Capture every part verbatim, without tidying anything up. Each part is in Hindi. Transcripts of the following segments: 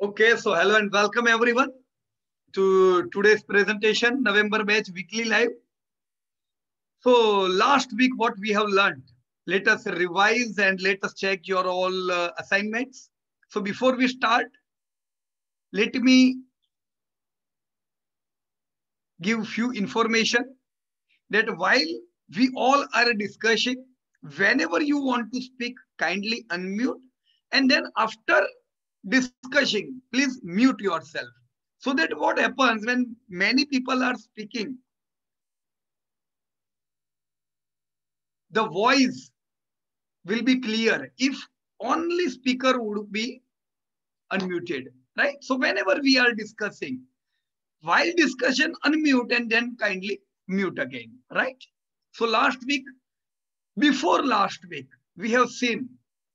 Okay, so hello and welcome everyone to today's presentation, November Batch Weekly Live. So last week, what we have learned, let us revise and let us check your all uh, assignments. So before we start, let me give few information that while we all are discussing, whenever you want to speak, kindly unmute, and then after discussing, please mute yourself. So that what happens when many people are speaking, the voice will be clear if only speaker would be unmuted, right? So whenever we are discussing, while discussion, unmute and then kindly mute again, right? So last week, before last week, we have seen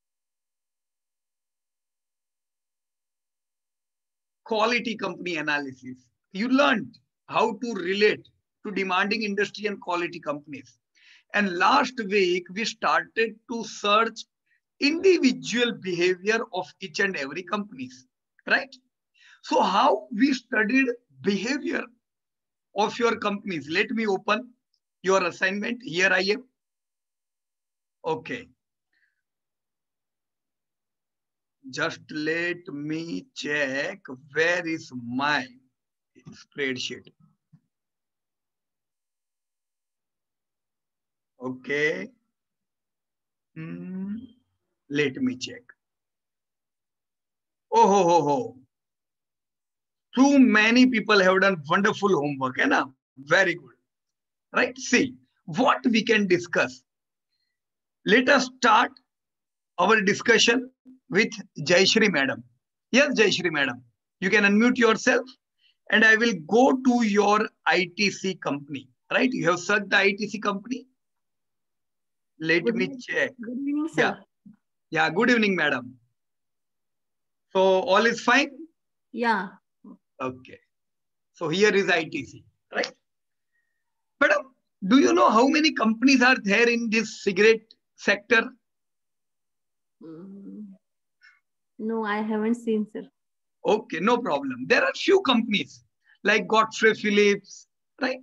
quality company analysis. You learned how to relate to demanding industry and quality companies. And last week, we started to search individual behavior of each and every companies, right? So how we studied behavior of your companies. Let me open your assignment. Here I am. Okay. Just let me check where is my spreadsheet. Okay. Hmm. Let me check. Oh, ho, ho, ho. Too many people have done wonderful homework. Eh, na? Very good. Right? See, what we can discuss. Let us start our discussion with Jayashree Madam. Yes, Jayashree Madam. You can unmute yourself and I will go to your I T C company. Right? You have searched the I T C company. Let Good me evening. check. Good evening, Yeah. sir. Yeah. Good evening, madam. So all is fine? Yeah. Okay. So here is I T C, right? Madam, do you know how many companies are there in this cigarette sector? Mm, No, I haven't seen, sir. Okay, no problem. There are few companies like Godfrey Phillips, right?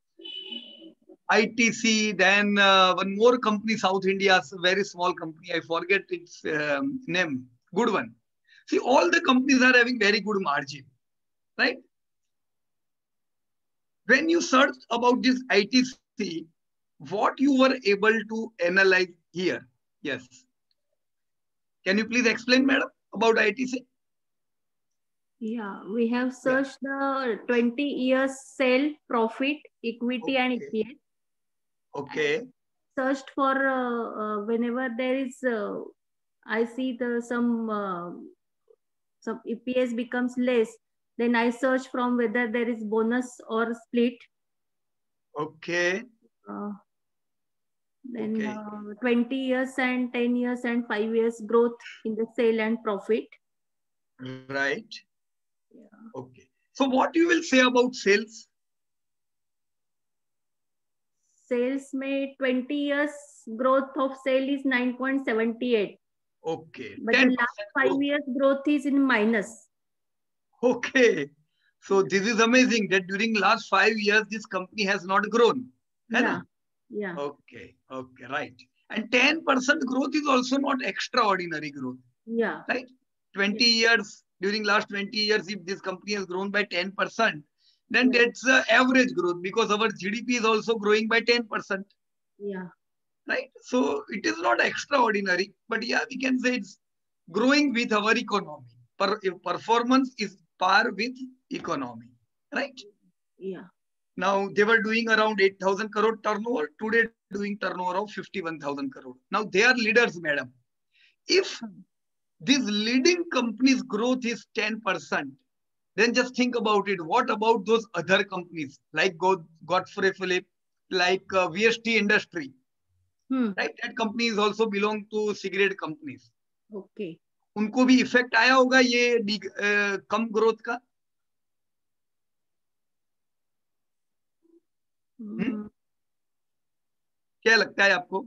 I T C, then uh, one more company, South India's very small company. I forget its um, name. Good one. See, all the companies are having very good margin, right? When you search about this I T C, what you were able to analyze here? Yes. Can you please explain, madam, about I T C? Yeah, we have Yeah. searched the twenty years sale, profit, equity, and Okay. E P S. Okay. Searched for uh, uh, whenever there is, uh, I see the some uh, some E P S becomes less, then I search from whether there is bonus or split. Okay. Uh, then Okay. uh, twenty years and ten years and five years growth in the sale and profit. Right. Yeah. Okay. So what you will say about sales? Sales may twenty years growth of sale is nine point seven eight, Okay. but the last ten percent five growth. years growth is in minus. Okay. So this is amazing that during last five years, this company has not grown. है Yeah, ना? yeah, Okay. Okay. Right. And ten percent growth is also not extraordinary growth. yeah, Right? twenty yeah, years, during last twenty years, if this company has grown by ten percent, then yeah, that's the average growth because our G D P is also growing by ten percent, yeah, right? So it is not extraordinary, but yeah, we can say it's growing with our economy. Per, performance is par with economy, right? yeah. Now they were doing around eight thousand crore turnover, today doing turnover of fifty-one thousand crore. Now they are leaders, madam. If this leading company's growth is ten percent, then just think about it. What about those other companies like God, Godfrey Philip, like uh, V S T Industry, Hmm. right? That company is also belong to cigarette companies. Okay. उनको भी इफेक्ट आया होगा ये uh, कम ग्रोथ का. हुँ? Hmm. क्या लगता है आपको?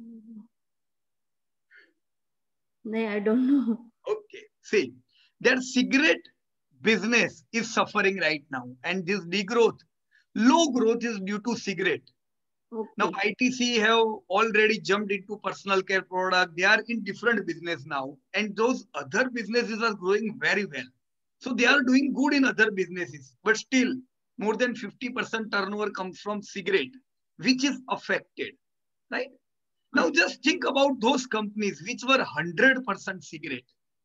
No, I don't know. Okay, see, that cigarette business is suffering right now, and this degrowth, low growth is due to cigarette. Okay. Now I T C have already jumped into personal care product. They are in different business now, and those other businesses are growing very well. So they are doing good in other businesses, but still more than fifty percent turnover comes from cigarette, which is affected, right? Now just think about those companies which were one hundred percent cigarette.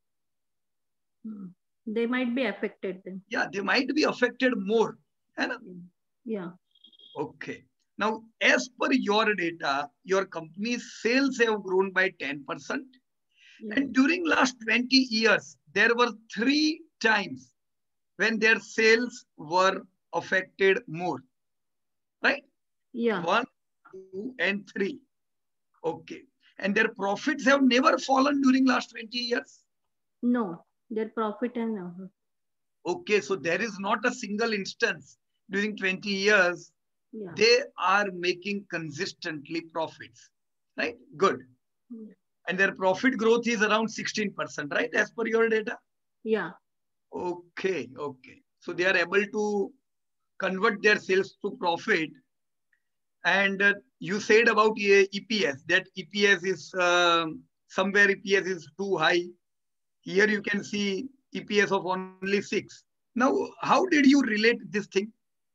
They might be affected then. Yeah, they might be affected more. Yeah. Okay. Now, as per your data, your company's sales have grown by ten percent. Yeah. And during last twenty years, there were three times when their sales were affected more. Right? Yeah. One, two, and three. Okay. And their profits have never fallen during last twenty years? No, their profit and never. Okay, so there is not a single instance during twenty years. Yeah. They are making consistently profits, right? Good. Yeah. And their profit growth is around sixteen percent, right? As per your data? Yeah. Okay, okay. So they are able to convert their sales to profit. And uh, you said about uh, E P S, that E P S is uh, somewhere E P S is too high. Here you can see E P S of only six. Now, how did you relate this thing?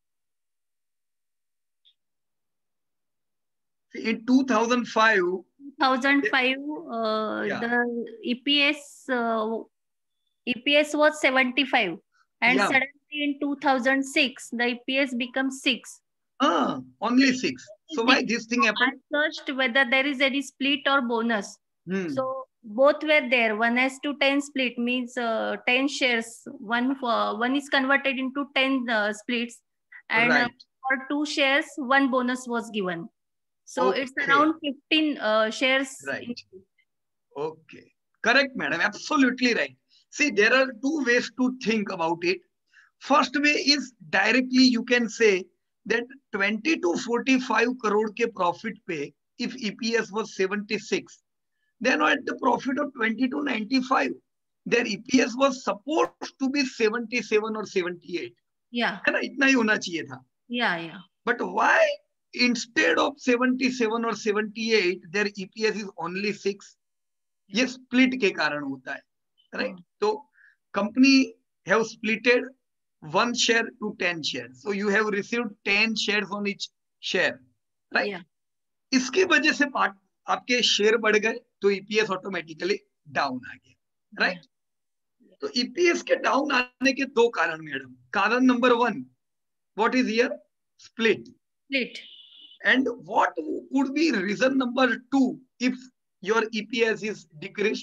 In two thousand five, two thousand five uh, yeah. the E P S uh, E P S was seventy-five, and yeah. suddenly in two thousand six the E P S becomes six. Ah, only six. So why this thing happened? I searched whether there is any split or bonus. Hmm. So both were there. One has to ten split, means uh, ten shares. One for one is converted into ten uh, splits, and right. uh, for two shares, one bonus was given. So okay. It's around fifteen uh, shares. Right. Okay. Correct, madam. Absolutely right. See, there are two ways to think about it. First way is directly you can say that twenty to forty-five crore ke profit pay, if E P S was seventy-six, then at the profit of twenty to ninety-five, their E P S was supposed to be seventy-seven or seventy-eight. Yeah. है ना, इतना ही होना चाहिए था. Yeah, yeah. But why instead of seventy-seven or seventy-eight, their E P S is only six? ये split के कारण होता है, right? So company have splitted one share to ten shares. So you have received ten shares on each share, right? Yeah. इसकी वजह से पार्ट आपके शेयर बढ़ गए तो ईपीएस ऑटोमेटिकली डाउन आ गया, राइट? तो ईपीएस के डाउन आने के दो कारण मैडम. कारण number one, what is here? Split. Split. And what would be reason number two if your E P S is decreased?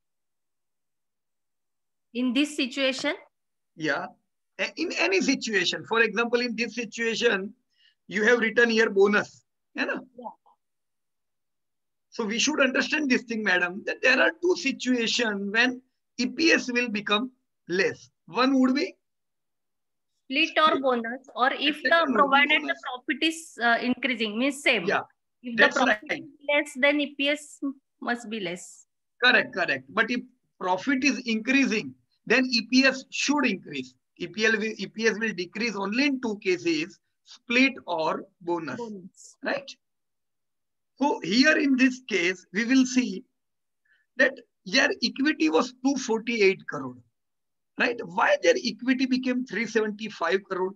In this situation? Yeah. In any situation. For example, in this situation, you have written here bonus. You know? Yeah. So we should understand this thing, madam, that there are two situations when E P S will become less. One would be split or bonus, or if the provided the profit is uh, increasing, means same. Yeah, if the profit right. is less, then E P S must be less. Correct, correct. But if profit is increasing, then E P S should increase. E P S will, E P S will decrease only in two cases, split or bonus, bonus. Right? So here in this case, we will see that your equity was two hundred forty-eight crore. Right? Why their equity became three hundred seventy-five crore?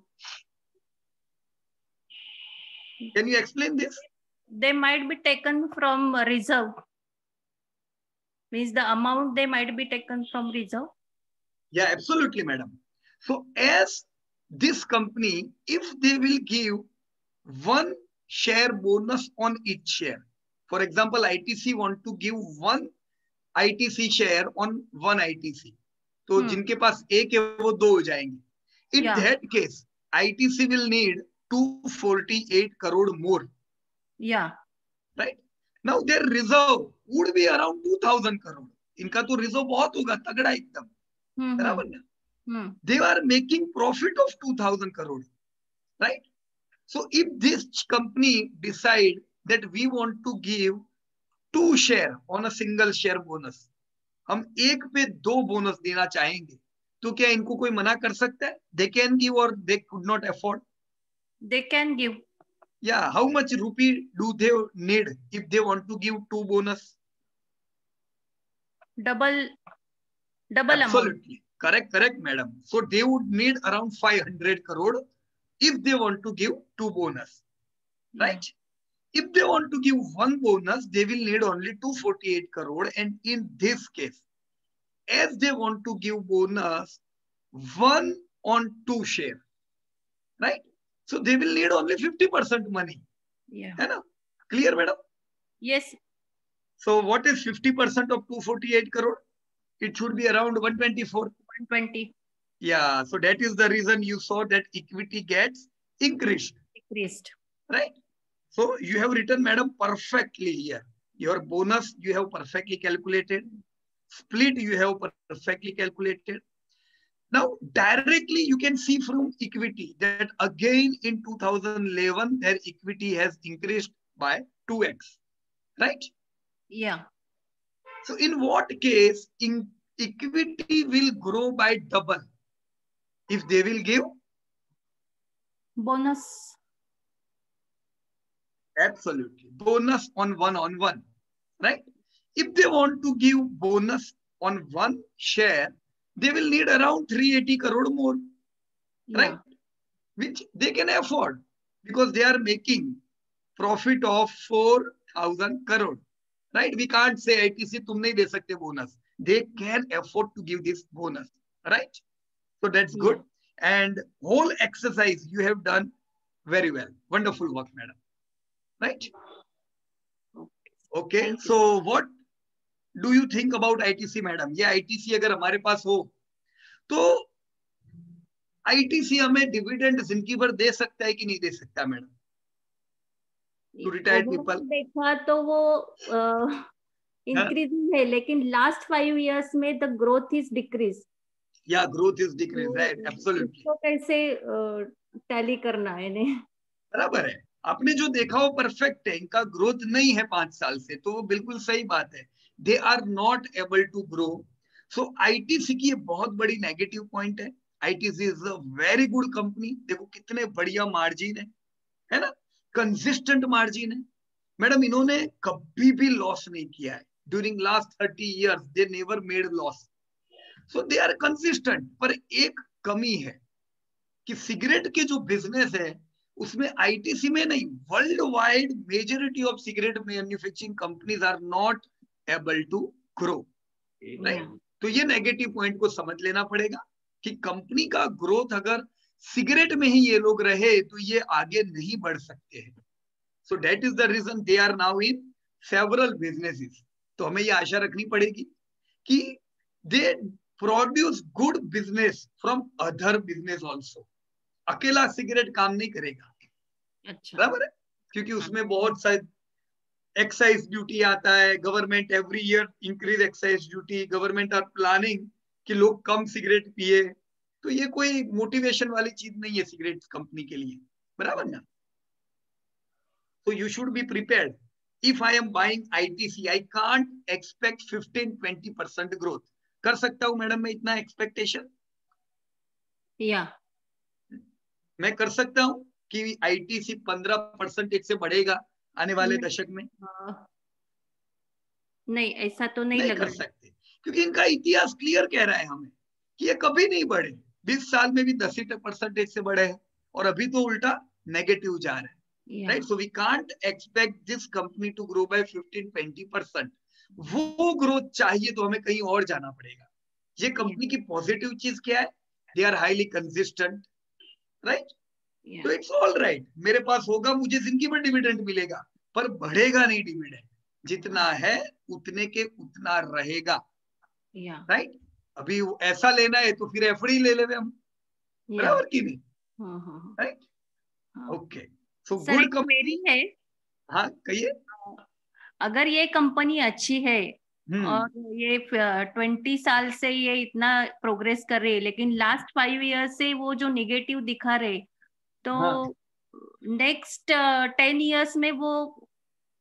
Can you explain this? They might be taken from reserve. Means the amount they might be taken from reserve. Yeah, absolutely, madam. So as this company, if they will give one share bonus on each share, for example, I T C want to give one I T C share on one I T C. तो hmm. जिनके पास एक है वो दो हो जाएंगे. In yeah. that case, I T C will need two hundred forty-eight crore more. Yeah. Right? Now their reserve would be around two thousand crore. इनका तो reserve बहुत होगा, तगड़ा एकदम. बराबर ना? Hmm. They are making profit of two thousand crore. Right? So if this company decide that we want to give two share on a single share bonus, हम एक पे दो बोनस देना चाहेंगे, तो क्या इनको कोई मना कर सकता है? They can give or they could not afford? They can give. Yeah, how much rupee do they need if they want to give two bonus? Double, double amount. Absolutely. Correct, correct, madam. So they would need around five hundred crore if they want to give two bonus, right? Yeah. If they want to give one bonus, they will need only two hundred forty-eight crore. And in this case, as they want to give bonus one on two share, right? So they will need only fifty percent money. Yeah. है ना? Clear, madam? Yes. So what is fifty percent of two hundred forty-eight crore? It should be around one hundred twenty-four. one hundred twenty. Yeah. So that is the reason you saw that equity gets increased. Increased. Right? So you have written, madam, perfectly here. Your bonus you have perfectly calculated. Split you have perfectly calculated. Now, directly you can see from equity that again in two thousand eleven, their equity has increased by two x. Right? Yeah. So in what case in equity will grow by double if they will give bonus? Absolutely. Bonus on one on one, right? If they want to give bonus on one share, they will need around three hundred eighty crore more, yeah. Right? Which they can afford because they are making profit of four thousand crore, right? We can't say I T C tum nahi de sakte bonus. They can afford to give this bonus, right? So that's good. Yeah. And whole exercise you have done very well. Wonderful work, madam. Right? Okay. So what do you think about I T C, madam? ये I T C अगर हमारे पास हो तो I T C हमें डिविडेंड जिंदगी भर दे सकता है कि नहीं दे सकता, मैडम? टू रिटायर्ड पीपल देखा तो वो इंक्रीजिंग है, लेकिन लास्ट फाइव इयर्स में द ग्रोथ इज डिक्रीज. या growth is decrease, right? Absolutely. तो कैसे टैली करना है ने? बराबर है. आपने जो देखा वो परफेक्ट है. इनका ग्रोथ नहीं है पांच साल से, तो वो बिल्कुल सही बात है. They are not able to grow. So ITC की ये बहुत बड़ी नेगेटिव पॉइंट है. ITC is a very good company. देखो कितने बढ़िया मार्जिन है, है ना? कंसिस्टेंट मार्जिन है. मैडम इन्होंने कभी भी लॉस नहीं किया है. During last thirty years they never made loss. So they are consistent. पर एक कमी है कि सिगरेट के जो बिजनेस है उसमें आईटीसी में नहीं, world wide majority of cigarette manufacturing companies are not able to grow, right? तो ये नेगेटिव पॉइंट को समझ लेना पड़ेगा कि कंपनी का ग्रोथ अगर सिगरेट में ही ये लोग रहे तो ये आगे नहीं बढ़ सकते हैं. So that is the reason they are now in several businesses. तो हमें ये आशा रखनी पड़ेगी कि they produce good business from other business also. अकेला सिगरेट काम नहीं करेगा. अच्छा, बराबर है? क्योंकि उसमें बहुत सारे एक्साइज ड्यूटी आता है. Government every year increase excise duty. Government are planning कि लोग कम सिगरेट पिए. तो ये कोई मोटिवेशन वाली चीज नहीं है सिगरेट कंपनी के लिए, बराबर ना? तो you should be prepared. If I am buying ITC I can't expect fifteen twenty percent growth. कर सकता हूं मैडम मैं इतना एक्सपेक्टेशन? या yeah. मैं कर सकता हूं कि आईटीसी पंद्रह परसेंटेज से बढ़ेगा आने वाले दशक में? नहीं, ऐसा तो नहीं, नहीं लग कर सकते, क्योंकि इनका इतिहास क्लियर कह रहा है हमें कि ये कभी नहीं बढ़े. बीस साल में भी दस ही परसेंटेज से बढ़े हैं और अभी तो उल्टा नेगेटिव जा रहा है, right? So we can't expect this company to grow by fifteen twenty percent. वो ग्रोथ चाहिए तो हमें कहीं और जाना पड़ेगा. ये कंपनी की पॉजिटिव चीज क्या है? They are highly consistent, right? तो इट्स ऑल राइट. मेरे पास होगा, मुझे जिंदगी भर डिविडेंड मिलेगा, पर बढ़ेगा नहीं डिविडेंड. जितना है उतने के उतना रहेगा, राइट? yeah. अभी ऐसा लेना है तो फिर एफडी ले लेंगे हम, बराबर की नहीं? Right? Okay. So good company है. हाँ कहिए. अगर ये कंपनी अच्छी है और ये ट्वेंटी साल से ये इतना प्रोग्रेस कर रही है, लेकिन लास्ट फाइव ईयर से वो जो निगेटिव दिखा रहे, तो नेक्स्ट टेन इयर्स में वो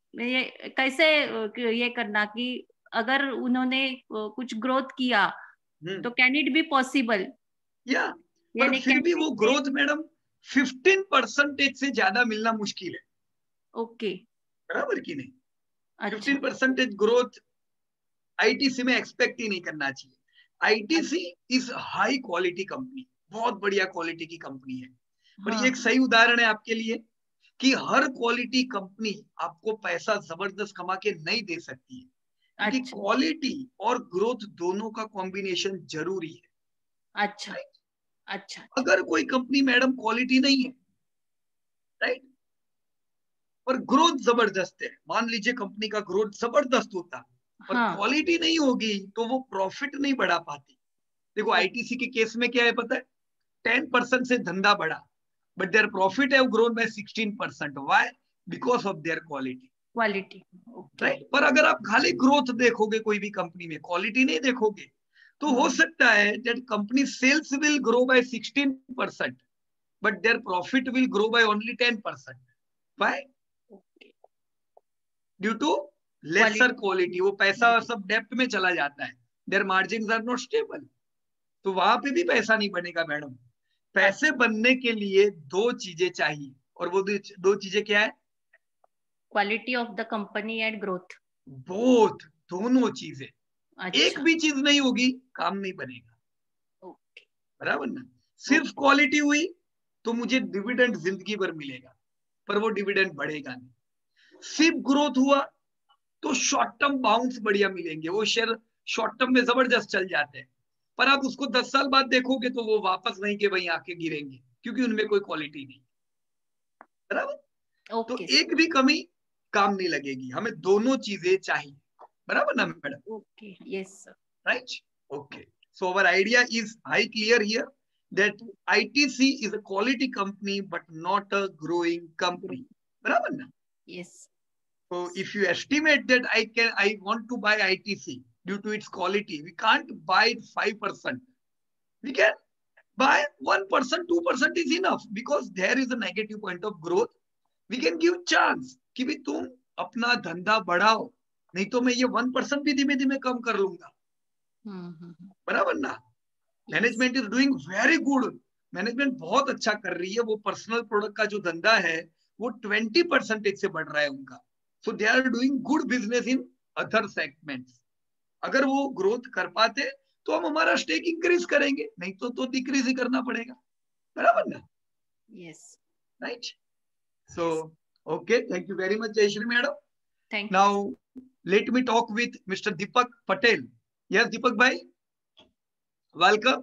ये कैसे ये करना कि अगर उन्होंने कुछ ग्रोथ किया तो कैन इट बी पॉसिबल? या पर फिर भी वो ग्रोथ मैडम फिफ्टीन परसेंटेज से ज्यादा मिलना मुश्किल है। ओके, बराबर की नहीं? अच्छा, फिफ्टीन परसेंटेज ग्रोथ आईटीसी में एक्सपेक्ट ही नहीं करना चाहिए। ITC is high quality company, बहुत बढ़िया क्वालिटी की कंपनी है। पर हाँ, ये एक सही उदाहरण है आपके लिए कि हर क्वालिटी कंपनी आपको पैसा जबरदस्त कमा के नहीं दे सकती है, क्योंकि अच्छा, क्वालिटी और ग्रोथ दोनों का कॉम्बिनेशन जरूरी है। अच्छा, राइट? अच्छा, अगर कोई कंपनी मैडम क्वालिटी नहीं है, राइट, और ग्रोथ जबरदस्त है, मान लीजिए कंपनी का ग्रोथ जबरदस्त होता और हाँ, क्वालिटी नहीं होगी तो वो प्रॉफिट नहीं बढ़ा पाती। देखो आईटीसी के केस में क्या है पता है, टेन परसेंट से धंधा बढ़ा, but their profit have grown by sixteen percent. Why? Because of their quality. Quality, okay, right? पर अगर आप खाली ग्रोथ देखोगे कोई भी कंपनी में, क्वालिटी नहीं देखोगे, तो हो सकता है that company sales will grow by sixteen percent but their profit will grow by only ten percent. Why? Due to lesser quality. वो पैसा सब डेप्थ में चला जाता है, their margins are not stable, तो वहां पे भी पैसा नहीं बनेगा मैडम। पैसे बनने के लिए दो चीजें चाहिए, और वो दो चीजें क्या है? Quality of the company and growth. Both, दोनों चीजें। अच्छा, एक भी चीज नहीं होगी काम नहीं बनेगा। ओके, बराबर ना? सिर्फ क्वालिटी हुई तो मुझे डिविडेंड जिंदगी भर मिलेगा, पर वो डिविडेंड बढ़ेगा नहीं। सिर्फ ग्रोथ हुआ तो शॉर्ट टर्म बाउंस बढ़िया मिलेंगे, वो शेयर शॉर्ट टर्म में जबरदस्त चल जाते हैं, पर आप उसको दस साल बाद देखोगे तो वो वापस वहीं के वहीं आके गिरेंगे, क्योंकि उनमें कोई क्वालिटी नहीं। बराबर? तो ओके, एक भी कमी काम नहीं लगेगी, हमें दोनों चीजें चाहिए। बराबर ना madam? Okay, yes sir, right? Okay, so our idea is high clear here that I T C is a quality company but not a growing company. बराबर ना? Yes, So if you estimate that I can I want to buy I T C due to its quality, we can't buy five percent. We can buy one percent, two percent is enough, because there is a negative point of growth. We can give chance कि भी तुम अपना धंधा बढ़ाओ, नहीं तो मैं ये वन परसेंट भी धीमे धीमे कम कर लूंगा। बराबर ना? Management is doing very good, management बहुत अच्छा कर रही है। वो पर्सनल प्रोडक्ट का जो धंधा है वो ट्वेंटी परसेंटेज से बढ़ रहा है उनका। So they are doing good business in other segments. अगर वो ग्रोथ कर पाते तो हम हमारा स्टेक इंक्रीज करेंगे, नहीं तो तो डिक्रीज ही करना पड़ेगा। बराबर ना? Yes, right? So okay, thank you very much Jayashree madam. Thank now let me talk with mister Deepak Patel. Yes Deepak भाई, वेलकम।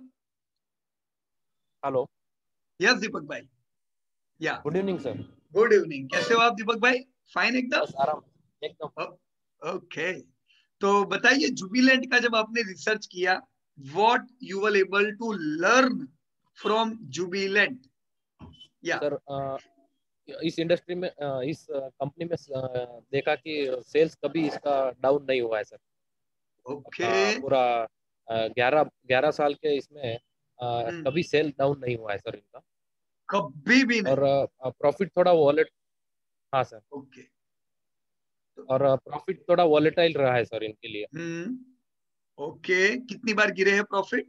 हेलो। यस दीपक भाई, yeah good evening sir. Good evening, कैसे हो आप दीपक भाई? फाइन एकदम? बस आराम एकदम। ओके, तो बताइए जुबिलेंट का जब आपने रिसर्च किया, what you were able to learn from Jubilant? Yeah sir आ, इस इंडस्ट्री में आ, इस कंपनी में आ, देखा कि सेल्स कभी इसका डाउन नहीं हुआ है सर। ओके, अपना पूरा ग्यारह ग्यारह साल के इसमें आ, कभी सेल डाउन नहीं हुआ है सर इनका, कभी भी नहीं। और प्रॉफिट थोड़ा वॉलेट, हाँ सर, ओके, और प्रॉफिट थोड़ा वॉलेटाइल रहा है सर इनके लिए। हम्म, ओके, कितनी बार गिरे हैं प्रॉफिट?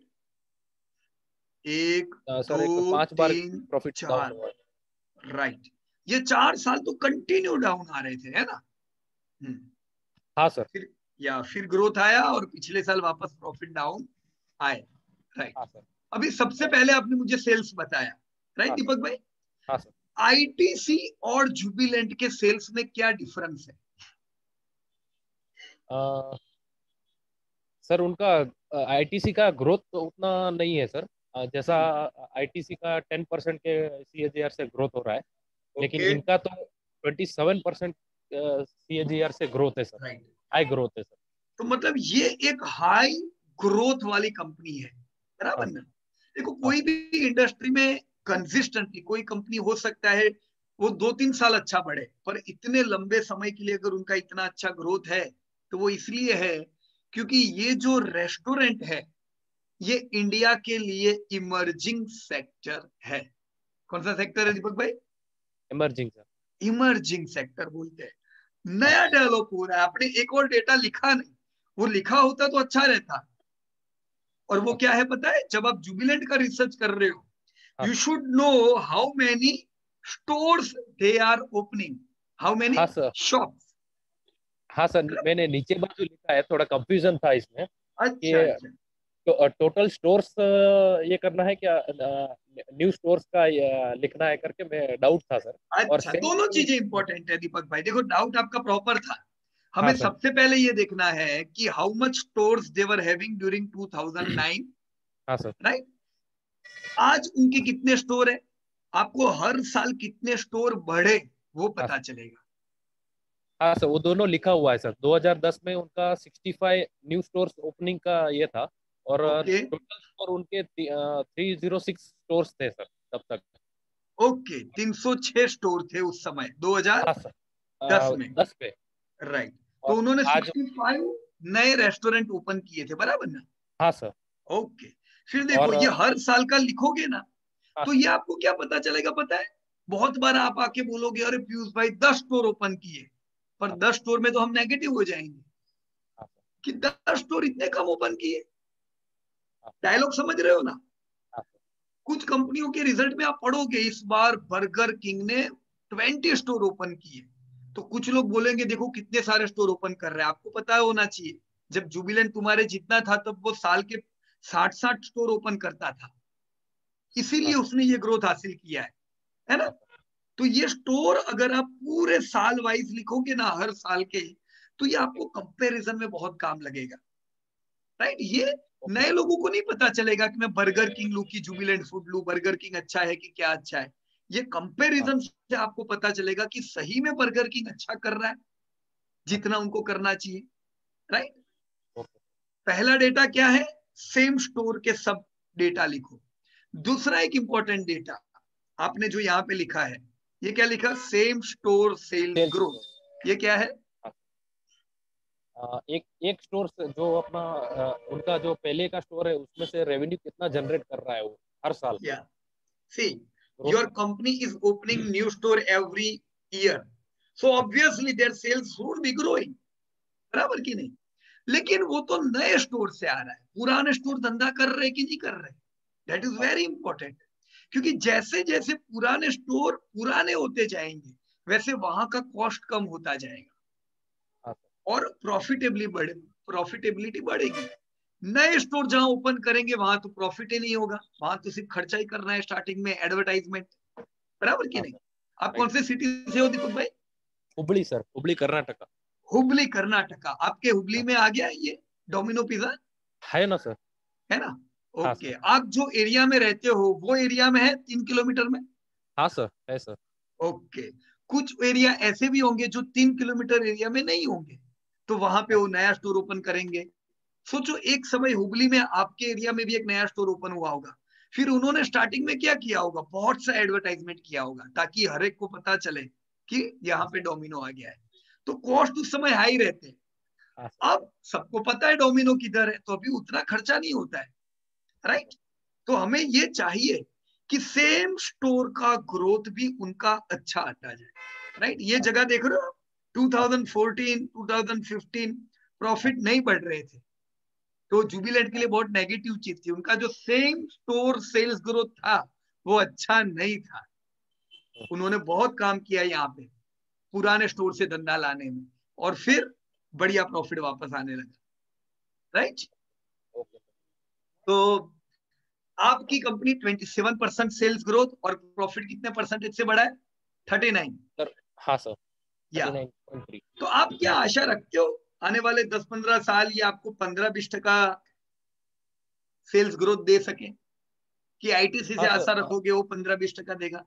एक, आ, सर एक दो, पांच बार तीन, प्रॉफिट डाउन चार। हुआ है। राइट, ये चार साल तो कंटिन्यू डाउन आ रहे थे, है ना? हाँ सर। फिर या फिर ग्रोथ आया और पिछले साल वापस प्रॉफिट डाउन आए। राइट, हाँ सर। अभी सबसे पहले आपने मुझे सेल्स बताया, राइट हाँ दीपक भाई? हाँ सर। आईटीसी और जुबिलेंट के सेल्स में क्या डिफरेंस है? आ, सर उनका आईटीसी का ग्रोथ तो उतना नहीं है सर, आ, जैसा आईटीसी का टेन परसेंट के सीएजीआर से ग्रोथ हो रहा है, लेकिन okay. इनका तो ट्वेंटी सेवन परसेंट सीएजीआर से ग्रोथ है सर, राइट, हाई ग्रोथ है सर। तो मतलब ये एक हाई ग्रोथ वाली कंपनी है। बराबर हाँ ना? देखो कोई भी इंडस्ट्री में कंसिस्टेंटली कोई कंपनी हो सकता है वो दो तीन साल अच्छा बढ़े, पर इतने लंबे समय के लिए अगर उनका इतना अच्छा ग्रोथ है तो वो इसलिए है क्योंकि ये जो रेस्टोरेंट है ये इंडिया के लिए इमर्जिंग सेक्टर है। कौन सा सेक्टर है दीपक भाई? Emerging sir. इमर्जिंग सेक्टर बोलते हैं, नया डेवलप हो रहा है। आपने एक और डेटा लिखा नहीं, वो लिखा होता तो अच्छा रहता। और वो क्या है पता है, जब आप जुबिलेंट का रिसर्च कर रहे हो, हाँ। You should know how many stores they are opening, how many हाँ सर, शॉप्स। हाँ सर, मैंने नीचे बाजू लिखा है, थोड़ा कंफ्यूजन था इसमें अच्छा कि अच्छा तो टोटल स्टोर्स ये करना है क्या, न्यू स्टोर्स का ये लिखना है करके मैं डाउट था सर। और अच्छा, सेल, दोनों चीजें इंपॉर्टेंट है दीपक भाई। देखो डाउट आपका प्रॉपर था। हमें हाँ सर, सबसे पहले ये देखना है कि how much stores they were having during two thousand nine, हाँ सर, राइट। आज उनके कितने स्टोर है, आपको हर साल कितने स्टोर बढ़े वो हाँ पता सर, चलेगा। हाँ सर, वो दोनों लिखा हुआ है सर। दो हज़ार दस में उनका पैंसठ न्यू स्टोर्स ओपनिंग का ये था, और ओके टोटल स्टोर उनके थ्री जीरो सिक्स स्टोर्स थे सर तब तक। ओके, तीन सौ छह स्टोर थे उस समय हाँ दो हज़ार दस सर, में, दस पे। राइट। तो और उन्होंने आज, पैंसठ नए रेस्टोरेंट ओपन किए थे, बराबर ना। हाँ सर, ओके, फिर देखो और ये हर साल का लिखोगे ना, हाँ तो सर, ये आपको क्या पता चलेगा पता है। बहुत बार आप आके बोलोगे अरे पीयूष भाई दस स्टोर ओपन किए, पर हाँ दस स्टोर में तो हम नेगेटिव हो जाएंगे हाँ कि दस स्टोर इतने कम ओपन किए। हाँ डायलॉग समझ रहे हो ना। हाँ सर, कुछ कंपनियों के रिजल्ट में आप पढ़ोगे इस बार बर्गर किंग ने बीस स्टोर ओपन किए, तो कुछ लोग बोलेंगे देखो कितने सारे स्टोर ओपन कर रहे हैं। आपको पता होना चाहिए जब जुबिलेंट तुम्हारे जितना था तब वो साल के साठ साठ स्टोर ओपन करता था, इसीलिए हाँ उसने ये ग्रोथ हासिल किया है है ना। हाँ सर, तो ये स्टोर अगर आप पूरे साल वाइज लिखोगे ना, हर साल के, तो ये आपको कंपैरिजन में बहुत काम लगेगा, राइट। ये ओके नए लोगों को नहीं पता चलेगा कि मैं बर्गर किंग लू की जुबिलेंट फूड लू, बर्गर किंग अच्छा है कि क्या अच्छा है। ये हाँ कंपैरिजन से आपको पता चलेगा कि सही में बर्गर किंग अच्छा कर रहा है जितना उनको करना चाहिए, राइट। ओके पहला डेटा क्या है, सेम स्टोर के सब डेटा लिखो। दूसरा एक इंपॉर्टेंट डेटा आपने जो यहाँ पे लिखा है, ये क्या लिखा, same store sales sales growth. Growth, ये क्या है। हाँ, एक एक स्टोर से जो अपना अ, उनका जो पहले का स्टोर है उसमें से रेवेन्यू कितना जनरेट कर रहा है वो हर साल या सी growth. Your company is opening new store every year, so obviously their sales would be growing, बराबर की नहीं। लेकिन वो तो नए स्टोर से आ रहा है, पुराने स्टोर धंधा कर रहे कि नहीं कर रहे, दैट इज वेरी इंपॉर्टेंट। क्योंकि जैसे जैसे पुराने स्टोर पुराने होते जाएंगे वैसे वहां का कॉस्ट कम होता जाएगा हाँ और प्रॉफिटेबली बढ़े प्रॉफिटेबिलिटी बढ़ेगी। नए स्टोर जहां ओपन करेंगे वहां तो प्रॉफिट ही नहीं होगा, वहां तो सिर्फ खर्चा ही करना है स्टार्टिंग में, एडवर्टाइजमेंट, बराबर की हाँ नहीं। सर, आप कौन राइट। से सिटी से हो दीपक भाई। हुबली सर, हुबली कर्नाटका। हुबली कर्नाटका, आपके हुबली हाँ, में आ गया ये डोमिनो पिज्जा, है ना सर। है ना। हाँ ओके, सर, आप जो एरिया में रहते हो वो एरिया में है तीन किलोमीटर में। हाँ सर, है सर। ओके, कुछ एरिया ऐसे भी होंगे जो तीन किलोमीटर एरिया में नहीं होंगे, तो वहां पे हाँ वो नया स्टोर ओपन करेंगे। सोचो एक समय हुबली में आपके एरिया में भी एक नया स्टोर ओपन हुआ होगा, फिर उन्होंने स्टार्टिंग में क्या किया होगा, बहुत सा एडवर्टाइजमेंट किया होगा ताकि हर एक को पता चले कि यहाँ हाँ पे सर, डोमिनो आ गया है। तो कॉस्ट उस समय हाई रहते हैं। हाँ सर, अब सबको पता है डोमिनो किधर है, तो अभी उतना खर्चा नहीं होता है, राइट। तो हमें ये चाहिए कि सेम स्टोर का ग्रोथ भी उनका अच्छा आता जाए, राइट। ये हाँ जगह देख रहे हो, हाँ sir, twenty fourteen twenty fifteen हाँ प्रॉफिट नहीं बढ़ रहे थे, तो जुबिलेंट के लिए बहुत नेगेटिव चीज थी, उनका जो सेम स्टोर सेल्स ग्रोथ था वो अच्छा नहीं था। सर, उन्होंने बहुत काम किया यहाँ पे पुराने स्टोर से धंधा लाने में, और फिर बढ़िया प्रॉफिट वापस आने लगा, राइट। Okay sir. तो आपकी कंपनी सत्ताईस परसेंट सेल्स ग्रोथ और प्रॉफिट कितने परसेंटेज से बढ़ा है, थर्टी नाइन। सर, हाँ sir, yeah thirty nine point three. तो आप क्या आशा रखते हो आने वाले दस पंद्रह साल ये आपको पंद्रह बीस टका सेल्स ग्रोथ दे सके, कि आईटीसी से हाँ सर, आशा अ, रखोगे वो पंद्रह बीस टका देगा।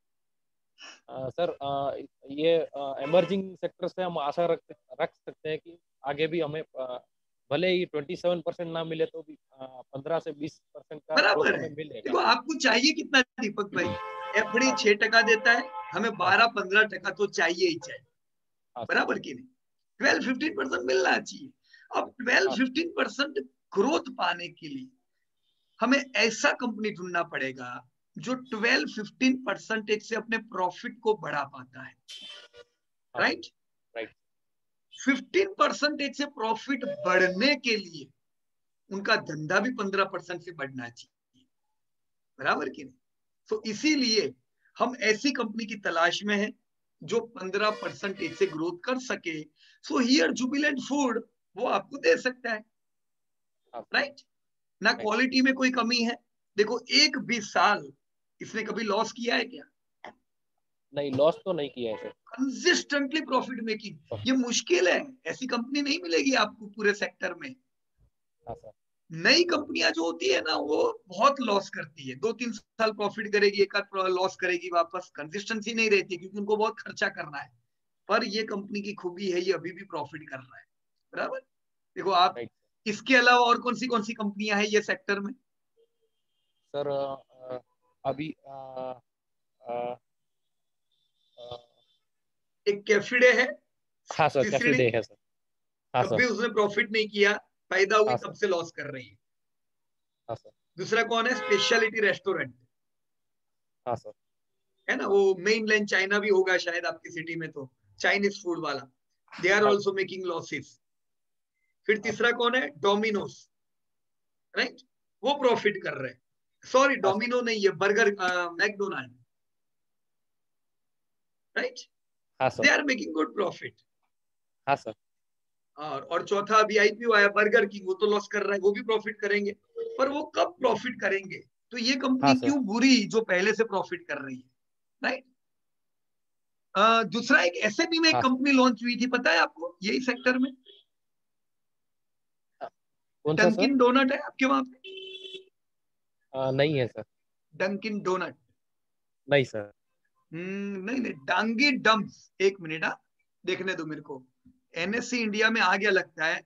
अ, सर, अ, ये एमर्जिंग सेक्टर से हम आशा रख रख सकते हैं कि आगे भी हमें अ, भले ही ट्वेंटी सेवन परसेंट ना मिले तो भी पंद्रह से बीस परसेंट का ग्रोथ बराबर है। हमें मिलेगा। देखो आपको चाहिए कितना दीपक भाई, एफडी हाँ छह टका देता है, हमें हाँ बारह सर, पंद्रह टका तो चाहिए ही चाहिए, हाँ सर, बराबर की नहीं। ट्वेल्व फिफ्टीन परसेंट मिलना चाहिए। अब ट्वेल्व हाँ फिफ्टीन परसेंट ग्रोथ पाने के लिए हमें ऐसा कंपनी ढूंढना पड़ेगा जो ट्वेल्व फिफ्टीन परसेंटेज से अपने प्रॉफिट को बढ़ा पाता है, हाँ sir, right. Right. Fifteen percentage से प्रॉफिट बढ़ने के लिए उनका धंधा भी पंद्रह परसेंट से बढ़ना चाहिए, बराबर कि नहीं? तो इसीलिए हम ऐसी कंपनी की तलाश में हैं जो पंद्रह परसेंटेज से ग्रोथ कर सके। सो हियर जुबिलेंट फूड वो आपको दे सकता है, राइट? ना क्वालिटी में कोई कमी है। देखो एक बीस साल इसने कभी लॉस किया है क्या? नहीं, लॉस तो नहीं किया है सर। कंसिस्टेंटली प्रॉफिट मेकिंग, ये मुश्किल है, ऐसी कंपनी नहीं मिलेगी आपको पूरे सेक्टर में। हाँ सर। नई कंपनियां जो होती है ना वो बहुत लॉस करती है, दो तीन साल प्रॉफिट करेगी, एक आध लॉस करेगी वापस, कंसिस्टेंसी नहीं रहती क्योंकि उनको बहुत खर्चा करना है। पर ये कंपनी की खूबी है, ये अभी भी प्रॉफिट कर रहा है, बराबर। देखो आप, इसके अलावा और कौन सी कौन सी कंपनियां हैं ये सेक्टर में? सर आ, अभी आ, आ, आ, एक कैफिडे है, हाँ सर, कैफे है सर। हाँ कभी सर। उसने प्रॉफिट नहीं किया, पैदा हुई हाँ तब सर। से लॉस कर रही है। हाँ सर। दूसरा कौन है? स्पेशलिटी रेस्टोरेंट, हाँ सर। है ना, वो मेन लैंड चाइना भी होगा शायद आपकी सिटी में, तो चाइनीज फूड वाला, दे आर हाँ, ऑल्सो मेकिंग लॉसेस। फिर हाँ, तीसरा कौन है? डोमिनोज, राइट, वो प्रॉफिट कर रहे हैं। सॉरी, हाँ सर। डोमिनो नहीं है, बर्गर, मैकडोनाल्ड, राइट, हाँ they sir. Are making good profit. हाँ सर। और और चौथा अभी आईपीओ आया बर्गर किंग, वो तो लॉस कर रहा है, वो भी प्रॉफिट करेंगे, पर वो कब प्रॉफिट करेंगे? तो ये कंपनी हाँ सर। क्यों बुरी जो पहले से प्रॉफिट कर रही है, राइट? दूसरा एक एसएमई में एक हाँ सर। कंपनी लॉन्च हुई थी, पता है आपको, यही सेक्टर में, कौन सा सर? डंकिन डोनट है आपके वहां पे? आ, नहीं है सर। डंकिन डोनट, नहीं सर। हम्म नहीं नहीं, डांगी डम्स, एक मिनट, हाँ देखने दो मेरे को, एनएससी इंडिया में आ गया लगता है।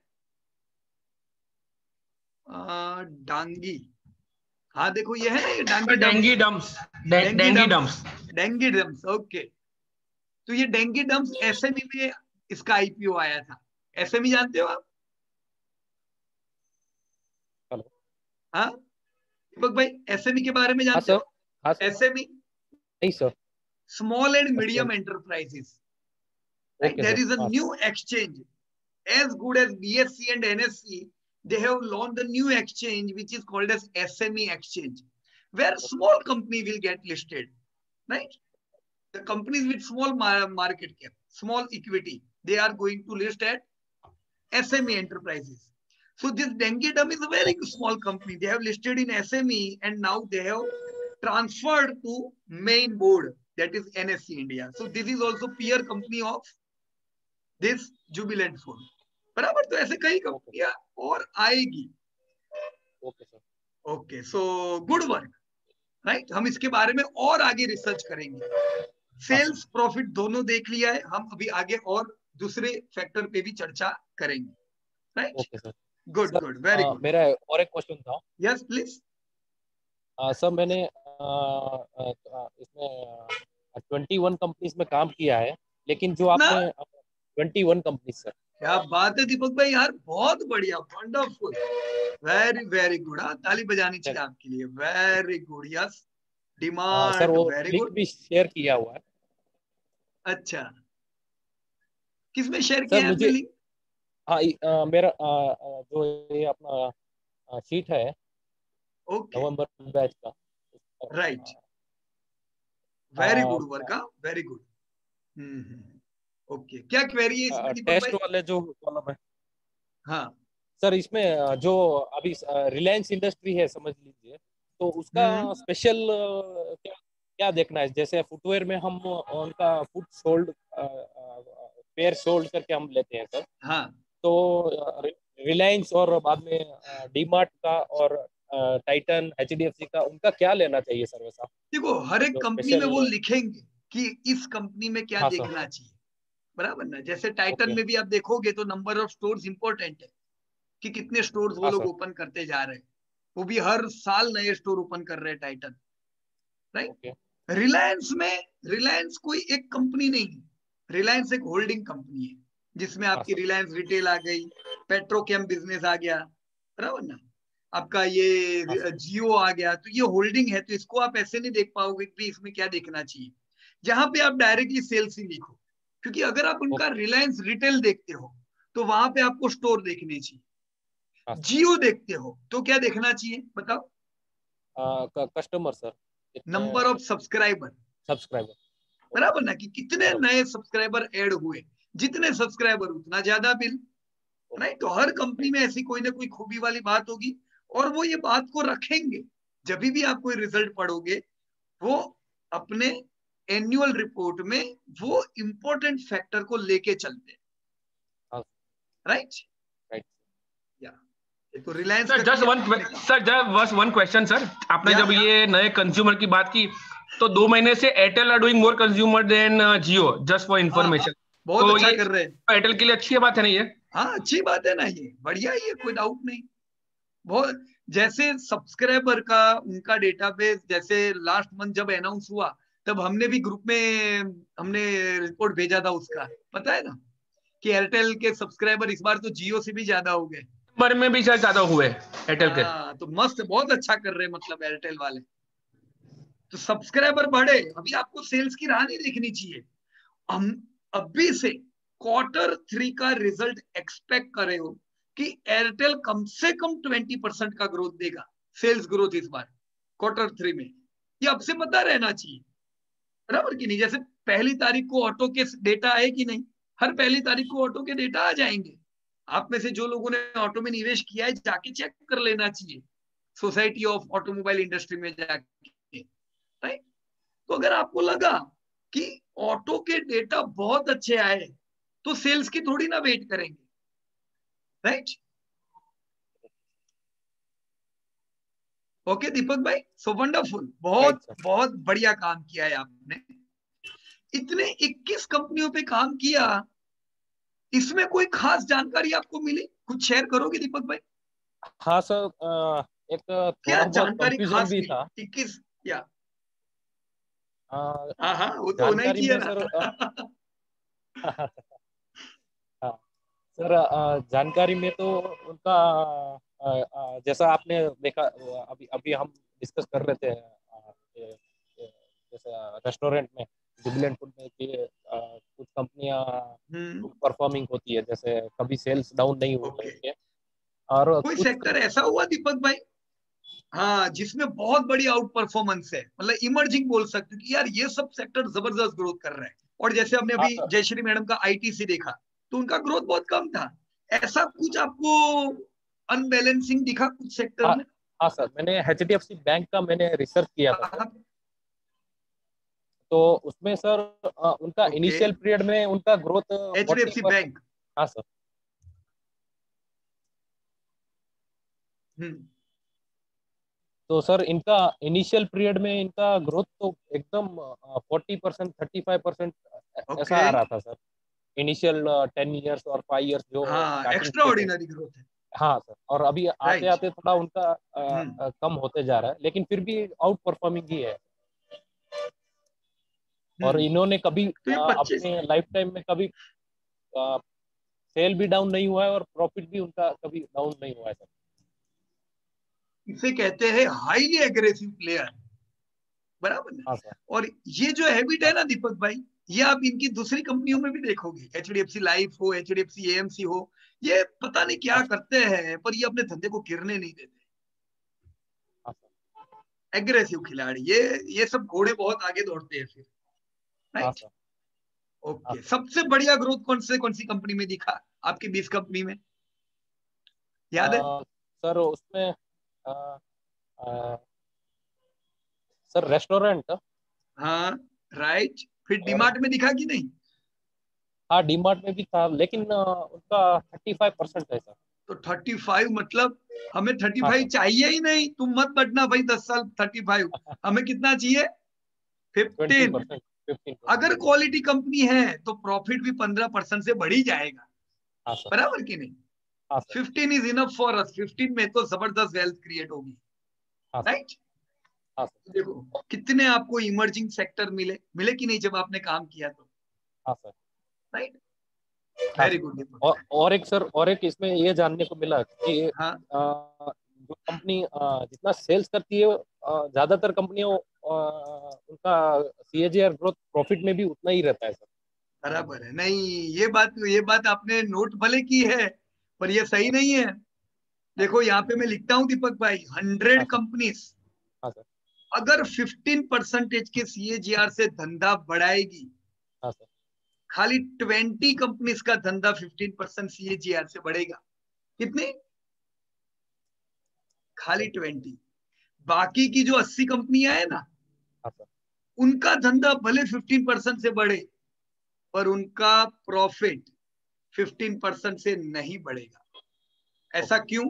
आ, डांगी, हाँ देखो ये है ना, ये डांगी डम्स, डेंगी डम्स, डेंगी डेंगी डम्स, डम्स। डेंगी डम्स, ओके। तो ये डेंगी डम्स एसएमई में इसका आईपीओ आया था। एसएमई जानते हो आप? हेलो। हाँ दीपक भाई, एसएमई के बारे में हाँ जानते सर। हो? हाँ सर। एसएमई, नहीं सर। स्मॉल एंड अच्छा। Medium enterprises, right? Okay There sir. is a हाँ new exchange as good as B S E and N S E. They have launched a new exchange which is called as S M E exchange, where small company will get listed, right? The companies with small market cap, small equity, they are going to list at S M E enterprises. So this Dengidum is a very small company. They have listed in S M E and now they have transferred to main board, that is N S E India. So this is also peer company of this Jubilant food, बराबर। तो ऐसे कई कंपनियां और आएगी। Okay sir. Okay, so good work, right. हम इसके बारे में और आगे रिसर्च करेंगे। सेल्स प्रॉफिट दोनों देख लिया है, हम अभी आगे और दूसरे फैक्टर पे भी चर्चा करेंगे, right? Okay sir. Good good, very good. मेरा और एक क्वेश्चन था। Yes please. सर मैंने आ, आ, आ, इसमें ट्वेंटी वन कंपनीज में काम किया है, लेकिन जो ना, आपने ट्वेंटी वन कंपनी सर। क्या बात है दीपक भाई, यार बहुत बढ़िया, वंडरफुल, वेरी वेरी गुड। हाँ, ताली बजानी चाहिए आपके लिए, very good. Yes, sir demand, वो वेरी लिंक गुड। भी शेयर किया हुआ है। अच्छा, किसमें शेयर सर किया है आपने मुझे, लिंक? हाँ आ, मेरा आ, आ, जो ये अपना शीट है ओके, नवंबर बैच का, right, very uh, good work, very good. Hmm, okay, क्या क्वेरी है इसमें दीपक टेस्ट भाई? वाले जो कॉलम है हाँ, सर, इसमें अ, जो अभी रिलायंस इंडस्ट्री है समझ लीजिए, तो उसका हम्म, स्पेशल क्या क्या देखना है? जैसे फुटवेयर में हम उनका फुट सोल्ड पेयर सोल्ड करके हम लेते हैं सर, हाँ तो रिलायंस और बाद में डीमार्ट का और टाइटन एचडीएफसी का, उनका क्या लेना चाहिए सर वैसा देखो, हर एक जो कंपनी में स्पेशल? वो लिखेंगे कि इस कंपनी में क्या हाँ सर। देखना चाहिए, बराबर ना। जैसे टाइटन ओके। में भी आप देखोगे तो नंबर ऑफ स्टोर्स इंपॉर्टेंट है, कि कितने स्टोर्स वो हाँ लोग सर। ओपन करते जा रहे हैं, वो भी हर साल नए स्टोर ओपन कर रहे हैं टाइटन, राइट। ओके। रिलायंस में, रिलायंस कोई एक कंपनी नहीं है, रिलायंस एक होल्डिंग कंपनी है, जिसमें हाँ आपकी सर। रिलायंस रिटेल आ गई, पेट्रोकेम बिजनेस आ गया, बराबर ना, आपका हाँ ये सर। जियो आ गया, तो ये होल्डिंग है, तो इसको आप ऐसे नहीं देख पाओगे कि इसमें क्या देखना चाहिए। जहां पे आप डायरेक्टली सेल्स ही लिखो, क्योंकि अगर आप उनका ओके। रिलायंस रिटेल देखते हो तो वहां पे आपको स्टोर देखने चाहिए। हाँ। जियो देखते हो तो क्या देखना चाहिए बताओ? Customer sir, number of subscriber, subscriber, बराबर ना, कि कितने नए सब्सक्राइबर ऐड हुए, जितने सब्सक्राइबर उतना ज्यादा बिल, राइट? तो हर कंपनी में ऐसी कोई ना कोई खूबी वाली बात होगी और वो ये बात को रखेंगे। जब भी आप कोई रिजल्ट पढ़ोगे वो अपने एनुअल रिपोर्ट में वो इंपॉर्टेंट फैक्टर को लेके चलते हैं, राइट? राइट। या तो Reliance sir just one sir just one question sir, आपने या, जब या, ये नए कंज्यूमर की बात की तो दो महीने से Airtel are doing more consumer than Jio, just for information. बहुत तो अच्छा ये कर रहे हैं। एयरटेल के लिए अच्छी बात है ना ये? हाँ अच्छी बात है ना, ये बढ़िया ही है, कोई डाउट नहीं। बहुत जैसे सब्सक्राइबर का उनका डेटाबेस, जैसे लास्ट मंथ जब अनाउंस हुआ तब हमने भी ग्रुप में हमने रिपोर्ट भेजा था उसका, पता है ना, कि एयरटेल के सब्सक्राइबर इस बार तो जियो से भी ज्यादा हो गए, नंबर में भी शायद ज्यादा हुए एयरटेल के। हाँ तो मस्त, बहुत अच्छा कर रहे हैं मतलब एयरटेल वाले। तो सब्सक्राइबर बढ़े, अभी आपको सेल्स की राह नहीं देखनी चाहिए। हम अभी से क्वार्टर थ्री का रिजल्ट एक्सपेक्ट कर रहे हो कि एयरटेल कम से कम ट्वेंटी परसेंट का ग्रोथ देगा, सेल्स ग्रोथ इस बार क्वार्टर थ्री में, ये अब से पता रहना चाहिए, बराबर कि नहीं? जैसे पहली तारीख को ऑटो के डेटा आए कि नहीं, हर पहली तारीख को ऑटो के डेटा आ जाएंगे। आप में से जो लोगों ने ऑटो में निवेश किया है जाके चेक कर लेना चाहिए, सोसाइटी ऑफ ऑटोमोबाइल इंडस्ट्री में जाके, राइट? तो अगर आपको लगा कि ऑटो के डेटा बहुत अच्छे आए तो सेल्स की थोड़ी ना वेट करेंगे, राइट? ओके दीपक भाई, सो वंडरफुल, बहुत Right, बहुत बढ़िया काम किया है आपने। इतने इक्कीस कंपनियों पे काम किया, इसमें कोई खास जानकारी आपको मिली, कुछ शेयर करोगे दीपक भाई? हाँ सर, एक क्या थोड़ा बहुत जानकारी कंफ्यूजन खास भी मिली था। इक्कीस? या हाँ, हाँ हाँ वो तो होना ही जानकारी चाहिए में ना। सर हाँ सर, अ, जानकारी में तो उनका अ, अ, जैसा आपने देखा, अभी अभी हम डिस्कस कर रहे थे, अ, ये- ये जैसे रेस्टोरेंट में, जुबिलेंट फूड में, कि अ, कुछ कंपनियां हम्म, परफॉर्मिंग होती है, जैसे कभी सेल्स डाउन नहीं हुए ओके। उनके, और कोई कुछ सेक्टर ऐसा हुआ दीपक भाई, हाँ, जिसमें बहुत बड़ी आउट परफॉर्मेंस है, मतलब इमर्जिंग बोल सकते हो कि यार ये सब सेक्टर जबरदस्त ग्रोथ कर रहे हैं? और जैसे हमने हाँ अभी सर, जयश्री मैडम का आईटीसी देखा तो उनका ग्रोथ बहुत कम था, ऐसा कुछ आपको अनबैलेंसिंग दिखा कुछ सेक्टर हाँ में? हाँ सर, मैंने H D F C bank का मैंने रिसर्च किया था सर। हाँ, तो उसमें सर, अ, उनका ओके, इनिशियल पीरियड में उनका growth forty HDFC percent bank, हाँ सर। हम्म, तो सर इनका इनिशियल पीरियड में इनका ग्रोथ तो एकदम forty percent, thirty five percent, ऐसा ओके, आ रहा था सर। इनिशियल टेन इयर्स और फाइव इयर्स जो हाँ, स्टार्टिंग एक्स्ट्रा फेज है। ऑर्डिनरी ग्रोथ है, हाँ सर, और अभी आते राइट? आते थोड़ा उनका अ, हम्म, अ, कम होते जा रहा है, लेकिन फिर भी आउट परफॉर्मिंग ही है। और हम्म, इन्होंने कभी तो अ, ये पच्चीस, अपने लाइफ टाइम में कभी सेल भी डाउन नहीं हुआ है और प्रॉफिट भी उनका कभी डाउन नहीं हुआ है सर। इसे कहते हैं हाईली एग्रेसिव प्लेयर, बराबर ना? हाँ सर। और ये जो हैबिट है हाँ ना दीपक भाई, ये आप इनकी दूसरी कंपनियों में भी देखोगे, एचडीएफसी लाइफ हो, एचडीएफसी एएमसी हो, ये पता नहीं क्या हाँ करते हैं पर ये अपने धंधे को गिरने नहीं देते, हाँ सर। एग्रेसिव खिलाड़ी ये ये सब घोड़े बहुत आगे दौड़ते हैं फिर, हाँ राइट? सर। हाँ ओके, सर। सबसे बढ़िया ग्रोथ कौन से कौन सी कंपनी में दिखा आपकी बीस कंपनी में, याद है? अ, सर उसमें अ, अ, सर रेस्टोरेंट। हाँ, राइट, फिर और डीमार्ट में दिखा कि नहीं? हाँ, डीमार्ट में भी था, लेकिन अ, उनका थर्टी फाइव परसेंट है सर। तो थर्टी फाइव मतलब हमें थर्टी हाँ फाइव सर। चाहिए ही नहीं, तुम मत बढ़ना भाई दस साल, थर्टी फाइव हमें कितना चाहिए? Twenty fifteen. परसेंट फिफ्टीन अगर परसेंट क्वालिटी कंपनी है तो प्रॉफिट भी पंद्रह परसेंट से बढ़ ही जाएगा, हाँ सर। बराबर कि नहीं? हाँ sir. Fifteen is enough for us, fifteen में तो जबरदस्त वेल्थ क्रिएट होगी, हाँ सर। राइट? हाँ सर। देखो कितने आपको इमर्जिंग सेक्टर मिले, मिले कि नहीं जब आपने काम किया तो, हाँ सर। राइट? हाँ वेरी सर। गुड दीपक और भाई। और एक सर, और एक इसमें ये जानने को मिला कि हाँ, अ, जो कंपनी अ, जितना सेल्स करती है, अ, ज्यादातर कंपनियों अ, उनका C A G R growth profit में भी उतना ही रहता है सर। बराबर है, नहीं ये बात ये बात आपने नोट भले की है पर ये सही नहीं है, देखो यहाँ पे मैं लिखता हूँ दीपक भाई, हंड्रेड हाँ सर। कंपनीज हाँ सर। अगर फिफ्टीन परसेंटेज के सीएजीआर से धंधा बढ़ाएगी, हाँ सर। खाली ट्वेंटी कंपनीज का धंधा फिफ्टीन परसेंट सीएजीआर से बढ़ेगा। कितने? खाली ट्वेंटी। बाकी की जो अस्सी कंपनियां है ना, हाँ सर। उनका धंधा भले फिफ्टीन परसेंट से बढ़े, पर उनका प्रॉफिट फिफ्टीन परसेंट से नहीं बढ़ेगा। ऐसा क्यों?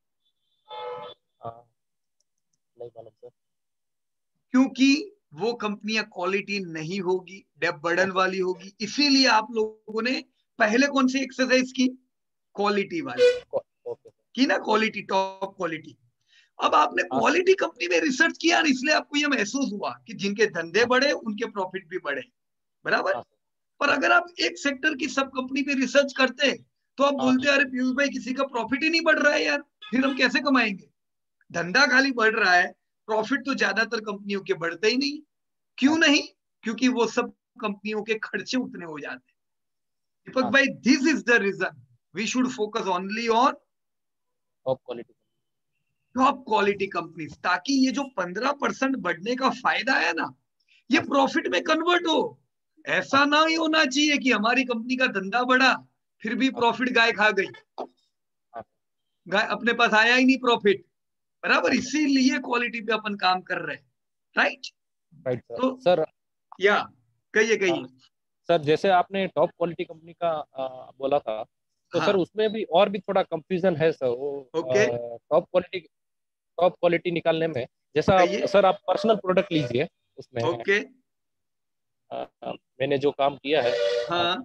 हाँ, नहीं मालूम सर। क्योंकि वो कंपनियां क्वालिटी नहीं होगी, डेप बर्डन ओके। वाली होगी। इसीलिए आप लोगों ने पहले कौन सी एक्सरसाइज की? क्वालिटी वाली ओके सर। की ना, क्वालिटी, टॉप क्वालिटी। अब आपने हाँ सर। क्वालिटी कंपनी में रिसर्च किया, इसलिए आपको यह महसूस हुआ कि जिनके धंधे बढ़े उनके प्रॉफिट भी बढ़े, बराबर। हाँ सर। पर अगर आप एक सेक्टर की सब कंपनी पे रिसर्च करते तो आप हाँ बोलते अरे पीयूष भाई किसी का प्रॉफिट ही नहीं बढ़ रहा है यार, फिर हम कैसे कमाएंगे? धंधा खाली बढ़ रहा है, प्रॉफिट तो ज्यादातर कंपनियों के बढ़ते ही नहीं। क्यों हाँ नहीं? क्योंकि वो सब कंपनियों के खर्चे उतने हो जाते हैं। दीपक हाँ भाई, this is the reason we should focus only on top quality. Top quality companies, ताकि ये जो पंद्रह परसेंट बढ़ने का फायदा है ना, ये हाँ सर। प्रॉफिट में कन्वर्ट हो। ऐसा हाँ ना ही होना चाहिए कि हमारी कंपनी का धंधा बढ़ा फिर भी हाँ प्रॉफिट गाय खा गई, हाँ गाय अपने पास आया ही नहीं प्रॉफिट, बराबर। हाँ सर। इसीलिए क्वालिटी पे अपन काम कर रहे हैं, राइट। Right sir. तो सर या कहिए हाँ, कहिए। सर जैसे आपने टॉप क्वालिटी कंपनी का आ, बोला था, तो सर हाँ, उसमें भी और भी थोड़ा कंफ्यूजन है सर। वो okay, top quality top quality निकालने में, जैसा आप, कहिए। सर आप पर्सनल प्रोडक्ट लीजिए उसमें। ओके, आ, मैंने जो काम किया है, आ, हाँ,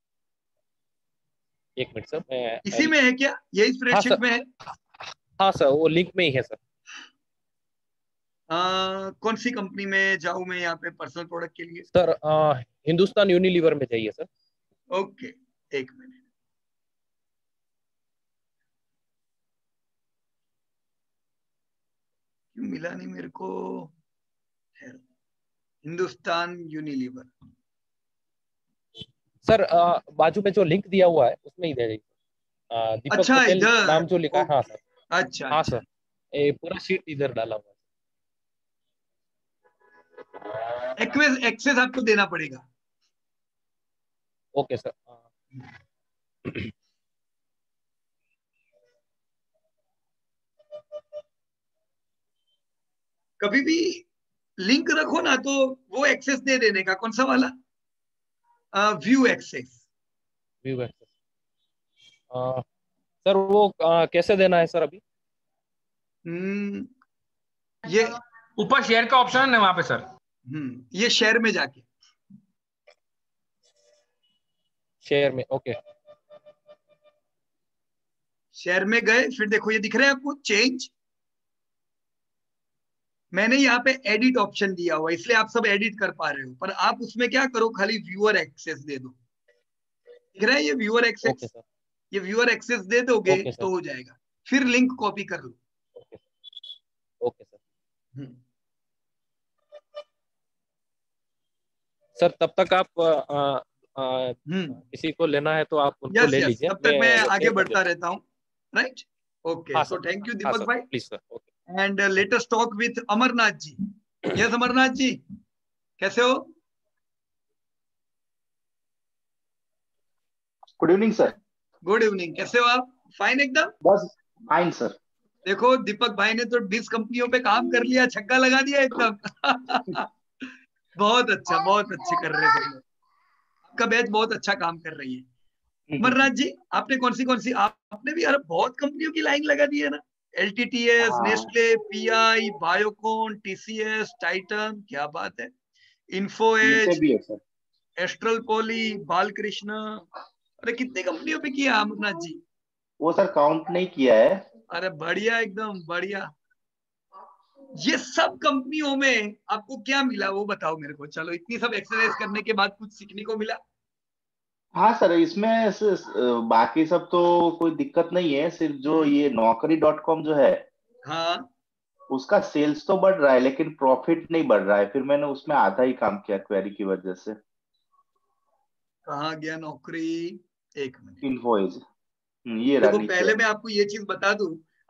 एक मिनट सर, मैं। इसी में है क्या? यही हाँ स्प्रेडशीट सर। में है? हाँ सर, वो लिंक में ही है सर। आ, कौन सी कंपनी में जाऊं मैं यहाँ पे पर्सनल प्रोडक्ट के लिए? सर आ, हिंदुस्तान यूनिलीवर में जाइए सर। ओके, एक मिनट। क्यों मिला नहीं मेरे को? हिंदुस्तान यूनिलीवर। सर आ, बाजू में जो लिंक दिया हुआ है उसमें ही दे जाइए। आ, दीपक अच्छा, पटेल इधर। नाम जो लिखा है, हाँ ओके, सर। अच्छा हाँ अच्छा। सर, ये पूरा शीट इधर डाला हुआ एक्सेस एक्सेस आपको देना पड़ेगा। है। Okay sir. कभी भी लिंक रखो ना तो वो एक्सेस दे देने का। कौन सा वाला? View access. View access. Sir वो आ, कैसे देना है सर अभी? हम्म ये ऊपर शेयर का ऑप्शन है ना वहां पे सर। हम्म ये शेयर में जाके, शेयर में, ओके। शेयर में गए, फिर देखो ये दिख रहा है आपको चेंज। मैंने यहाँ पे एडिट ऑप्शन दिया हुआ, इसलिए आप सब एडिट कर पा रहे हो। पर आप उसमें क्या करो, खाली व्यूअर एक्सेस दे दो। दिख रहा है ये व्यूअर ओके एक्सेस? सर। ये व्यूअर एक्सेस दे दोगे ओके सर। तो हो जाएगा। फिर लिंक कॉपी कर लो। Okay. Okay sir. Hmm sir तब तक आप आ, आ, हम्म किसी को लेना है तो आप उनको यस ले यस, लीजिए, तब तक मैं मैं वो आगे शेयर कर बढ़ता देता रहता हूँ, राइट। हूँ। ओके, हाँ सो सर। थैंक यू हाँ दीपक सर, भाई। Please sir. Okay. And latest talk with Amarnath ji. Yes Amarnath ji, कैसे हो? Good evening sir. Good evening, कैसे हो आप? फाइन एकदम। बस फाइन सर। देखो दीपक भाई ने तो बीस कंपनियों पे काम कर लिया, छक्का लगा दिया एकदम। बहुत अच्छा, बहुत अच्छे कर रहे हैं सब लोग। आपका बैच बहुत अच्छा काम कर रही है। अमरनाथ जी, आपने कौन सी कौन सी, आपने भी यार बहुत कंपनियों की लाइन लगा दी है ना। एलटीटीएस, हाँ, Nestle, PI, Biocon, TCS, Titan, क्या बात है। इन्फो नीचे एज, भी है सर। Astral poly, Balkrishna. अरे कितनी कंपनियों पे किया अमरनाथ जी? वो सर काउंट नहीं किया है। अरे बढ़िया, एकदम बढ़िया। ये सब कंपनियों में आपको क्या मिला वो बताओ मेरे को। चलो, इतनी सब एक्सरसाइज करने के बाद कुछ सीखने को मिला? हाँ सर, इसमें स- स- बाकी सब तो कोई दिक्कत नहीं है, सिर्फ जो ये नौकरी डॉट कॉम जो है हाँ, उसका सेल्स तो बढ़ रहा है लेकिन प्रॉफिट नहीं बढ़ रहा है। फिर मैंने उसमें आधा ही काम किया क्वेरी की वजह से। कहाँ गया नौकरी? एक मिनट। इनवॉइस ये रहा देखो नीचे। पहले मैं आपको ये चीज बता दूं,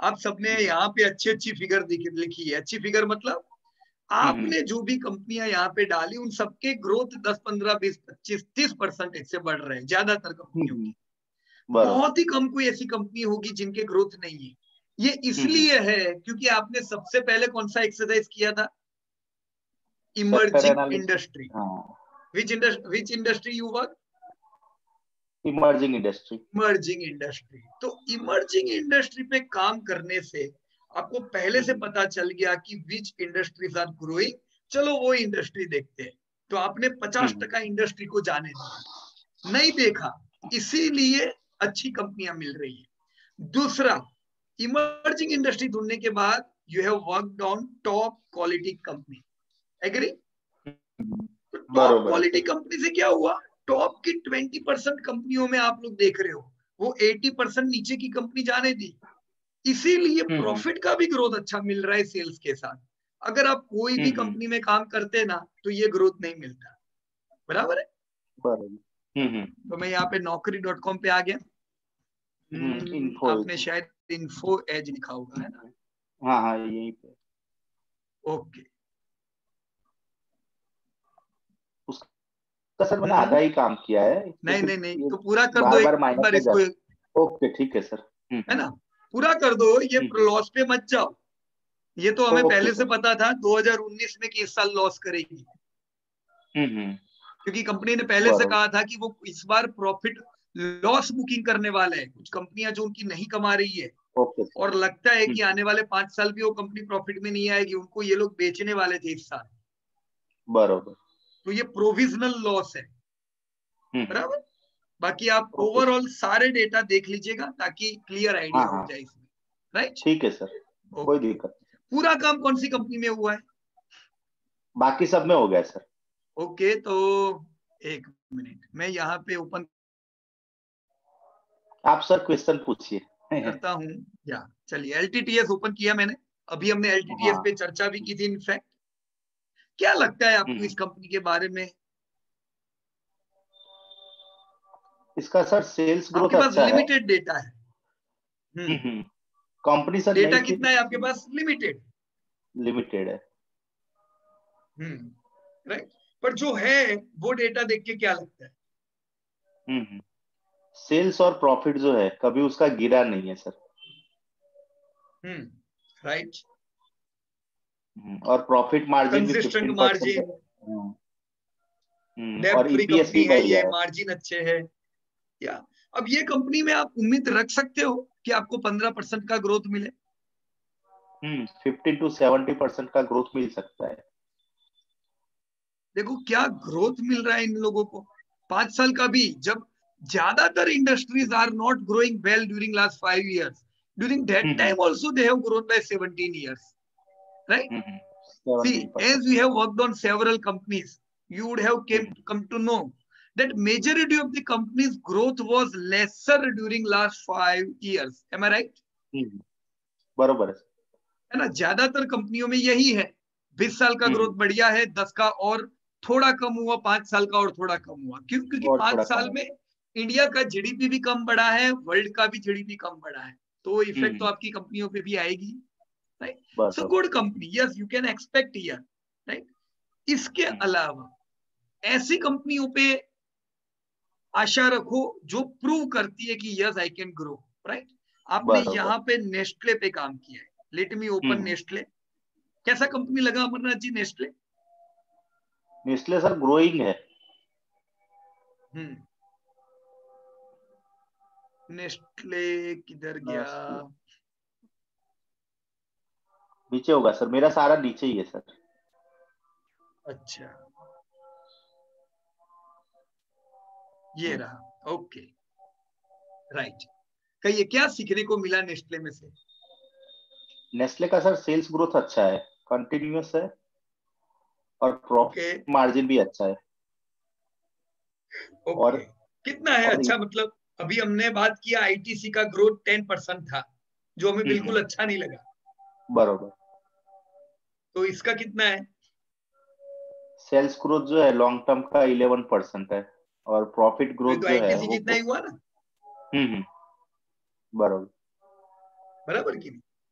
आप सबने यहाँ पे अच्छी अच्छी फिगर लिखी है। अच्छी फिगर मतलब आपने जो भी कंपनियां यहाँ पे डाली उन सबके ग्रोथ दस पंद्रह बीस पच्चीस तीस परसेंटेज से बढ़ रहे हैं ज्यादातर कंपनियों की। बहुत ही कम कोई ऐसी कंपनी होगी जिनके ग्रोथ नहीं है। ये इसलिए है क्योंकि आपने सबसे पहले कौन सा एक्सरसाइज किया था? Emerging industry. Which industry which industry you work? Emerging industry. Emerging industry. तो इमर्जिंग इंडस्ट्री पे काम करने से आपको पहले से पता चल गया कि विच इंडस्ट्रीज आर ग्रोइंग, चलो वो इंडस्ट्री देखते हैं। तो आपने पचास टका इंडस्ट्री को जाने दिया, नहीं देखा, इसीलिए अच्छी कंपनियां मिल रही है। दूसरा, इमर्जिंग इंडस्ट्री ढूंढने के बाद you have worked on top quality company. Agree? Top quality company से क्या हुआ? टॉप की ट्वेंटी परसेंट कंपनियों में आप लोग देख रहे हो वो अस्सी परसेंट नीचे की कंपनी जाने दी। इसीलिए प्रॉफिट का भी ग्रोथ अच्छा मिल रहा है सेल्स के साथ। अगर आप कोई भी कंपनी में काम करते ना तो ये ग्रोथ नहीं मिलता। बराबर है? बराबर। तो मैं यहाँ पे नौकरी डॉट कॉम पे आ गया। आपने शायद इन्फो एज लिखा होगा, है ना? हाँ हाँ यही पे। ओके, उसका सर मैंने आधा ही काम किया है। नहीं नहीं नहीं, तो पूरा कर बार दो बार एक बार इसको। ओके ठीक है सर, है ना? पूरा कर दो, ये लॉस पे मत जाओ। ये तो हमें पहले से पता था दो हज़ार उन्नीस में कि इस साल लॉस करेगी, क्योंकि कंपनी ने पहले से कहा था कि वो इस बार प्रॉफिट लॉस बुकिंग करने वाले हैं। कुछ कंपनियां जो उनकी नहीं कमा रही है और लगता है कि आने वाले पांच साल भी वो कंपनी प्रॉफिट में नहीं आएगी, उनको ये लोग बेचने वाले थे इस साल। बराबर। तो ये प्रोविजनल लॉस है। बराबर। बाकी आप ओवरऑल सारे डेटा देख लीजिएगा ताकि क्लियर आइडिया हो जाए इसमें। राइट? ठीक है सर, कोई दिक्कत। पूरा काम कौन सी कंपनी में हुआ है? बाकी सब में हो गया सर। ओके, तो एक मिनट मैं यहाँ पे ओपन आप सर क्वेश्चन पूछिए। करता हूँ। या चलिए, एलटीटीएस ओपन किया मैंने। अभी हमने एलटीटीएस पे चर्चा भी की थी इनफैक्ट। क्या लगता है आपको इस कंपनी के बारे में? इसका सर सेल्स ग्रोथ अच्छा है। लिमिटेड डेटा है। हम्म कंपनी सर डेटा कितना है आपके पास? लिमिटेड लिमिटेड है। Hmm right. पर जो है वो डेटा देख के क्या लगता है? हम्म सेल्स और प्रॉफिट जो है कभी उसका गिरा नहीं है सर। Hmm right. और प्रॉफिट मार्जिन भी कंसिस्टेंट फिफ्टीन मार्जिन, परसेंट और फ्री ईपीएस कंपनी भी है बढ़ ये, गया है। मार्जिन अच्छे है। या अब ये कंपनी में आप उम्मीद रख सकते हो कि आपको पंद्रह परसेंट का ग्रोथ मिले? Hmm fifteen to seventy percent का ग्रोथ मिल सकता है। देखो क्या ग्रोथ मिल रहा है इन लोगों को पांच साल का भी, जब ज्यादातर industries are not growing well during last five years. During that time also they have grown by seventeen years, right? See, as we have worked on several companies, you would have came come to know that majority of the companies' growth was lesser during last five years. Am I right? बरोबर है। है ना? ज्यादातर कंपनियों में यही है। बीस साल का ग्रोथ बढ़िया है, दस का और थोड़ा कम हुआ, पांच साल का और थोड़ा कम हुआ। क्यों? क्योंकि पांच साल में इंडिया का जीडीपी भी कम बढ़ा है, वर्ल्ड का भी जीडीपी कम बढ़ा है, तो इफेक्ट तो आपकी कंपनियों पे भी आएगी। Right? So good company, yes you can expect here. Right? इसके अलावा ऐसी कंपनियों पे आशा रखो जो प्रूव करती है कि yes I can grow. Right? आपने यहाँ पे नेस्टले पे काम किया है। Let me open Nestle. कैसा कंपनी लगा Amarnath ji Nestle? Nestle sir growing है। हम्म नेस्टले किधर गया? नीचे होगा सर, मेरा सारा नीचे ही है सर। अच्छा, ये रहा। Okay right. कहिए क्या सीखने को मिला नेस्टले में से? नेस्ले का सर सेल्स ग्रोथ अच्छा है, कंटिन्यूअस है और प्रॉफिट मार्जिन भी अच्छा है। ओके और कितना है अच्छा? मतलब अभी हमने बात किया आईटीसी का ग्रोथ टेन परसेंट था जो हमें बिल्कुल अच्छा नहीं लगा। बरोबर। तो इसका कितना है? सेल्स ग्रोथ जो है लॉन्ग टर्म का इलेवन परसेंट है और प्रॉफिट ग्रोथ तो जो है आईटीसी वो जितना ही हुआ ना। हम्म बराबर बराबर की नहीं?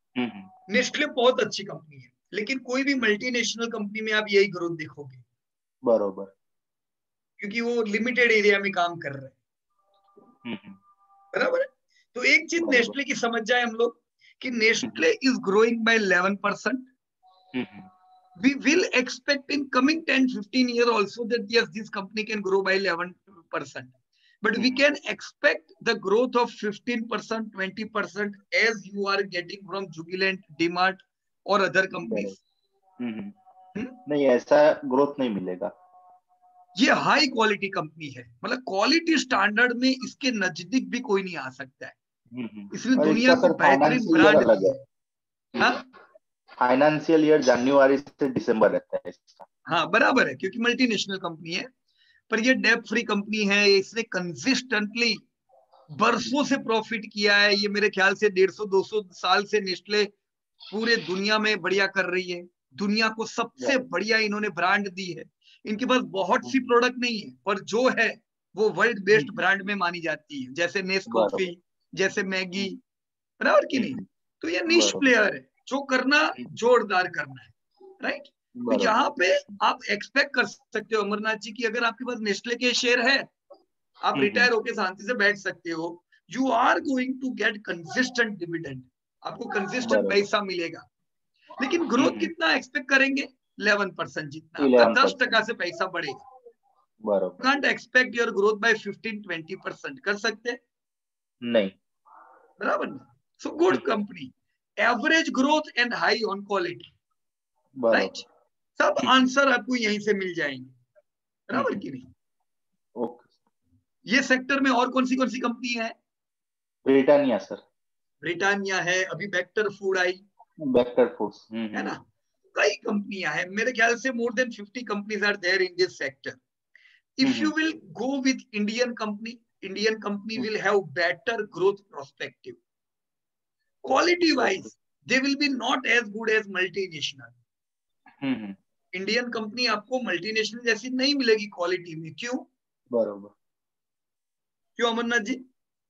नेस्ले बहुत अच्छी कंपनी है, लेकिन कोई भी मल्टीनेशनल कंपनी में आप यही ग्रोथ देखोगे, बरोबर, क्योंकि वो लिमिटेड एरिया में काम कर रहे हैं, बराबर है। तो एक चीज नेस्ले की समझ जाए हम लोग कि Nestle is growing by eleven percent. We will expect in coming ten fifteen year also that yes, this company can grow by eleven percent, but we can expect the growth of fifteen percent, twenty percent as you are getting from Jubilant, DMart or other companies. नहीं, ऐसा ग्रोथ नहीं मिलेगा. ये हाई क्वालिटी कंपनी है, मतलब क्वालिटी स्टैंडर्ड में इसके नजदीक भी कोई नहीं आ सकता है, इसलिए दुनिया की बेहतरीन ब्रांड है. फाइनेंशियल ईयर जनवरी से दिसंबर रहता है इसका. हाँ बराबर है, क्योंकि मल्टीनेशनल कंपनी है, पर ये डेट फ्री कंपनी है, इसने कंसिस्टेंटली बरसों से प्रॉफिट किया है. ये मेरे ख्याल से डेढ़ सौ दो सौ साल से नेस्ले पूरे दुनिया में बढ़िया कर रही है. दुनिया को सबसे बढ़िया इन्होंने ब्रांड दी है. इनके पास बहुत सी प्रोडक्ट नहीं है, पर जो है वो वर्ल्ड बेस्ट ब्रांड में मानी जाती है, जैसे नेस्कॉफी, जैसे मैगी, बराबर की नहीं. तो ये निश प्लेयर है, जो करना जोरदार करना है, राइट. तो यहाँ पे आप एक्सपेक्ट कर सकते हो अमरनाथ जी की अगर आपके पास नेस्ले के शेयर है, आप रिटायर होके शांति से बैठ सकते हो. You are going to get consistent dividend, आपको कंसिस्टेंट पैसा मिलेगा. लेकिन ग्रोथ कितना एक्सपेक्ट करेंगे? इलेवन परसेंट जितना, आपका दस टका से पैसा बढ़ेगा. Can't expect your growth by fifteen twenty percent. कर सकते नहीं, बराबर ना. So good company, average growth and high on quality, right. सब आंसर आपको यहीं से मिल जाएंगे, बराबर की नहीं. ये सेक्टर में और कौन सी कौन सी कंपनी है? Britannia sir. ब्रिटानिया है, अभी वेक्टर फूड आई, वेक्टर फूड्स है ना. कई कंपनियां हैं, मेरे ख्याल से more than fifty companies are there in this sector. If you will go with Indian company, Indian company will have better growth prospective. Quality wise they will be not as good as multinational. Indian company आपको मल्टीनेशनल जैसी नहीं मिलेगी क्वालिटी में. क्यों? बरोबर. क्यों अमरनाथ जी?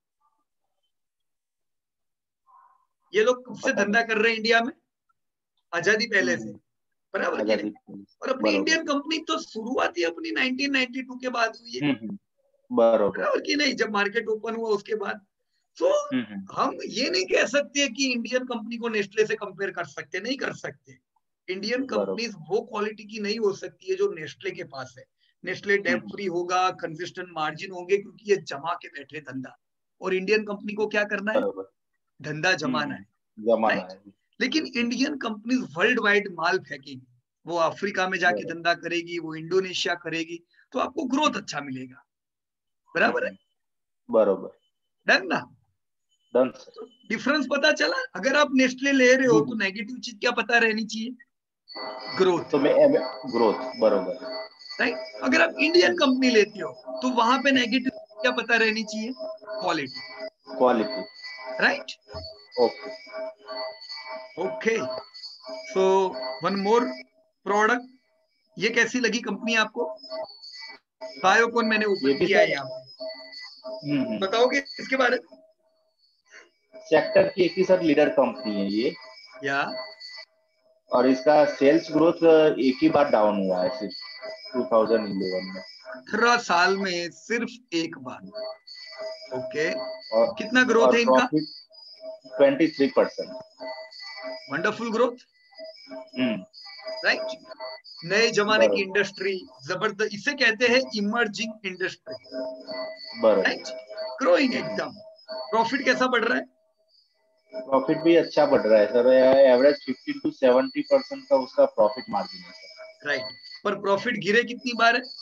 ये लोग कब से धंधा कर रहे हैं इंडिया में? आजादी पहले से, बराबर की नहीं. और अपनी इंडियन कंपनी तो शुरुआत ही अपनी नाइनटीन नाइंटी टू के बाद हुई है, बराबर की नहीं, जब मार्केट ओपन हुआ उसके बाद. तो हम ये नहीं कह सकते कि इंडियन कंपनी को नेस्ले से कंपेयर कर सकते, नहीं कर सकते. इंडियन कंपनीज वो क्वालिटी की नहीं हो सकती है जो नेस्ले के पास है. नेस्ले डेट फ्री होगा, कंसिस्टेंट मार्जिन होंगे, क्योंकि ये जमा के बैठे धंधा. और इंडियन कंपनी को क्या करना है? धंधा जमाना है, जमाना है. लेकिन इंडियन कंपनीज वर्ल्ड वाइड माल फेंकेगी. वो अफ्रीका में जाके धंधा करेगी, वो इंडोनेशिया करेगी, तो आपको ग्रोथ अच्छा मिलेगा, बराबर है. बरोबर. डन ना. डन. डिफरेंस पता चला? अगर आप नेस्ले ले रहे हो तो नेगेटिव चीज क्या पता रहनी चाहिए? ग्रोथ. तो मैं ग्रोथ, बरोबर, राइट. अगर आप इंडियन कंपनी लेते हो तो वहां पे नेगेटिव क्या पता रहनी चाहिए? Quality. Quality, right. Okay. Okay, so one more product. ये कैसी लगी कंपनी आपको? बायोकॉन मैंने ओपन किया है यहाँ पे, बताओगे इसके बारे में? सेक्टर की एक ही सर लीडर कंपनी है ये, या और इसका सेल्स ग्रोथ एक ही बार डाउन हुआ है सिर्फ टू थाउजेंड इलेवन में. अठारह साल में सिर्फ एक बार. ओके, और कितना ग्रोथ है इनका? Twenty three percent. Wonderful growth, right. नए जमाने की इंडस्ट्री, जबरदस्त, इसे कहते हैं इमर्जिंग इंडस्ट्री, राइट. ग्रोइंग एकदम. प्रॉफिट कैसा बढ़ रहा है? प्रॉफिट भी अच्छा बढ़ रहा है sir. Average fifty to seventy percent का उसका प्रॉफिट मार्जिन है, राइट. पर प्रॉफिट गिरे कितनी बार है?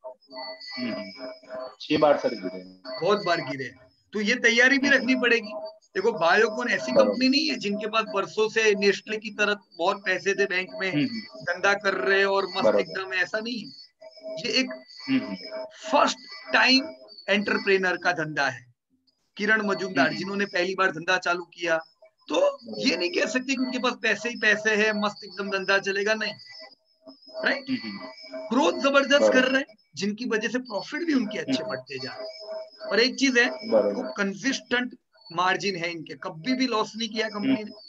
छह बार सर गिरे. बहुत बार गिरे. तो ये तैयारी भी रखनी पड़ेगी. देखो, बायोकॉन ऐसी कंपनी नहीं है जिनके पास बरसों से नेस्ले की तरह बहुत पैसे थे बैंक में, धंधा कर रहे और मस्त एकदम, ऐसा नहीं है. ये एक फर्स्ट टाइम एंटरप्रेनर का धंधा है. किरण मजूमदार जिन्होंने पहली बार धंधा चालू किया, तो ये नहीं कह सकते कि उनके पास पैसे ही पैसे है, मस्त एकदम धंधा चलेगा, नहीं, राइट. ग्रोथ जबरदस्त कर रहे हैं, जिनकी वजह से प्रॉफिट भी उनके अच्छे बढ़ते जा रहे हैं. और एक चीज है, कंसिस्टेंट मार्जिन है इनके, कभी भी लॉस नहीं किया कंपनी ने,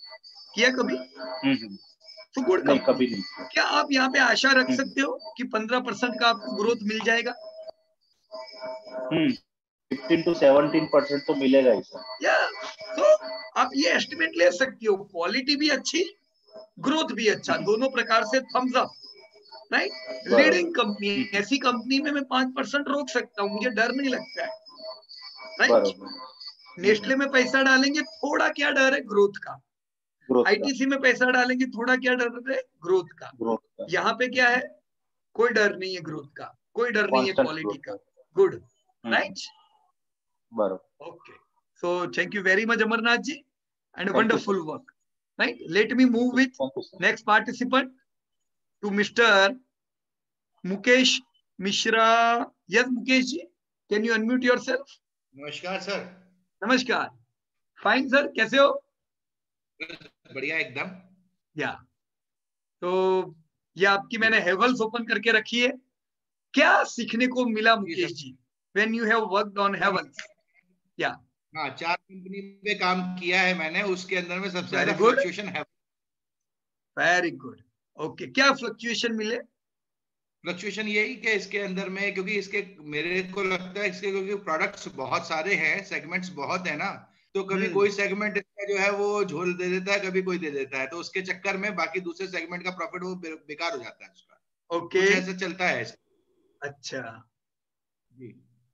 किया कभी? हम्म, तो गुड नहीं कंपनी। कभी नहीं। क्या आप यहाँ पे आशा रख सकते हो कि पंद्रह परसेंट का आपको ग्रोथ मिल जाएगा? Hmm fifteen to seventeen percent तो मिलेगा ही सर। या तो आप ये एस्टिमेट ले सकती हो, क्वालिटी भी अच्छी, ग्रोथ भी अच्छा, दोनों प्रकार से thumbs up, right. Leading company, ऐसी कंपनी में मैं पांच परसेंट रोक सकता हूँ, मुझे डर नहीं लगता है, राइट। नेस्ले में पैसा डालेंगे, थोड़ा क्या डर है? ग्रोथ का। आईटीसी में पैसा डालेंगे, थोड़ा क्या डर है? ग्रोथ का। ग्रोथ यहाँ पे क्या है? कोई डर नहीं है ग्रोथ का, कोई डर नहीं है क्वालिटी का। Good, right. बरोबर। Okay. So thank you very much, Amarnath ji, and Thank wonderful you, work. Right. Let me move with Thank you, sir. next participant to Mister Mukesh Mishra. Yes, Mukesh ji, can you unmute yourself? नमस्कार सर। नमस्कार। Fine sir, कैसे हो? बढ़िया एकदम। या तो ये आपकी मैंने हेवल्स ओपन करके रखी है। क्या सीखने को मिला Mukesh ji when you have worked on Havells? या हाँ, चार कंपनी पे काम किया है मैंने, उसके अंदर में सबसे ज्यादा Very good. फ्लक्चुएशन है। Very good. ओके, क्या फ्लक्चुएशन मिले? फ्लक्चुएशन यही कि इसके अंदर में, क्योंकि इसके मेरे को लगता है इसके क्योंकि प्रोडक्ट्स बहुत सारे हैं, सेगमेंट्स बहुत है ना, तो कभी कोई सेगमेंट इसका जो है वो झोल दे देता है, कभी कोई दे देता है, तो उसके चक्कर में बाकी दूसरे सेगमेंट का प्रॉफिट वो बे, बेकार हो जाता है उसका। ओके, कुछ ऐसा चलता है। अच्छा जी।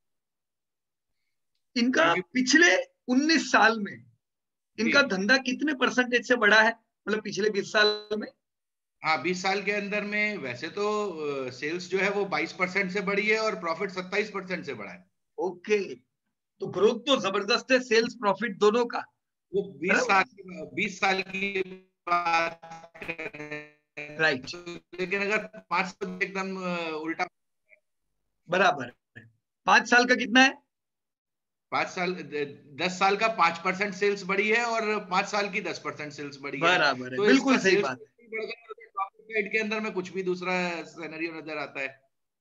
इनका पिछले उन्नीस साल में इनका धंधा कितने परसेंटेज से बढ़ा है? मतलब पिछले बीस साल में? हाँ, बीस साल के अंदर में वैसे तो सेल्स जो है वो बाईस परसेंट से बढ़ी है और प्रॉफिट सत्ताईस परसेंट से बढ़ा है। ओके, तो ग्रोथ तो जबरदस्त है, सेल्स प्रॉफिट दोनों का। वो बीस साल बीस साल की बात, राइट। लेकिन अगर पांच साल एकदम उल्टा। बराबर। पांच साल का कितना है? पांच साल दस साल का पांच परसेंट सेल्स बढ़ी है और पांच साल की दस परसेंट सेल्स बढ़ी है। बराबर है, तो बिल्कुल सही बात है। प्रॉफिट के अंदर में कुछ भी दूसरा सिनेरियो नजर आता है।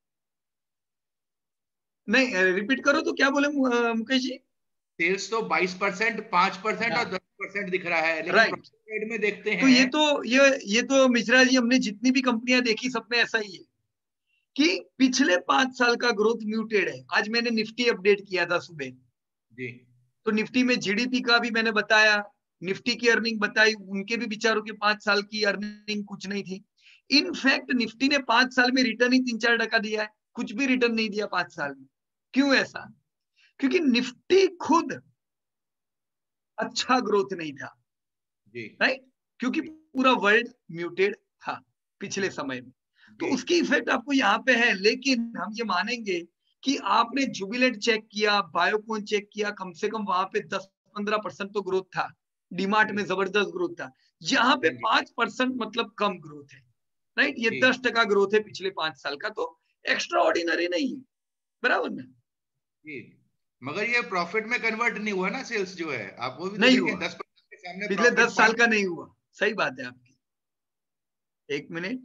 नहीं, रिपीट करो तो क्या बोले मुकेश जी? सेल्स तो बाईस परसेंट, पांच परसेंट और दस परसेंट दिख रहा है, लेकिन राइट। साइड में देखते हैं तो ये तो ये ये तो मिश्रा जी, हमने जितनी भी कंपनियां देखी सब में ऐसा ही है कि पिछले पांच साल का ग्रोथ म्यूटेड है। आज मैंने निफ्टी अपडेट किया था सुबह जी, तो निफ्टी में जीडीपी का भी मैंने बताया, निफ्टी की अर्निंग बताई, उनके भी विचारों की पांच साल की अर्निंग कुछ नहीं थी। इनफैक्ट निफ्टी ने पांच साल में रिटर्न ही तीन चार टका दिया है, कुछ भी रिटर्न नहीं दिया पांच साल में। क्यों ऐसा? क्योंकि निफ्टी खुद अच्छा ग्रोथ नहीं था, राइट, क्योंकि पूरा वर्ल्ड म्यूटेड था पिछले समय में, तो उसकी इफेक्ट आपको यहाँ पे है। लेकिन हम ये मानेंगे कि आपने जुबिलेंट चेक किया, बायोकॉन चेक किया, कम से कम वहां पे दस पंद्रह परसेंट तो ग्रोथ था, डीमार्ट में जबरदस्त ग्रोथ था। यहाँ पे पांच परसेंट मतलब कम ग्रोथ है, राइट। ये दस टका ग्रोथ है पिछले पांच साल का, तो एक्स्ट्रा ऑर्डिनरी नहीं है, बराबर ना? मगर ये प्रॉफिट में कन्वर्ट नहीं हुआ ना, सेल्स जो है, आप वो भी नहीं देखें, हुआ, दस परसेंट के सामने पिछले दस साल का नहीं हुआ। सही बात है आपकी। एक मिनट,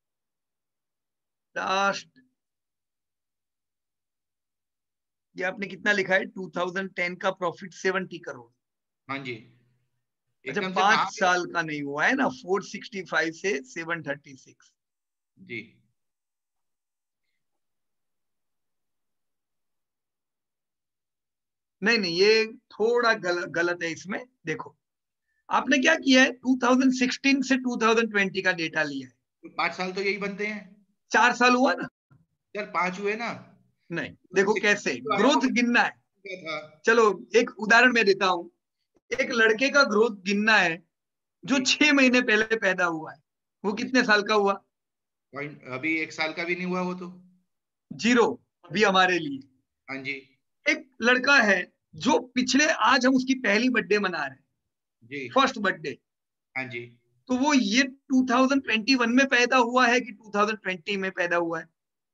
लास्ट ये आपने कितना लिखा है? टू थाउजेंड टेन का प्रॉफिट सत्तर करोड़। हाँ जी। अच्छा, पांच साल का नहीं हुआ है ना, चार सौ पैंसठ से सात सौ छत्तीस। जी, नहीं नहीं, ये थोड़ा गल, गलत है इसमें। देखो आपने क्या किया है, दो हज़ार सोलह से दो हज़ार बीस का डेटा लिया है। तो पांच साल तो यही बनते हैं। चार साल हुआ ना? सर पांच हुए ना? नहीं, देखो कैसे ग्रोथ गिनना है। चलो एक उदाहरण मैं देता हूं। एक लड़के का ग्रोथ गिनना है जो छह महीने पहले पैदा हुआ है, वो कितने साल का हुआ? अभी एक साल का भी नहीं हुआ वो तो जीरो अभी हमारे लिए। हाँ जी। एक लड़का है जो पिछले, आज हम उसकी पहली बर्थडे मना रहे हैं, फर्स्ट बर्थडे। हाँ जी। तो वो ये दो हज़ार इक्कीस में पैदा हुआ है कि दो हज़ार बीस में पैदा हुआ है?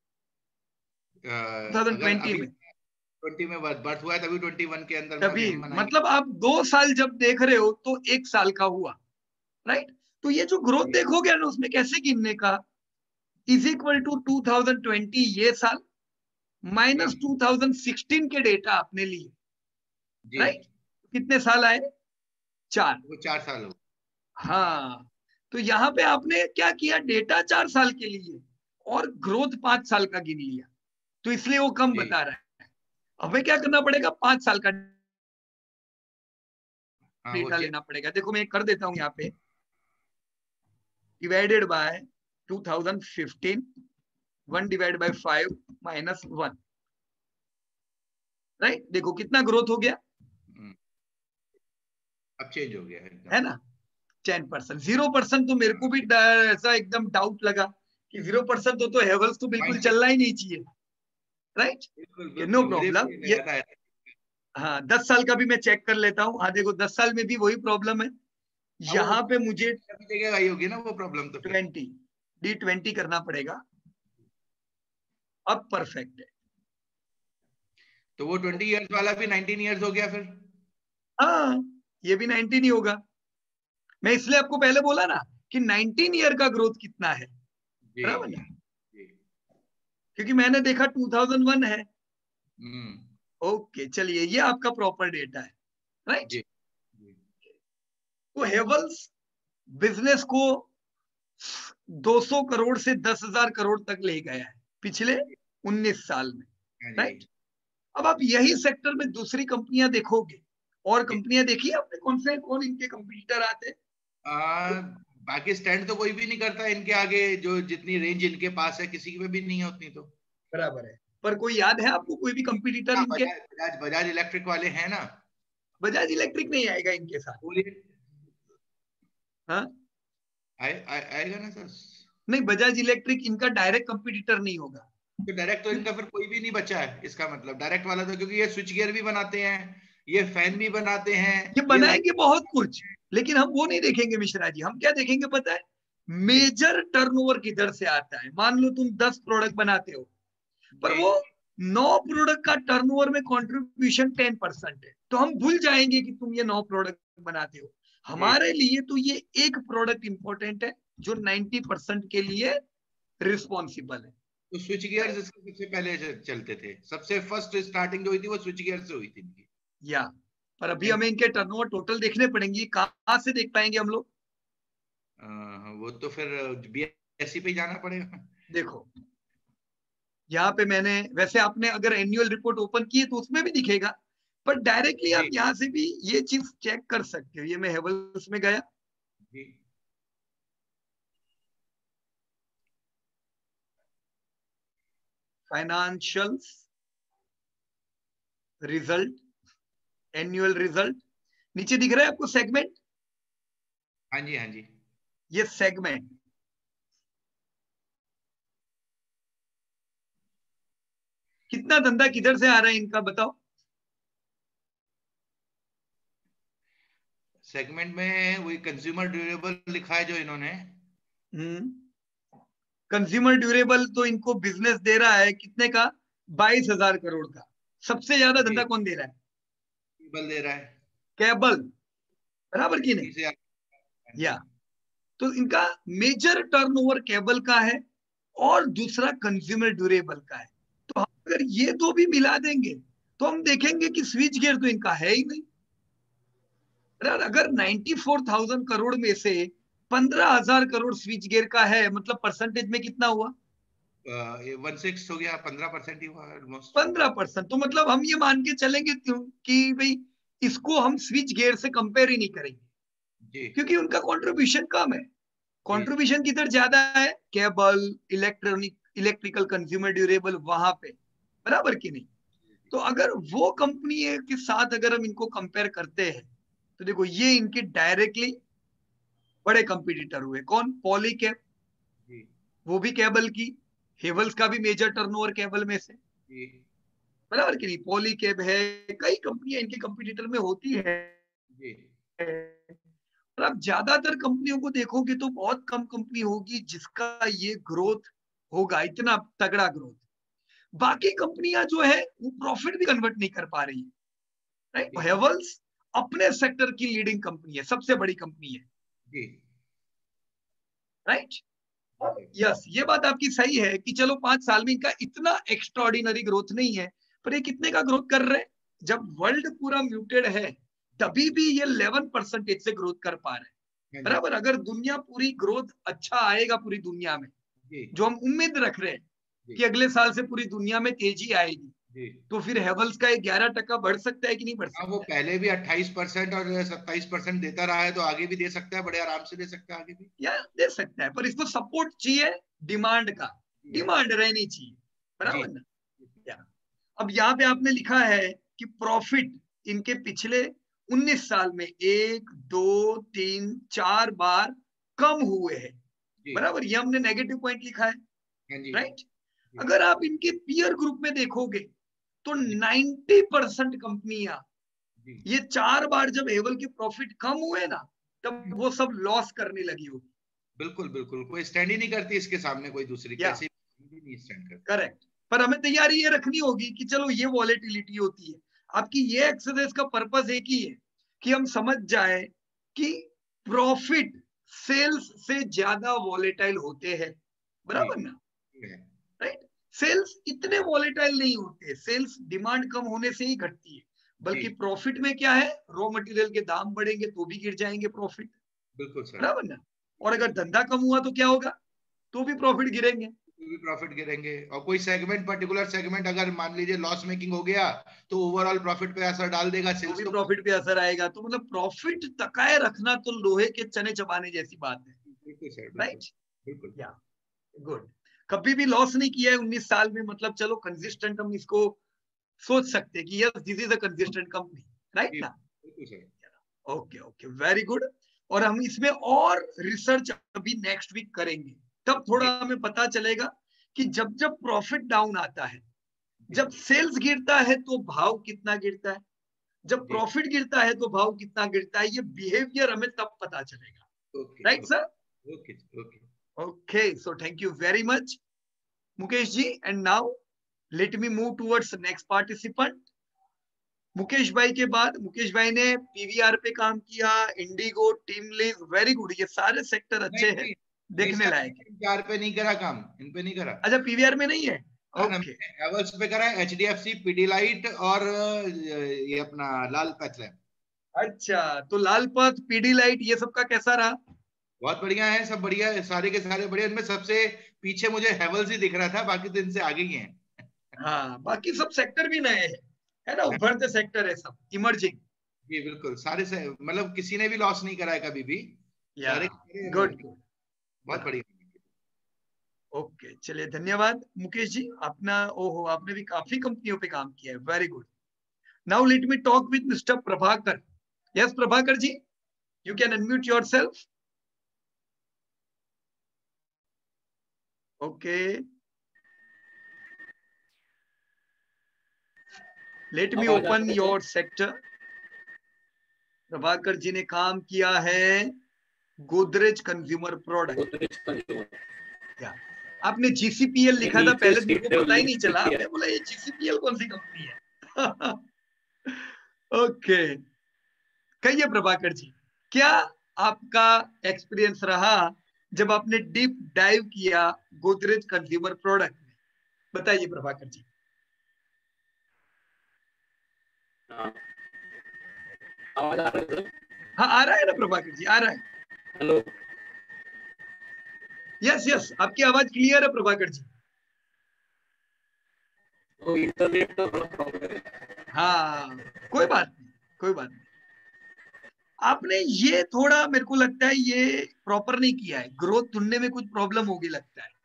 दो हज़ार बीस में बीस में बर्थ हुआ है, तभी इक्कीस के अंदर तभी, मतलब आप दो साल जब देख रहे हो तो एक साल का हुआ, राइट। तो ये जो ग्रोथ देखोगे ना, उसमें कैसे गिनने का, is equal to two thousand twenty ये साल माइनस टू थाउजेंड सिक्सटीन के डेटा आपने लिए, राइट। कितने साल आए? चार। वो चार साल हो। हाँ, तो यहाँ पे आपने क्या किया, डेटा चार साल के लिए और ग्रोथ पांच साल का गिन लिया, तो इसलिए वो कम बता रहा है। हमें क्या करना पड़ेगा, पांच साल का डेटा लेना पड़ेगा। देखो मैं कर देता हूं यहाँ पे, divided by two thousand fifteen, one divide by five minus one, right. देखो कितना ग्रोथ हो गया, अब चेंज हो गया है, है ना, टेन परसेंट। जीरो परसेंट तो मेरे को भी ऐसा एकदम डाउट लगा कि जीरो परसेंट तो, तो हेवल्स तो बिल्कुल चलना ही नहीं चाहिए, राइट। नो प्रॉब्लम, ये हाँ दस साल का भी मैं चेक कर लेता हूँ। हाँ देखो दस साल में भी वही प्रॉब्लम है, यहाँ पे मुझे जगह होगी ना वो प्रॉब्लम, तो ट्वेंटी डी ट्वेंटी करना पड़ेगा। अब परफेक्ट है, तो वो ट्वेंटी इयर्स वाला भी नाइनटीन इयर्स हो गया फिर। हाँ ये भी नाइनटीन ही होगा। मैं इसलिए आपको पहले बोला ना कि नाइनटीन ईयर का ग्रोथ कितना है, बराबर ना, क्योंकि मैंने देखा टू थाउजेंड वन है। ओके चलिए, ये आपका प्रॉपर डेटा है, राइट। तो हेवल्स बिजनेस को दो सौ करोड़ से दस हज़ार करोड़ तक ले गया है पिछले उन्नीस साल में, राइट। अब आप यही सेक्टर में दूसरी कंपनियां देखोगे, और कंपनियां देखी आपने कौन से, कौन इनके कंपटीटर आते हैं? आ, बाकी स्टैंड तो कोई भी नहीं करता इनके आगे, जो जितनी रेंज इनके पास है किसी में भी नहीं है उतनी, तो बराबर है। पर कोई याद है आपको कोई भी कंपटीटर इनके? बजाज बजाज इलेक्ट्रिक वाले हैं ना। बजाज इलेक्ट्रिक नहीं आएगा इनके साथ। हाँ आए, आए, आएगा ना सर? नहीं, बजाज इलेक्ट्रिक इनका डायरेक्ट कंपटीटर नहीं होगा। तो डायरेक्ट तो इनका फिर कोई भी नहीं बचा है, इसका मतलब डायरेक्ट वाला तो, क्योंकि ये स्विच गियर भी बनाते हैं, ये फैन भी बनाते हैं, ये बनाएंगे बहुत कुछ, लेकिन हम वो नहीं देखेंगे मिश्रा जी। हम क्या देखेंगे पता है, मेजर टर्नओवर किधर से आता है। मान लो तुम दस प्रोडक्ट बनाते हो, पर वो नौ प्रोडक्ट का टर्नओवर में कंट्रीब्यूशन टेन परसेंट है, तो हम भूल जाएंगे कि तुम ये नौ प्रोडक्ट बनाते हो। हमारे लिए तो ये एक प्रोडक्ट इंपॉर्टेंट है जो नाइन्टी परसेंट के लिए रिस्पॉन्सिबल है। तो स्विच गियर सबसे पहले चलते थे, सबसे फर्स्ट स्टार्टिंग जो हुई थी वो स्विच गियर से हुई थी इनकी। या पर अभी हमें इनके टर्नओवर टोटल देखने पड़ेंगे, कहां से देख पाएंगे हम लोग? वो तो फिर बीएसई पे जाना पड़ेगा। देखो यहाँ पे मैंने, वैसे आपने अगर एनुअल रिपोर्ट ओपन की है तो उसमें भी दिखेगा, पर डायरेक्टली आप यहाँ से भी ये चीज चेक कर सकते हो। ये मैं हेवल्स में गया, फाइनेंशियल्स, रिजल्ट, एनुअल रिजल्ट, नीचे दिख रहा है आपको सेगमेंट? हाँ जी हाँ जी, ये सेगमेंट, कितना धंधा किधर से आ रहा है इनका बताओ? सेगमेंट में वही कंज्यूमर ड्यूरेबल लिखा है जो इन्होंने। हम्म कंज्यूमर ड्यूरेबल तो इनको बिजनेस दे रहा है कितने का, बाईस हजार करोड़ का। सबसे ज्यादा धंधा कौन दे रहा है? केबल दे रहा है, केबल, बराबर की नहीं? या तो इनका मेजर टर्नओवर केबल का है और दूसरा कंज्यूमर ड्यूरेबल का है। तो हम अगर ये दो भी मिला देंगे तो हम देखेंगे कि स्विच गियर तो इनका है ही नहीं। अगर चौरानवे हज़ार करोड़ में से पंद्रह हज़ार करोड़ स्विच गियर का है, मतलब परसेंटेज में कितना हुआ? वन सिक्स हो गया, पंद्रह परसेंट ही हुआ ऑलमोस्ट। पंद्रह परसेंट। तो मतलब हम ये मान के चलेंगे कि भाई इसको हम स्विच गियर से कंपेयर ही नहीं करेंगे, क्योंकि उनका कंट्रीब्यूशन कम है। कंट्रीब्यूशन किधर ज्यादा है? Cable, electronic, electrical, consumer durable, वहां पे, बराबर की नहीं? तो अगर वो कंपनी के साथ अगर हम इनको कंपेयर करते हैं तो देखो ये इनके डायरेक्टली बड़े कंपटीटर हुए। कौन? पॉलीकैब, वो भी केबल की, हेवल्स का भी मेजर टर्नओवर केबल में से, बराबर की नहीं? पॉलीकैब है, कई कंपनियां इनके कंपटीटर में होती है। और आप ज्यादातर कंपनियों को देखोगे तो बहुत कम कंपनी होगी जिसका ये ग्रोथ होगा, इतना तगड़ा ग्रोथ। बाकी कंपनियां जो है वो प्रॉफिट भी कन्वर्ट नहीं कर पा रही है, राइट? हेवल्स अपने सेक्टर की लीडिंग कंपनी है, सबसे बड़ी कंपनी है, राइट? यस, ये बात आपकी सही है कि चलो पांच साल में इनका इतना एक्स्ट्राऑर्डिनरी ग्रोथ नहीं है, पर ये कितने का ग्रोथ कर रहे हैं? जब वर्ल्ड पूरा म्यूटेड है तभी भी ये इलेवन परसेंटेज से ग्रोथ कर पा रहे हैं। बराबर। अगर दुनिया पूरी ग्रोथ अच्छा आएगा पूरी दुनिया में, जो हम उम्मीद रख रहे हैं कि अगले साल से पूरी दुनिया में तेजी आएगी, तो फिर हेवल्स का ग्यारह टका बढ़ सकता है कि नहीं बढ़ सकता? वो पहले भी अट्ठाईस परसेंट और सत्ताईस परसेंट देता रहा है, तो आगे भी दे सकता है, बड़े आराम से दे सकता है आगे भी। या दे सकता है, पर इसको सपोर्ट चाहिए डिमांड का, डिमांड रहनी चाहिए, बराबर ना? या अब यहाँ पे आपने लिखा है कि प्रॉफिट इनके पिछले उन्नीस साल में एक दो तीन चार बार कम हुए हैं, बराबर। ये हमने नेगेटिव पॉइंट लिखा है, राइट। अगर आप इनके पीयर ग्रुप में देखोगे तो नब्बे परसेंट कंपनियां ये चार बार जब हेवल के प्रॉफिट कम हुए ना, तब वो सब लॉस करने लगी होगी। बिल्कुल बिल्कुल, कोई स्टैंड ही नहीं करती इसके सामने, कोई दूसरी कैसी नहीं स्टैंड करती। करेक्ट। पर हमें तैयारी ये रखनी होगी कि चलो ये वॉलेटिलिटी होती है। आपकी ये एक्सरसाइज का पर्पस एक ही है कि हम समझ जाए कि प्रॉफिट सेल्स से ज्यादा वॉलेटाइल होते हैं, बराबर ना? राइट। सेल्स इतने वॉलेटाइल नहीं होते, सेल्स डिमांड कम होने से ही घटती है, बल्कि प्रॉफिट में क्या है, रॉ मटेरियल के दाम बढ़ेंगे तो भी गिर जाएंगे प्रॉफिट, बिल्कुल सर, बराबर ना? और अगर धंधा कम हुआ तो क्या होगा, तो भी प्रॉफिट गिरेंगे, भी प्रॉफिट गिरेंगे। और कोई सेगमेंट, पर्टिकुलर सेगमेंट अगर मान लीजिए लॉस मेकिंग हो गया, तो ओवरऑल प्रॉफिट पे असर डाल देगा, सेल्स तो प्रॉफिट पे असर आएगा। तो मतलब प्रॉफिट तकाए रखना तो लोहे के चने चबाने जैसी बात है, राइट? बिल्कुल, या गुड। कभी भी लॉस नहीं किया है उन्नीस साल में, मतलब चलो कंसिस्टेंट हम इसको सोच सकते हैं कि yes this is a consistent company, right ना? Okay okay, very good. और हम इसमें और रिसर्च अभी नेक्स्ट वीक करेंगे, तब थोड़ा हमें पता चलेगा कि जब जब प्रॉफिट डाउन आता है, जब सेल्स गिरता है तो भाव कितना गिरता है, जब प्रॉफिट गिरता है तो भाव कितना गिरता है, ये बिहेवियर हमें तब पता चलेगा, right sir? Okay okay okay, so thank you very much Mukesh ji. And now let me move towards next participant. Mukesh भाई के बाद, मुकेश भाई ने पीवीआर पे काम किया, IndiGo, team lease, very good, ये सारे सेक्टर अच्छे हैं, देखने लायक है। पीवीआर पे नहीं करा काम, इन पे नहीं करा। अच्छा, पीवीआर में नहीं है, ओके। हेवल्स पे करा है, एचडीएफसी, पीडीलाइट और ये अपना लाल पैथलैब। अच्छा, तो लाल पथ, पीडीलाइट, ये सब का कैसा रहा? बहुत बढ़िया है, सब बढ़िया है, सारे के सारे बढ़िया। इनमें सबसे पीछे मुझे हेवल्स ही दिख रहा था, बाकी तो इनसे आगे ही हैं। हाँ, बाकी सब सेक्टर भी नए हैं, है ना, उभरते सेक्टर है सब, इमर्जिंग। जी बिल्कुल, सारे से मतलब किसी ने भी लॉस नहीं करा है कभी भी, सारे गुड, बहुत बढ़िया। ओके, चलिए धन्यवाद मुकेश जी, अपना ओहो आपने भी काफी कंपनियों पे काम किया है, very good. Now let me talk with mister Prabhakar. Yes Prabhakar ji, you can unmute yourself. Okay, let me open your sector. Prabhakar ji ने काम किया है गोदरेज कंज्यूमर प्रोडक्ट। आपने जीसीपीएल लिखा था पहले, मेरे को पता ही नहीं चला, मैं बोला ये जीसीपीएल कौन सी कंपनी है। ओके, कहिए प्रभाकर जी, क्या आपका एक्सपीरियंस रहा जब आपने डीप डाइव किया गोदरेज कंज्यूमर प्रोडक्ट में? बताइए प्रभाकर जी। आवाज आ रहा है? हाँ आ रहा है ना प्रभाकर जी, आ रहा है। हेलो, यस यस, आपकी आवाज क्लियर है प्रभाकर जी। तो इंटरनेट का थोड़ा प्रॉब्लम है। हाँ कोई बात नहीं, कोई बात नहीं। आपने ये थोड़ा, मेरे को लगता है ये प्रॉपर नहीं किया है, ग्रोथ ढूंढने में कुछ प्रॉब्लम होगी लगता है।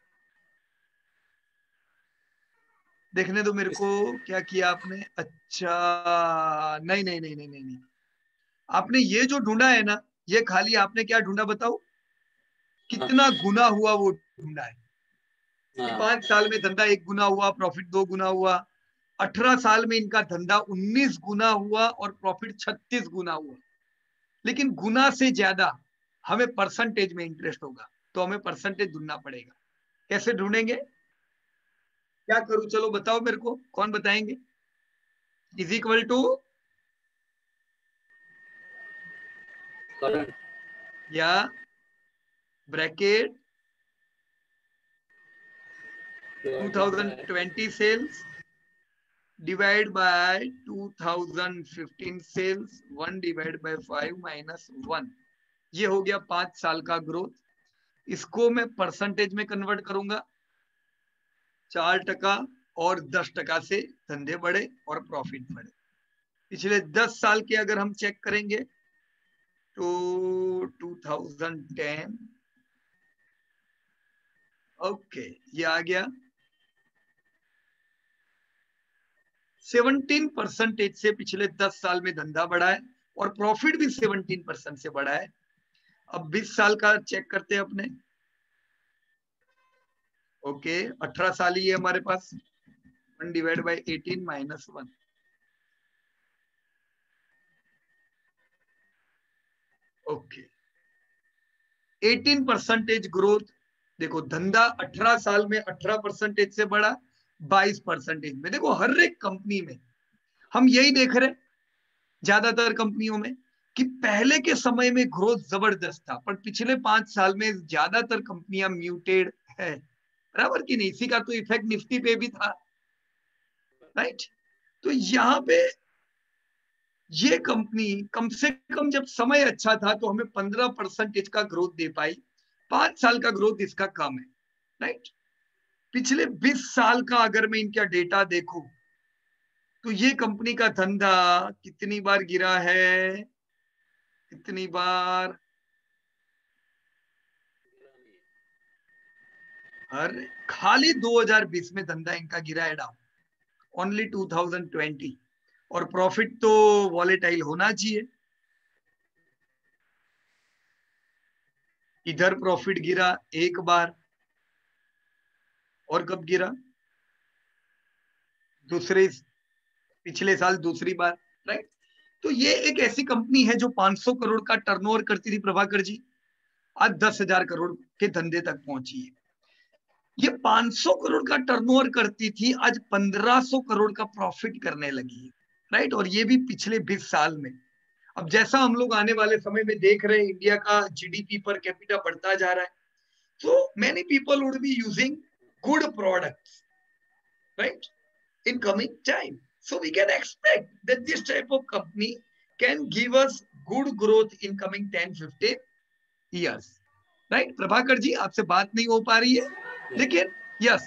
देखने दो मेरे को, क्या किया आपने? अच्छा, नहीं नहीं नहीं नहीं नहीं नहीं, आपने ये जो ढूंढा है ना, ये खाली आपने क्या ढूंढा बताओ? कितना गुना हुआ वो ढूंढा है कि पांच साल में धंधा एक गुना हुआ, प्रॉफिट दो गुना हुआ। अठारह साल में इनका धंधा उन्नीस गुना हुआ और प्रॉफिट छत्तीस गुना हुआ। लेकिन गुना से ज्यादा हमें परसेंटेज में इंटरेस्ट होगा, तो हमें परसेंटेज ढूंढना पड़ेगा। कैसे ढूंढेंगे, क्या करूं? चलो बताओ मेरे को, कौन बताएंगे? इज इक्वल टू या bracket twenty twenty sales divide by two thousand fifteen sales, one divided by five minus one, ये हो गया पांच साल का ग्रोथ। इसको मैं परसेंटेज में कन्वर्ट करूंगा, चार टका और दस टका से धंधे बढ़े और प्रॉफिट बढ़े। पिछले दस साल के अगर हम चेक करेंगे तो टू थाउजेंड टेन, ओके ये आ गया, सत्रह परसेंटेज से पिछले दस साल में धंधा बढ़ा है और प्रॉफिट भी सत्रह परसेंट से बढ़ा है। अब बीस साल का चेक करते हैं अपने। ओके अठारह साल ही है हमारे पास, one divide by eighteen minus one, okay अठारह परसेंटेज ग्रोथ। देखो धंधा अठारह साल में अठारह परसेंटेज से बढ़ा, बाईस परसेंटेज में। देखो हर एक कंपनी में हम यही देख रहे हैं, ज्यादातर कंपनियों में, कि पहले के समय में ग्रोथ जबरदस्त था, पर पिछले पांच साल में ज्यादातर कंपनियां म्यूटेड है, बराबर कि नहीं? इसी का तो इफेक्ट निफ्टी पे भी था, राइट? तो यहाँ पे ये कंपनी कम से कम जब समय अच्छा था तो हमें पंद्रह परसेंटेज का ग्रोथ दे पाई, पांच साल का ग्रोथ इसका कम है, राइट? पिछले बीस साल का अगर मैं इनका डेटा देखूं तो ये कंपनी का धंधा कितनी बार गिरा है, कितनी बार? अरे खाली दो हज़ार बीस में धंधा इनका गिरा है down, only two thousand twenty. और प्रॉफिट तो वॉलेटाइल होना चाहिए, इधर प्रॉफिट गिरा एक बार, और कब गिरा? दूसरे पिछले साल दूसरी बार, राइट? तो ये एक ऐसी कंपनी है जो पांच सौ करोड़ का टर्नओवर करती थी प्रभाकर जी, आज दस हजार करोड़ के धंधे तक पहुंची है। ये पांच सौ करोड़ का टर्नओवर करती थी, आज पंद्रह सौ करोड़ का प्रॉफिट करने लगी है, राइट? और ये भी पिछले बीस साल में। अब जैसा हम लोग आने वाले समय में देख रहे हैं, इंडिया का जीडीपी पर कैपिटा बढ़ता जा रहा है, so many people would be using good products, right, in coming time. So we can expect that this type of company can give us good growth in coming ten fifteen years, right? Prabhakar ji आपसे बात नहीं हो पा रही है, लेकिन यस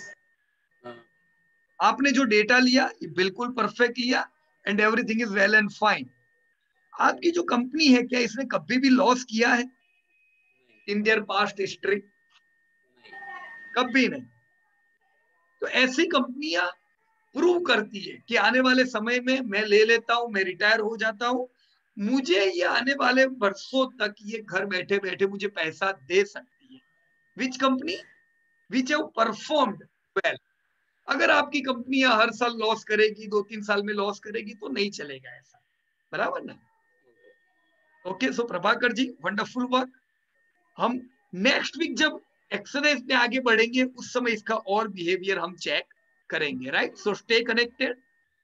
आपने जो डेटा लिया ये बिल्कुल परफेक्ट लिया, and everything is well and fine. आपकी जो कंपनी है क्या इसने कभी भी लॉस किया है इन देयर पास्ट हिस्ट्री? कभी नहीं। तो ऐसी कंपनियां प्रूव करती है कि आने वाले समय में मैं ले लेता हूं, मैं रिटायर हो जाता हूं, मुझे ये आने वाले वर्षों तक ये घर बैठे बैठे मुझे पैसा दे सकती है। Which company? Which have performed well. अगर आपकी कंपनियां हर साल लॉस करेगी, दो तीन साल में लॉस करेगी, तो नहीं चलेगा ऐसा, बराबर ना? Okay, so Prabhakar ji wonderful work. हम नेक्स्ट वीक जब एक्सरसाइज में आगे बढ़ेंगे उस समय इसका और बिहेवियर हम चेक करेंगे, right? So stay connected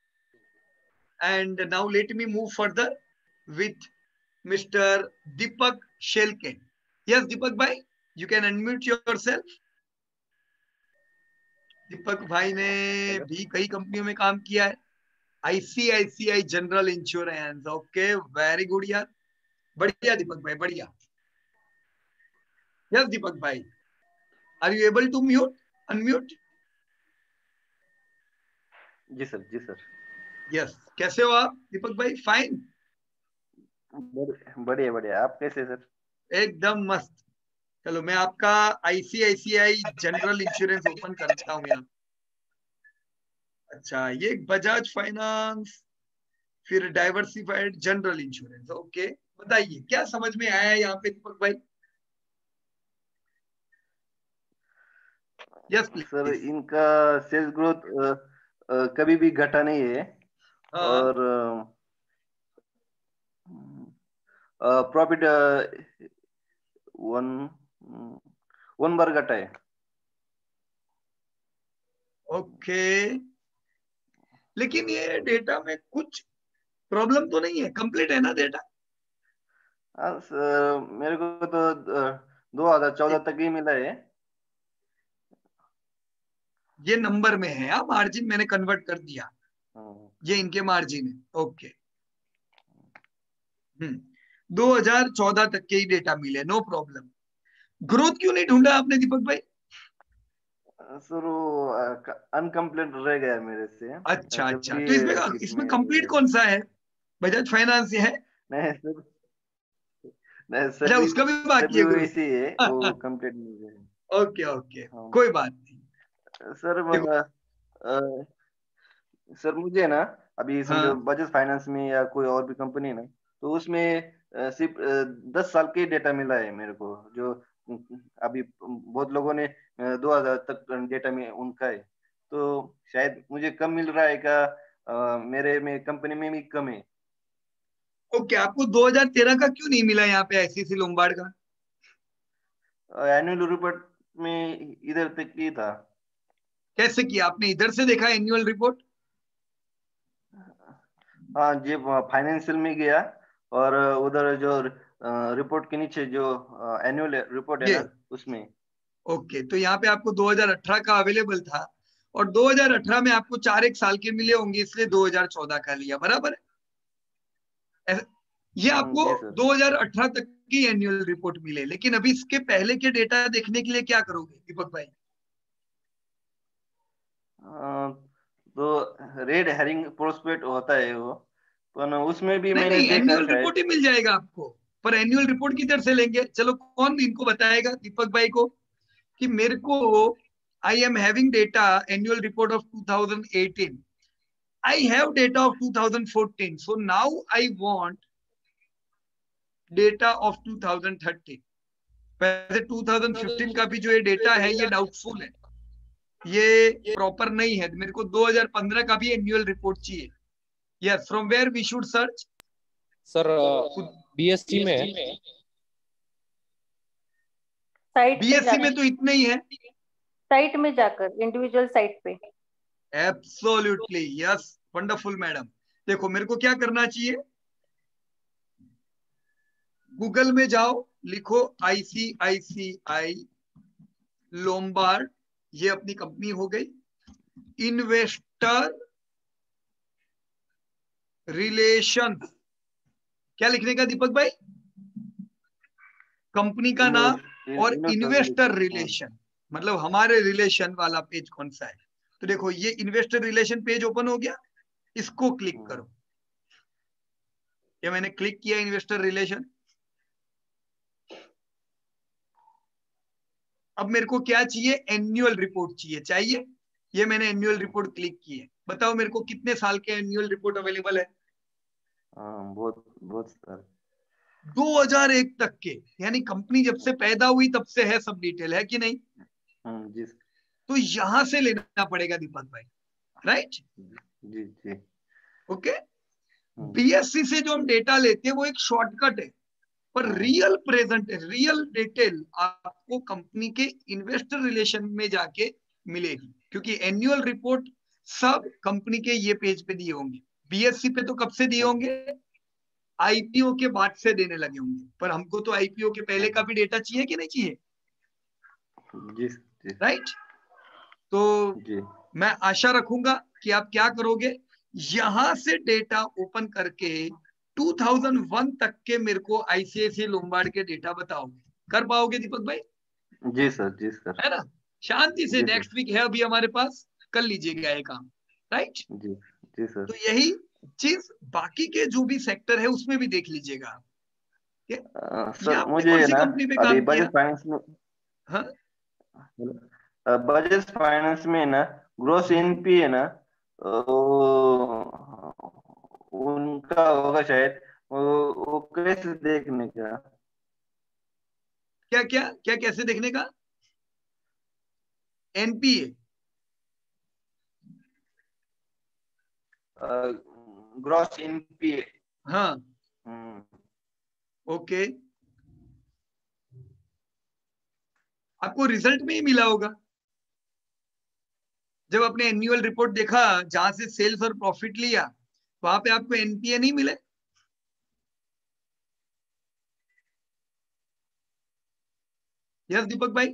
and now let me move further with mister Deepak Shelke. Yes Deepak भाई, you can unmute yourself. Deepak भाई ने भी कई कंपनियों में काम किया है, ICICI general insurance. Okay very good यार, बढ़िया दीपक भाई बढ़िया। यस दीपक भाई, are you able to mute unmute? जी सर, जी सर। यस, कैसे हो आप दीपक भाई? फाइन, बढ़िया बढ़िया। आप कैसे सर? एकदम मस्त। चलो मैं आपका आईसीआईसीआई जनरल इंश्योरेंस ओपन करता हूँ यहाँ। अच्छा, ये बजाज फाइनेंस, फिर डाइवर्सिफाइड जनरल इंश्योरेंस। ओके, बताइए क्या समझ में आया यहाँ पे दीपक भाई? Yes please. सर इनका सेल्स ग्रोथ कभी भी घटा नहीं है, हाँ। और प्रॉफिट वन वन बार घटा है। ओके, लेकिन ये डेटा में कुछ प्रॉब्लम तो नहीं है, कंप्लीट है ना डेटा? हाँ सर, मेरे को तो दो हजार चौदह तक ही मिला है। ये नंबर में है, आप मार्जिन मैंने कन्वर्ट कर दिया, ये इनके मार्जिन है। ओके, हम्म दो हज़ार चौदह तक के ही डेटा मिले, नो प्रॉब्लम। ग्रोथ क्यों नहीं ढूंढा आपने दीपक भाई? सर वो अनकम्प्लीट रह गया मेरे से। अच्छा जब अच्छा, भी तो इसमें किट इसमें में कंप्लीट कौन सा है? बजाज फाइनेंस है? नहीं सर, नहीं अच्छा, सभी उसका भी बाकी सभी है ग्रोथ? वैसी है, वो कंप्लीट नहीं है। ओके ओके, हाँ कोई बात नहीं। सर, देखो, मतलब सर मुझे ना अभी समझो हाँ बजाज फाइनेंस में या कोई और भी कंपनी है ना, तो उसमें अ, सिर्फ दस साल के डेटा मिला है मेरे को। जो अ, अभी बहुत लोगों ने दो हजार तक डेटा में उनका है, तो शायद मुझे कम मिल रहा है क्या? अ, मेरे में कंपनी में भी कम है। ओके, आपको दो हज़ार तेरह का क्यों नहीं मिला यहाँ पे आईसीसी लोम्बार्ड का? एनुअल रिपोर्ट में इधर तक ही था। कैसे किया आपने? इधर से देखा एनुअल रिपोर्ट? हाँ जी, फाइनेंशियल में गया और उधर जो रिपोर्ट के नीचे जो एनुअल रिपोर्ट है ये ना, उसमें। ओके, तो यहाँ पे आपको दो हज़ार अठारह का अवेलेबल था और दो हज़ार अठारह में आपको चार एक साल के मिले होंगे, इसलिए दो हज़ार चौदह का लिया, बराबर है? ऐसा- ये हम्म, आपको जी सर। दो हज़ार अठारह तक की एनुअल रिपोर्ट मिले, लेकिन अभी इसके पहले के डेटा देखने के लिए क्या करोगे दीपक भाई? अ, तो रेड हेरिंग प्रोस्पेक्ट होता है वो, पर उसमें भी नहीं मैंने नहीं, देखा एनुअल शायद। रिपोर्ट ही मिल जाएगा आपको, पर एनुअल रिपोर्ट किधर से लेंगे? चलो, कौन इनको बताएगा दीपक भाई को कि मेरे को I am having data annual report of two thousand eighteen, I have data of two thousand fourteen, so now I want data of two thousand thirteen. वैसे टू थाउज़ेंड फिफ्टीन का भी जो ये डेटा है ये डाउटफुल है, ये प्रॉपर नहीं है। मेरे को दो हज़ार पंद्रह का भी एनुअल रिपोर्ट चाहिए। Yes, from where we should search? Sir BSC में साइट पे बीएससी में जाकर, तो इतने ही है। साइट में जाकर, इंडिविजुअल साइट पे। Absolutely, yes, wonderful madam. देखो, मेरे को क्या करना चाहिए? गूगल में जाओ, लिखो आईसीआईसीआई लोम्बार्ड, ये अपनी कंपनी हो गई। इन्वेस्टर रिलेशन, क्या लिखने का दीपक भाई? कंपनी का नाम और इन्वेस्टर रिलेशन, मतलब हमारे रिलेशन वाला पेज कौन सा है? तो देखो, ये इन्वेस्टर रिलेशन पेज ओपन हो गया, इसको क्लिक करो। ये मैंने क्लिक किया इन्वेस्टर रिलेशन। अब मेरे को क्या चाहिए? एनुअल रिपोर्ट चाहिए। चाहिए? ये मैंने एनुअल रिपोर्ट क्लिक की है। बताओ मेरे को कितने साल के एनुअल रिपोर्ट अवेलेबल है? हाँ, बहुत बहुत सारे। दो हज़ार एक तक के, यानी कंपनी जब से पैदा हुई तब से है सब डिटेल, है कि नहीं? हम्म, जी तो यहां से लेना पड़ेगा दीपक भाई, राइट? जी जी। ओके, बीएससी से जो हम डेटा लेते हैं वो एक शॉर्टकट है, पर रियल प्रेजेंट रियल डिटेल आपको कंपनी के इन्वेस्टर रिलेशन में जाके मिलेगी, क्योंकि एनुअल रिपोर्ट सब कंपनी के ये पेज पे दिए होंगे। बीएससी पे तो कब से दिए होंगे? आईपीओ के बाद से देने लगे होंगे, पर हमको तो आईपीओ के पहले का भी डेटा चाहिए कि नहीं चाहिए? जी जी राइट? तो जी। मैं आशा रखूंगा कि आप क्या करोगे, यहां से डेटा ओपन करके दो हज़ार एक तक के मेरे को आईसीआईसीआई लोम्बार्ड के डेटा बताओगे। कर पाओगे दीपक भाई? जी सर, जी सर। है ना? शांति से, जी सर। नेक्स्ट वीक है अभी हमारे पास, कर लीजिएगा ये काम, राइट? जी जी सर। तो यही चीज बाकी के जो भी सेक्टर है उसमें भी देख लीजिएगा आप। ये सर आपने मुझे कौन सी ना कंपनी पे अभी काम किया? बजाज फाइनेंस में, हाँ, बजाज फाइनेंस में ना ग्रोस एनपी है ना, वो उनका होगा शायद। वो, वो कैसे देखने का? क्या क्या क्या कैसे देखने का? NPA, gross NPA. हाँ, हम्म, ओके, आपको रिजल्ट में ही मिला होगा जब आपने एनुअल रिपोर्ट देखा, जहां से सेल्स और प्रॉफिट लिया, वहां पे आपको एनपीए नहीं मिले? यस दीपक भाई?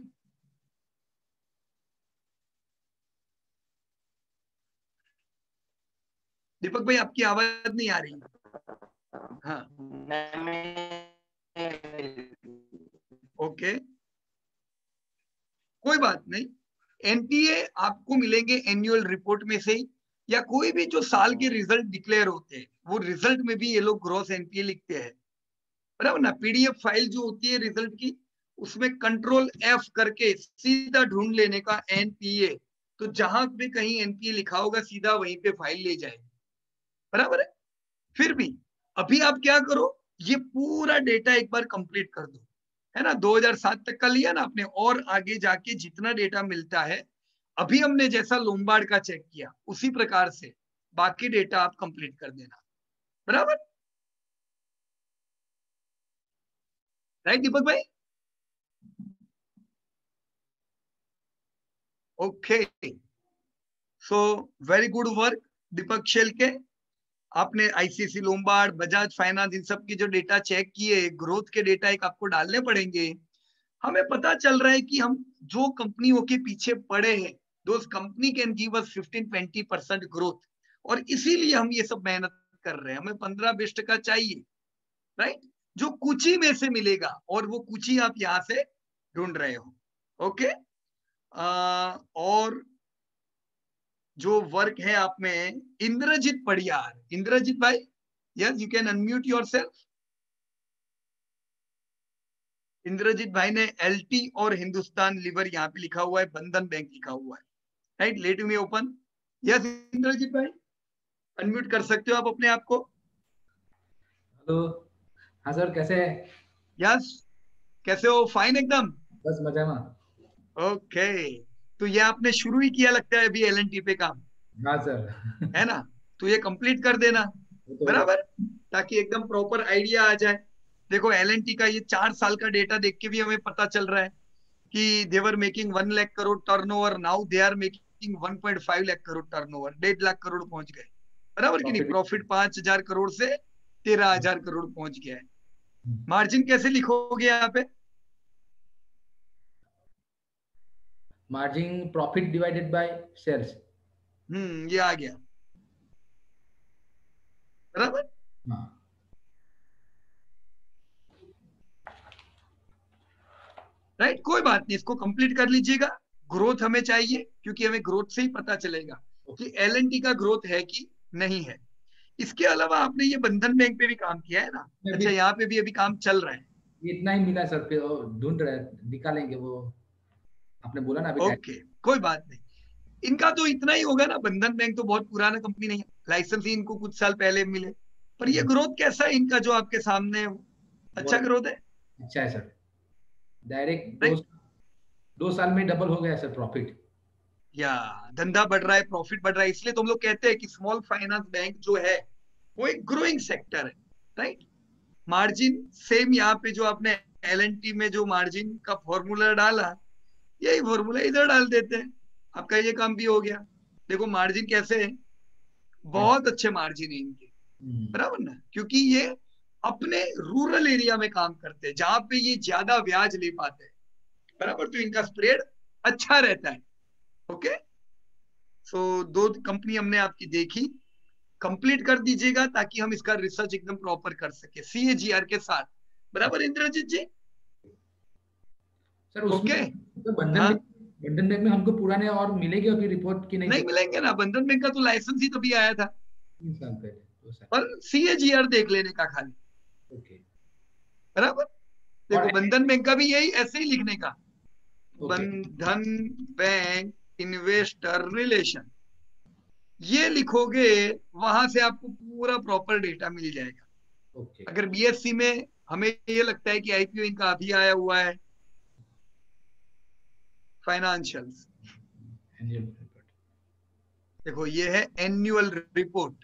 दीपक भाई, आपकी आवाज नहीं आ रही। हाँ, ओके, कोई बात नहीं। एनपीए आपको मिलेंगे एनुअल रिपोर्ट में से ही, या कोई भी जो साल के रिजल्ट डिक्लेयर होते हैं वो रिजल्ट में भी ये लोग ग्रॉस एनपीए लिखते हैं, बराबर ना। पीडीएफ फाइल जो होती है रिजल्ट की, उसमें कंट्रोल एफ करके सीधा ढूंढ लेने का एनपीए, तो जहां पे कहीं एनपीए लिखा होगा सीधा वहीं पे फाइल ले जाए, बराबर है। फिर भी अभी आप क्या करो, ये पूरा डेटा एक बार कंप्लीट कर दो, है ना। दो हज़ार सात तक का लिया ना आपने, और आगे जाके जितना डेटा मिलता है, अभी हमने जैसा लोम्बार्ड का चेक किया उसी प्रकार से बाकी डेटा आप कंप्लीट कर देना, बराबर। राइट दीपक भाई? Okay, so very good work Deepak Shelke. आपने आईसीआईसी लोम्बार्ड, बजाज फाइनेंस, इन सब की जो डेटा चेक किए, ग्रोथ के डेटा एक आपको डालने पड़ेंगे। हमें पता चल रहा है कि हम जो कंपनियों के पीछे पड़े हैं, those company can give us fifteen twenty percent growth, और इसीलिए हम ये सब मेहनत कर रहे हैं। हमें पंद्रह बीस टका चाहिए, राइट, जो कुछ ही में से मिलेगा, और वो कुछ ही आप यहां से ढूंढ रहे हो। ओके, आ, और जो वर्क है आप में, इंद्रजीत पड़ियार, इंद्रजीत भाई, yes you can unmute yourself. Indrajeet भाई ने एलटी और हिंदुस्तान लीवर यहाँ पे लिखा हुआ है, बंधन बैंक लिखा हुआ है, right. Let me open. Yes Indrajeet भाई, अनम्यूट कर सकते हो आप अपने आप को। हेलो, हाँ सर, कैसे है? यस, कैसे हो? फाइन एकदम, बस मजा में। ओके, तो ये आपने शुरू ही किया लगता है अभी एल एन टी पे काम, हाँ सर। है ना। तो ये कंप्लीट कर देना, तो बराबर, ताकि एकदम प्रॉपर आइडिया आ जाए। देखो एल एन टी का ये चार साल का डेटा देख के भी हमें पता चल रहा है कि they were making one lakh crore turnover, now they are making one point five lakh crore turnover, डेढ़ लाख करोड़ पहुंच गए, बराबर कि नहीं। प्रॉफिट पांच हजार करोड़ से तेरह हजार करोड़ पहुंच गया है। मार्जिन कैसे लिखोगे यहाँ पे? Margin profit divided by sales. Hmm, ये आ गया, बराबर। हाँ, राइट, कोई बात नहीं, इसको कंप्लीट कर लीजिएगा। ग्रोथ हमें चाहिए, क्योंकि हमें ग्रोथ से ही पता चलेगा कि एल एन टी का ग्रोथ है कि नहीं है। इसके अलावा आपने ये बंधन बैंक पे भी काम किया है ना? अच्छा, यहाँ पे भी अभी काम चल रहा है। इतना ही मिला सर, पे ढूंढ रहे, निकालेंगे वो, आपने बोला ना अभी। ओके, कोई बात नहीं, इनका तो इतना ही होगा ना। बंधन बैंक तो बहुत पुराना कंपनी नहीं है, लाइसेंस ही इनको कुछ साल पहले मिले, पर ये ग्रोथ कैसा है इनका जो आपके सामने है? अच्छा ग्रोथ है, अच्छा है सर। डायरेक्ट दो, दो साल में डबल हो गया सर प्रॉफिट। या धंधा बढ़ रहा है, प्रॉफिट बढ़ रहा है। इसलिए तुम लोग कहते हैं कि स्मॉल फाइनेंस बैंक जो है वो एक ग्रोइंग सेक्टर है, राइट। मार्जिन सेम, यहाँ पे जो आपने एल एन टी में जो मार्जिन का फॉर्मूला डाला, यही फॉर्मूला इधर डाल देते हैं, आपका ये काम भी हो गया। देखो मार्जिन कैसे है, बहुत अच्छे मार्जिन है इनके, बराबर ना, क्योंकि ये अपने रूरल एरिया में काम करते हैं जहां पे ये ज्यादा ब्याज ले पाते हैं, बराबर। तो इनका स्प्रेड अच्छा रहता है। ओके, सो दो कंपनी हमने आपकी देखी, कंप्लीट कर दीजिएगा ताकि हम इसका रिसर्च एकदम प्रॉपर कर सके सी ए जी आर के साथ, बराबर इंद्रजीत जी? सर उसमें ओके, तो बंधन हाँ? बैंक, बंधन बैंक में हमको पुराने और मिलेगी अभी रिपोर्ट की नहीं? नहीं मिलेंगे ना, बंधन बैंक का तो लाइसेंस ही तभी आया था, तीन साल पहले, दो साल। और सी ए जी आर देख लेने का खाली, ओके, बराबर। देखो और बंधन बैंक का भी यही ऐसे ही लिखने का, ओके, बंधन बैंक इन्वेस्टर रिलेशन, ये लिखोगे, वहां से आपको पूरा प्रॉपर डेटा मिल जाएगा। ओके, अगर बी एस सी में हमें ये लगता है कि आई पी ओ इनका अभी आया हुआ है, फाइनेंशियल्स, एनुअल रिपोर्ट, देखो ये है एनुअल रिपोर्ट,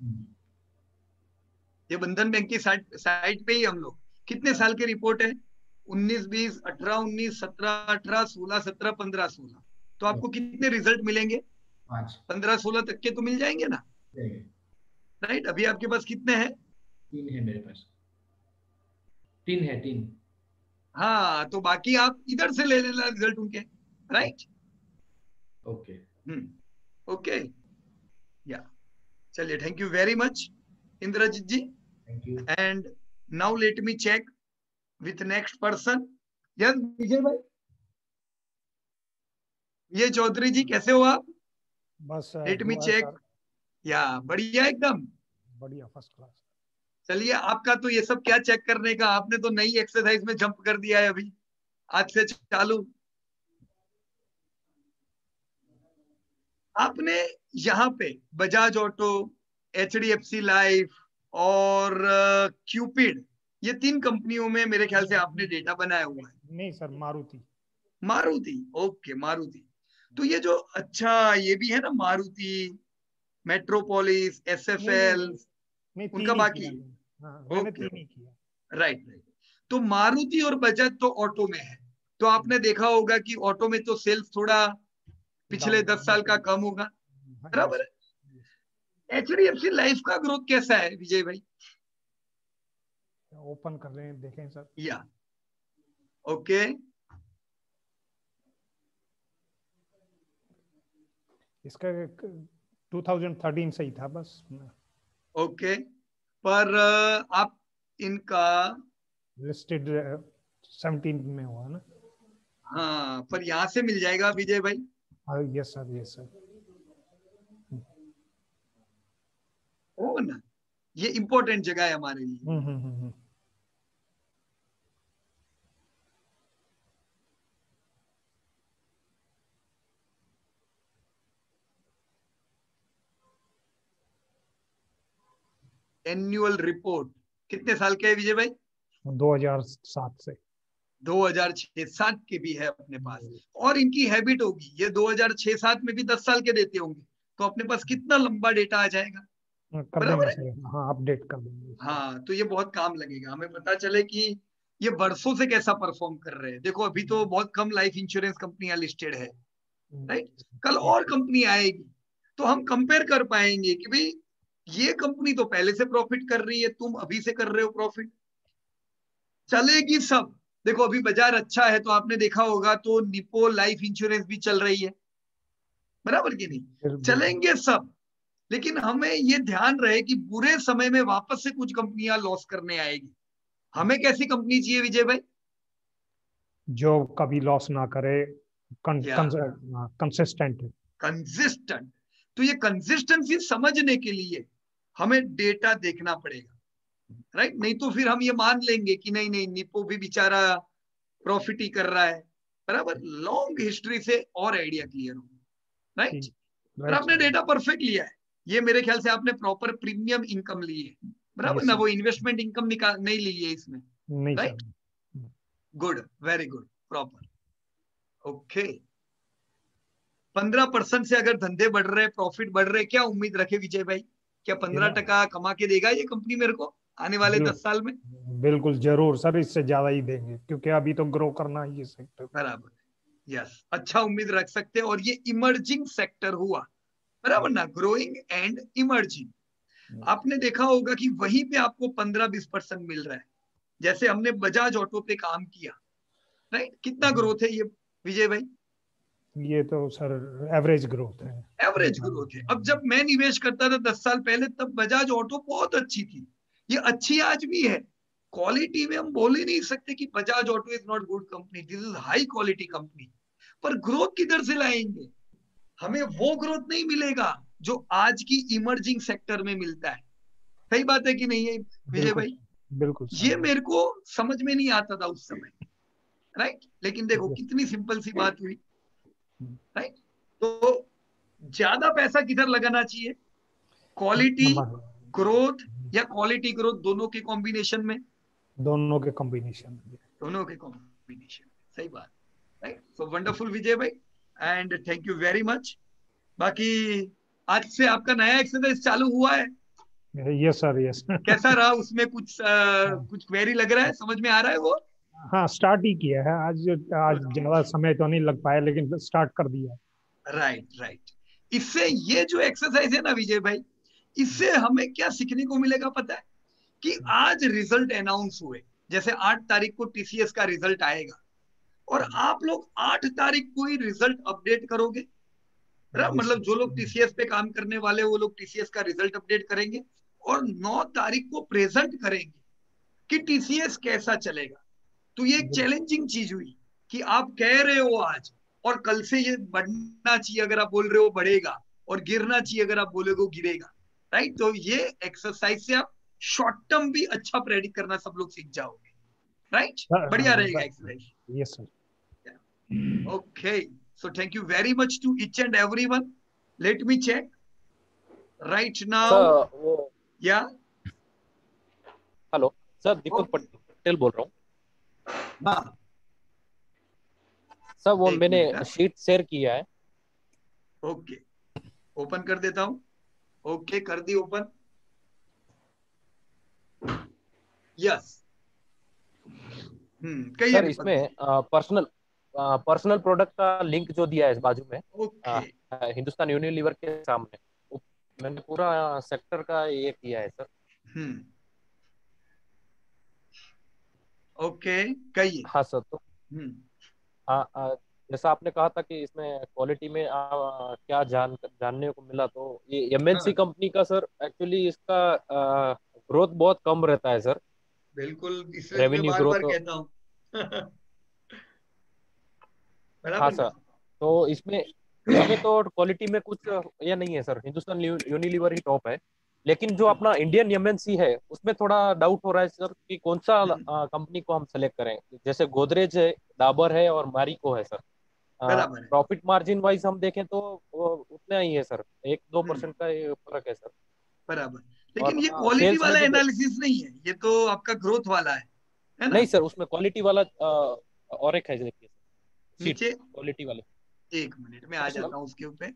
ये बंधन बैंक की साइट साइट पे ही हम लोग कितने साल की रिपोर्ट है, उन्नीस बीस, अठारह उन्नीस, सत्रह अठारह, सोलह सत्रह, पंद्रह सोलह, तो आपको कितने रिजल्ट मिलेंगे? पाँच, पंद्रह सोलह तक के तो मिल जाएंगे ना, राइट। अभी आपके पास कितने हैं? तीन है मेरे पास, तीन है, तीन। हाँ, तो बाकी आप इधर से ले लेना रिजल्ट उनके, राइट। ओके, हम्म, ओके, या चलिए, thank you very much Indrajeet ji. Thank you. And now let me check with next person. Yes Vijay भाई, ये चौधरी जी कैसे हो आप? बस लेट मी चेक। या बढ़िया, एकदम बढ़िया, फर्स्ट क्लास। चलिए, आपका तो ये सब क्या चेक करने का, आपने तो नई एक्सरसाइज में जंप कर दिया है अभी, आज से चालू। आपने यहाँ पे Bajaj auto, H D F C life और क्यूपिड, ये तीन कंपनियों में मेरे ख्याल से आपने डेटा बनाया हुआ है। नहीं सर, मारुति। मारुति, ओके मारुति। तो ये जो, अच्छा ये भी है ना Maruti, Metropolis, S F L, उनका बाकी है। Okay, right right. तो मारुति और बजाज तो ऑटो में है, तो आपने देखा होगा कि ऑटो में तो सेल्स थोड़ा पिछले दस साल का कम होगा, बराबर है। H D F C life का ग्रोथ कैसा है विजय भाई? ओपन कर रहे हैं, देखें सर। या ओके, इसका दो हज़ार तेरह से ही था बस। ओके, पर आप इनका लिस्टेड सत्रह में हुआ ना? हाँ, पर यहाँ से मिल जाएगा विजय भाई। हाँ यस सर, यस सर। हो ना, ये इंपॉर्टेंट जगह है हमारे लिए। हम्म हम्म हम्म। एनुअल रिपोर्ट कितने साल के है विजय भाई? दो हज़ार सात से। दो हज़ार छह सात के भी है अपने पास, और इनकी हैबिट होगी, ये दो हज़ार छह सात में भी दस साल के देते होंगे, तो अपने पास कितना लंबा डेटा आ जाएगा, बराबर है? हाँ, अपडेट कर देंगे। हाँ, तो ये बहुत काम लगेगा, हमें पता चले कि ये वर्षों से कैसा परफॉर्म कर रहे हैं। देखो अभी तो बहुत कम लाइफ इंश्योरेंस कंपनियां लिस्टेड है, राइट? कल और कंपनी आएगी तो हम कंपेयर कर पाएंगे कि भाई ये कंपनी तो पहले से प्रॉफिट कर रही है, तुम अभी से कर रहे हो प्रॉफिट, चलेगी सब। देखो अभी बाजार अच्छा है तो आपने देखा होगा, तो निपो लाइफ इंश्योरेंस भी चल रही है, बराबर कि नहीं? चलेंगे सब, लेकिन हमें ये ध्यान रहे कि बुरे समय में वापस से कुछ कंपनियां लॉस करने आएगी। हमें कैसी कंपनी चाहिए विजय भाई? जो कभी लॉस ना करे, कंसिस्टेंट। कंसिस्टेंट। तो ये कंसिस्टेंसी समझने के लिए हमें डेटा देखना पड़ेगा, राइट? नहीं तो फिर हम ये मान लेंगे कि नहीं नहीं निपो भी बेचारा प्रॉफिट ही कर रहा है, बराबर। लॉन्ग हिस्ट्री से और आइडिया क्लियर हो, राइट? और आपने डेटा परफेक्ट लिया है, ये मेरे ख्याल से आपने प्रॉपर प्रीमियम इनकम ली है, बराबर ना? वो इन्वेस्टमेंट इनकम निकाल नहीं ली है इसमें, right? Good, very good, proper. Okay, पंद्रह परसेंट से अगर धंधे बढ़ रहे, प्रॉफिट बढ़ रहे, क्या उम्मीद रखे विजय भाई? क्या पंद्रह टका कमा के देगा ये कंपनी मेरे को आने वाले दस साल में? बिल्कुल जरूर सर, इससे ज्यादा ही देंगे, क्योंकि अभी तो ग्रो करना है ये सेक्टर, बराबर। यस, अच्छा उम्मीद रख सकते हैं। और ये इमर्जिंग सेक्टर हुआ, बराबर ना? Growing and emerging. आपने देखा होगा कि वहीं पे आपको पंद्रह बीस परसेंट मिल रहा है। जैसे हमने बजाज ऑटो पे काम किया, राइट? कितना ग्रोथ है ये विजय भाई? ये तो सर एवरेज ग्रोथ है, एवरेज ग्रोथ है। अब जब मैं निवेश करता था दस साल पहले, तब बजाज ऑटो बहुत अच्छी थी, ये अच्छी आज भी है। क्वालिटी में हम बोल ही नहीं सकते कि Bajaj auto is not good company, this is high quality company. पर ग्रोथ किधर से लाएंगे? हमें वो ग्रोथ नहीं मिलेगा जो आज की इमर्जिंग सेक्टर में मिलता है। सही बात है कि नहीं है विजय भाई? बिल्कुल। ये मेरे को समझ में नहीं आता था उस समय, राइट? लेकिन देखो कितनी सिंपल सी बात हुई, राइट? तो ज्यादा पैसा किधर लगाना चाहिए? क्वालिटी ग्रोथ या क्वालिटी ग्रोथ, दोनों के कॉम्बिनेशन में? दोनों के कॉम्बिनेशन दोनों के कॉम्बिनेशन। सही बात, राइट? सो वंडरफुल विजय भाई, and thank you very much. बाकी आज से आपका नया एक्सरसाइज चालू हुआ है? Yes sir, yes. कैसा रहा? उसमें कुछ आ, कुछ क्वेरी लग रहा है, समझ में आ रहा है वो? हाँ, स्टार्ट ही किया है आज। आज ज्यादा समय तो नहीं लग पाया, लेकिन स्टार्ट कर दिया। Right right. इससे ये जो एक्सरसाइज है ना विजय भाई, इससे हमें क्या सीखने को मिलेगा पता है? कि आज रिजल्ट अनाउंस हुए, जैसे आठ तारीख को टी सी एस का रिजल्ट आएगा, और आप लोग आठ तारीख को ही रिजल्ट अपडेट करोगे, मतलब जो लोग टी सी एस पे काम करने वाले वो लोग टी सी एस का रिजल्ट अपडेट करेंगे, और नौ तारीख को प्रेजेंट करेंगे। कि टीसीएस कैसा चलेगा। तो ये एक चैलेंजिंग चीज हुई कि आप कह रहे हो आज और कल से ये बढ़ना चाहिए अगर आप बोल रहे हो बढ़ेगा, और गिरना चाहिए अगर आप बोलोगे गिरेगा, राइट। तो ये एक्सरसाइज से आप शॉर्ट टर्म भी अच्छा प्रेडिक्ट करना सब लोग सीख जाओगे, राइट। बढ़िया रहेगा exercise. Yes sir. Okay, so thank you very much to each and everyone. Let me check right now. Sir वो Yeah. Hello sir, Deepak Okay. Patel बोल रहा हूँ हाँ, सर। वो एक मैंने मिनट, हाँ। शीट शेयर किया है। ओके, ओपन कर देता हूँ। ओके, कर दी ओपन। यस। हम्म कहिए सर दीपक इसमें पर्सनल पर्सनल प्रोडक्ट का लिंक जो दिया है इस बाजू में, भाई। ओके, हिंदुस्तान यूनिलीवर के सामने, वो मैंने पूरा सेक्टर का ये किया है सर। हम्म ओके, कहिए। हाँ सर। तो हम्म हाँ, आ, जैसा आपने कहा था कि इसमें क्वालिटी में आ, क्या जान जानने को मिला, तो ये एमएनसी हाँ, कंपनी का सर एक्चुअली इसका ग्रोथ बहुत कम रहता है सर। बिल्कुल, इसलिए तो मैं रेवेन्यू बार बार ग्रोथ। कहता हूँ। हाँ बराबर सर। ना। तो इसमें इसमें तो क्वालिटी में कुछ ये नहीं है सर, हिंदुस्तान यूनिलीवर ही टॉप है। लेकिन जो अपना इंडियन एमएनसी है उसमें थोड़ा डाउट हो रहा है सर कि कौन सा कंपनी को हम सेलेक्ट करें। जैसे गोदरेज है, डाबर है और मैरिको है सर। बराबर है। प्रॉफिट मार्जिन वाइज हम देखें तो वो उतना ही है सर, एक दो हम्म परसेंट का ये फर्क है सर। बराबर, लेकिन और ये क्वालिटी सेल्स में वाला भी दे- एनालिसिस नहीं है, ये तो आपका ग्रोथ वाला है है ना। नहीं सर, उसमें क्वालिटी वाला अ, और एक है, देखिए शीट नीचे क्वालिटी वाले एक मिनट में आ पर्सनल। जाता हूँ उसके ऊपर।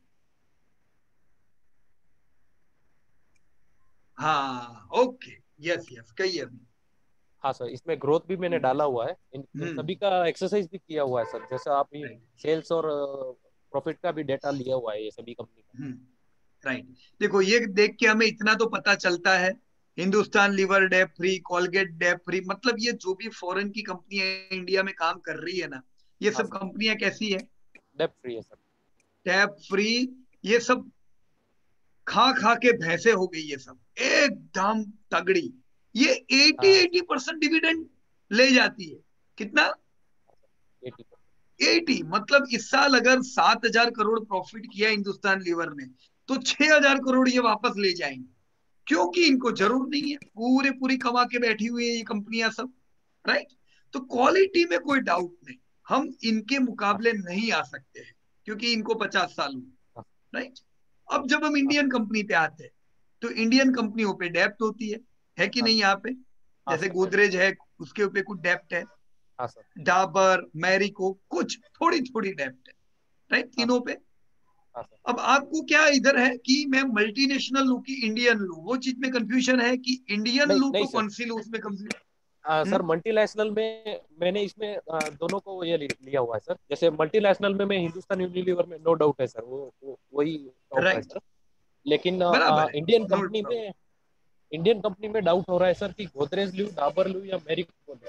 हाँ, ओके, यस यस, कहिए अभी। हाँ सर, इसमें ग्रोथ भी मैंने डाला हुआ है, इन, इन हम्म सभी का एक्सरसाइज भी किया हुआ है सर। जैसे आप ये राइट। सेल्स और प्रॉफिट का भी डेटा लिया हुआ है ये सभी कंपनी का। हम्म राइट, देखो ये देख के हमें इतना तो पता चलता है, Hindustan lever debt free, Colgate debt free, मतलब ये जो भी फॉरेन की कंपनी इंडिया में काम कर रही है ना, ये हाँ सब सर, कंपनियां कैसी है, डेप फ्री है सर। Debt free. ये सब खा खा के भैंसे हो गई, ये सब एकदम तगड़ी। ये एटी हाँ एटी परसेंट डिविडेंड ले जाती है। कितना? एटी एटी, मतलब इस साल अगर सात हजार करोड़ प्रॉफिट किया हिंदुस्तान लीवर ने, तो छह हजार करोड़ ये वापस ले जाएंगे, क्योंकि इनको जरूर नहीं है, पूरे पूरी कमा के बैठी हुई है ये कंपनियां सब, राइट। तो क्वालिटी में कोई डाउट नहीं, हम इनके मुकाबले नहीं आ सकते हैं, क्योंकि इनको पचास साल हुए, राइट। अब जब हम इंडियन कंपनी पे आते हैं, तो इंडियन कंपनियों पे डेप्थ होती है है कि नहीं यहाँ पे। हाँ जैसे सर। गोदरेज है, उसके ऊपर कुछ डेप्थ है। हाँ सर। डाबर, मैरिको, कुछ थोड़ी थोड़ी डेप्थ है, राइट, हाँ तीनों पे। हाँ सर। अब आपको क्या इधर है कि मैं मल्टीनेशनल लू की इंडियन लू, वो चीज में कंफ्यूजन है कि इंडियन नहीं लू नहीं को सर। कौन सी लू, उसमें कंफ्यूजन। आ, सर हम्म मल्टीनेशनल में मैंने इसमें आ, दोनों को ये लि- लिया हुआ है सर। जैसे मल्टीनेशनल में मैं हिंदुस्तान यूनिलीवर में नो डाउट है सर, वो, वो वही टॉप है राइट, सर। लेकिन आ, बराबर है, इंडियन नो कंपनी प्रॉब्लम, में इंडियन कंपनी में डाउट हो रहा है सर कि गोदरेज लूं, डाबर लूं या मैरिको लूं।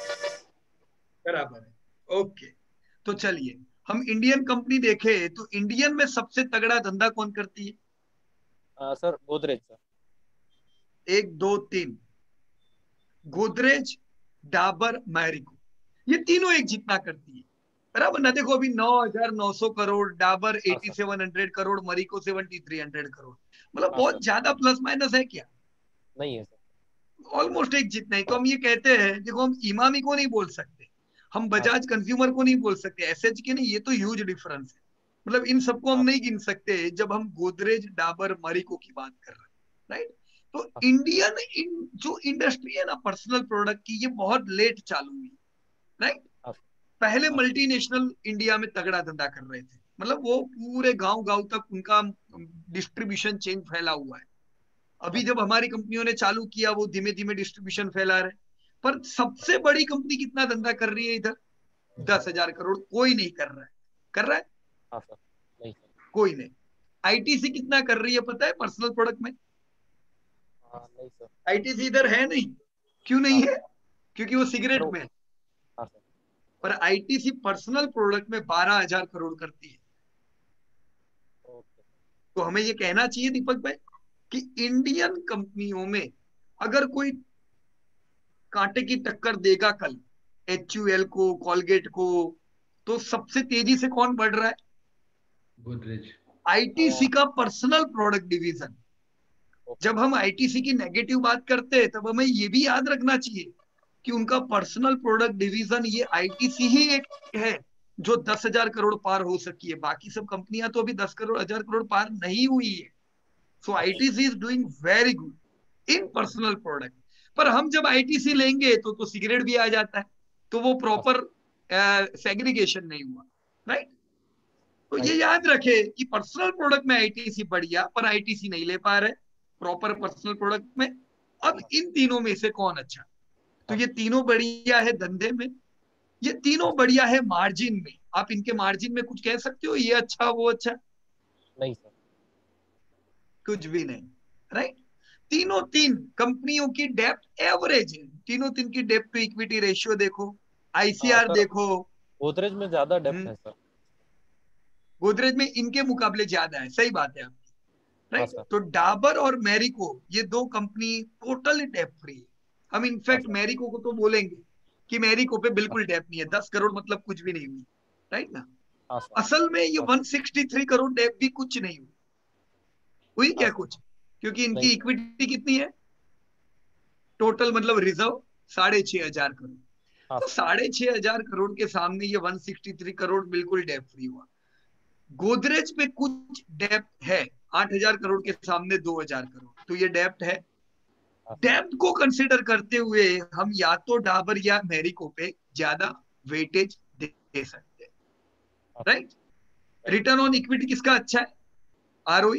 बराबर है। ओके, तो चलिए हम इंडियन कंपनी देखे, तो इंडियन में सबसे तगड़ा धंधा कौन करती है? आ, सर गोदरेज सर। एक दो तीन, गोदरेज, डाबर, मैरिको, ये तीनों एक जितना करती है, बराबर ना। देखो अभी नौ हजार नौ सौ करोड़, डाबर हाँ eighty sir. Seven hundred crore, Marico seventy three hundred crore, मतलब हाँ सर। बहुत ज्यादा प्लस माइनस है क्या? नहीं है सर। ऑलमोस्ट एक जितना ही। तो हम ये कहते हैं, देखो हम इमामी को नहीं बोल सकते, हम हाँ सर। बजाज कंज्यूमर को नहीं बोल सकते, एसएच के नहीं, ये तो ह्यूज डिफरेंस है। मतलब इन सबको हम हाँ नहीं सर। गिन सकते जब हम गोदरेज, डाबर, मरिको की बात कर रहे हैं, राइट। तो हाँ इंडियन इन, जो इंडस्ट्री है ना पर्सनल प्रोडक्ट की, ये बहुत लेट चालू हुई, राइट। हाँ पहले हाँ मल्टीनेशनल इंडिया में तगड़ा धंधा कर रहे थे, मतलब वो पूरे गांव गांव तक उनका डिस्ट्रीब्यूशन चेन फैला हुआ है। अभी हाँ जब हमारी कंपनियों ने चालू किया, वो धीमे धीमे डिस्ट्रीब्यूशन फैला रहे। पर सबसे बड़ी कंपनी कितना धंधा कर रही है इधर? दस हजार करोड़ कोई नहीं कर रहा है, कर रहा है हाँ सर। नहीं सर। कोई नहीं। आईटीसी कितना कर रही है पता है पर्सनल प्रोडक्ट में? हाँ नहीं सर। आईटीसी इधर है नहीं, क्यों हाँ नहीं है? सर। क्योंकि वो सर सिगरेट वो- में है। हाँ सर। पर आईटीसी पर्सनल प्रोडक्ट में बारह हजार करोड़ करती है। ओके। तो हमें ये कहना चाहिए दीपक भाई कि इंडियन कंपनियों में अगर कोई कांटे की टक्कर देगा कल एच यू एल को, कोलगेट को, तो सबसे तेजी से कौन बढ़ रहा है? गोदरेज। आईटीसी का पर्सनल प्रोडक्ट डिवीजन। जब हम आईटीसी की नेगेटिव बात करते हैं तब हमें ये भी याद रखना चाहिए कि उनका पर्सनल प्रोडक्ट डिवीजन, ये आईटीसी ही एक है जो दस हजार करोड़ पार हो सकी है। बाकी सब कंपनियां तो अभी दस करोड़ हजार करोड़ पार नहीं हुई है। So ITC is doing very good in personal product. पर हम जब आईटीसी लेंगे तो तो सिगरेट भी आ जाता है, तो वो प्रॉपर सेग्रीगेशन नहीं हुआ, राइट? तो ये याद रखे कि पर्सनल प्रोडक्ट में आईटीसी बढ़िया, पर आईटीसी नहीं ले पा रहे प्रॉपर पर्सनल प्रोडक्ट में। अब इन तीनों में से कौन अच्छा? तो ये तीनों बढ़िया है धंधे में, ये तीनों बढ़िया है मार्जिन में। आप इनके मार्जिन में कुछ कह सकते हो ये अच्छा वो अच्छा? नहीं सर, कुछ भी नहीं, राइट? तीनों तीन कंपनियों की डेप्ट एवरेज है, तीनों तीन की डेप्ट टू इक्विटी रेशियो देखो, आईसीआर देखो। गोदरेज में ज्यादा डेप्थ है सर। गोदरेज में इनके मुकाबले ज्यादा है, सही बात है आपकी, राइट? हाँ, तो डाबर और मैरिको ये दो कंपनी टोटली डेप्ट फ्री है। हम इनफैक्ट मैरिको को तो बोलेंगे कि मैरिको पे बिल्कुल डेप्ट नहीं है, दस करोड़ मतलब कुछ भी नहीं हुई, राइट ना? असल में ये एक सौ तिरसठ करोड़ डेप्ट भी कुछ नहीं हुई, हुई क्या कुछ? क्योंकि इनकी इक्विटी कितनी है टोटल, मतलब रिजर्व साढ़े छह हजार करोड़। तो साढ़े छह हजार करोड़ के सामने ये एक सौ तिरसठ करोड़ बिल्कुल डेप्ट फ्री हुआ। गोदरेज पे कुछ डेप्ट है, आठ हजार करोड़ के सामने दो हजार करोड़, तो ये डेप्ट है। डेप्ट को कंसिडर करते हुए हम या तो डाबर या मैरिको पे ज्यादा वेटेज दे सकते हैं, राइट? रिटर्न ऑन इक्विटी किसका अच्छा है? ROE?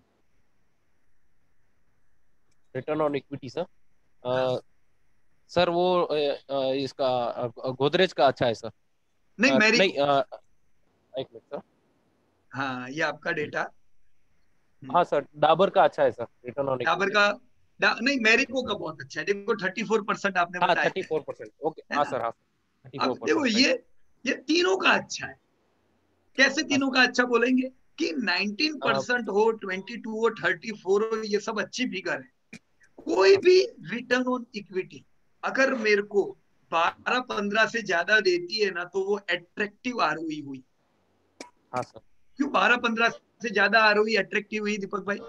Return on equity sir, आ, सर वो आ, आ, इसका गोदरेज का अच्छा है सर। नहीं, मैरिको नहीं, आ, एक मिनट सर। हाँ, ये आपका डेटा। हाँ सर, डाबर का अच्छा है sir return on Dabur equity. का डा, नहीं, मैरिको का बहुत अच्छा है। देखो चौंतीस परसेंट आपने हाँ, बताया, चौंतीस परसेंट। ओके, हाँ सर, हाँ अब देखो ये ये तीनों का अच्छा है। कैसे तीनों का अच्छा बोलेंगे कि उन्नीस परसेंट हो, बाईस हो, चौंतीस हो, ये सब अच्छी फिगर है। कोई भी रिटर्न ऑन इक्विटी अगर मेरे को बारह पंद्रह से ज्यादा देती है ना, तो वो एट्रैक्टिव आरओई हुई। हाँ सर। क्यों बारह पंद्रह से ज्यादा आरओई एट्रैक्टिव हुई दीपक भाई?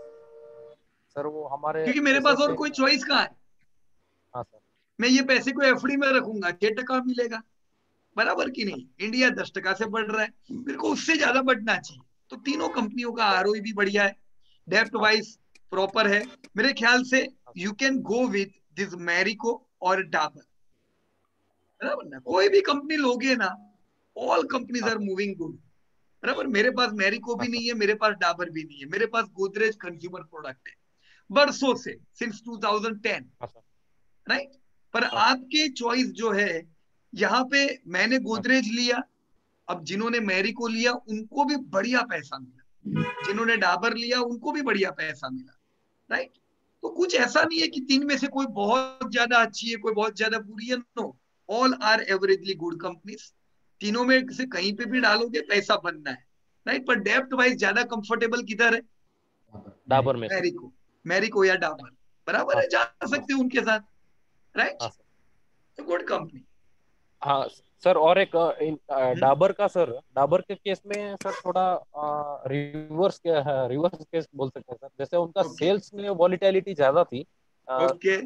सर वो हमारे, क्योंकि मेरे पास और कोई चॉइस कहाँ है? हाँ सर। मैं ये पैसे को एफडी में रखूंगा, छह टका मिलेगा, बराबर की नहीं? इंडिया दस टका से बढ़ रहा है, मेरे को उससे ज्यादा बढ़ना चाहिए। तो तीनों कंपनियों का आरओई भी बढ़िया है, डेप्ट वाइज प्रॉपर है। मेरे ख्याल से you can go with this Marico और डाबर, बराबर ना? कोई भी कंपनी लोगे ना, all companies are moving good, बराबर? मेरे पास मैरिको भी नहीं है, मेरे पास डाबर भी नहीं है, मेरे पास गोदरेज कंज्यूमर प्रोडक्ट है बरसों से, since two thousand ten, right? पर आपके चॉइस जो है, यहाँ पे मैंने गोदरेज लिया, अब जिन्होंने मैरिको लिया उनको भी बढ़िया पैसा मिला, जिन्होंने डाबर लिया उनको भी बढ़िया पैसा मिला, राइट? तो कुछ ऐसा नहीं है कि तीन में से कोई बहुत ज्यादा अच्छी है, कोई बहुत ज्यादा बुरी है। No, all are averagely good companies. तीनों में से कहीं पे भी डालोगे पैसा बनना है, राइट? पर डेप्ट वाइज ज्यादा कंफर्टेबल किधर है? डाबर में। मैरिको, मैरिको या डाबर, बराबर है, जा सकते हो उनके साथ, राइट? Good company. हाँ सर, और एक डाबर का सर, डाबर के केस में सर थोड़ा रिवर्स रिवर्स केस बोल सकते हैं सर। जैसे उनका सेल्स में वॉलिटिलिटी ज्यादा थी। ओके,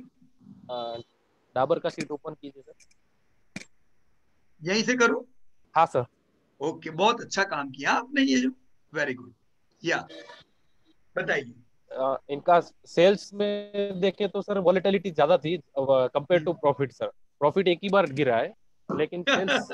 डाबर का शीट ओपन कीजिए सर। यहीं से करो? हाँ सर। ओके, बहुत अच्छा काम किया आपने ये जो, वेरी गुड। या बताइए। इनका सेल्स में देखे तो सर वॉलिटिलिटी ज्यादा थी compare to profit sir. Profit एक ही बार गिरा है, लेकिन सेल्स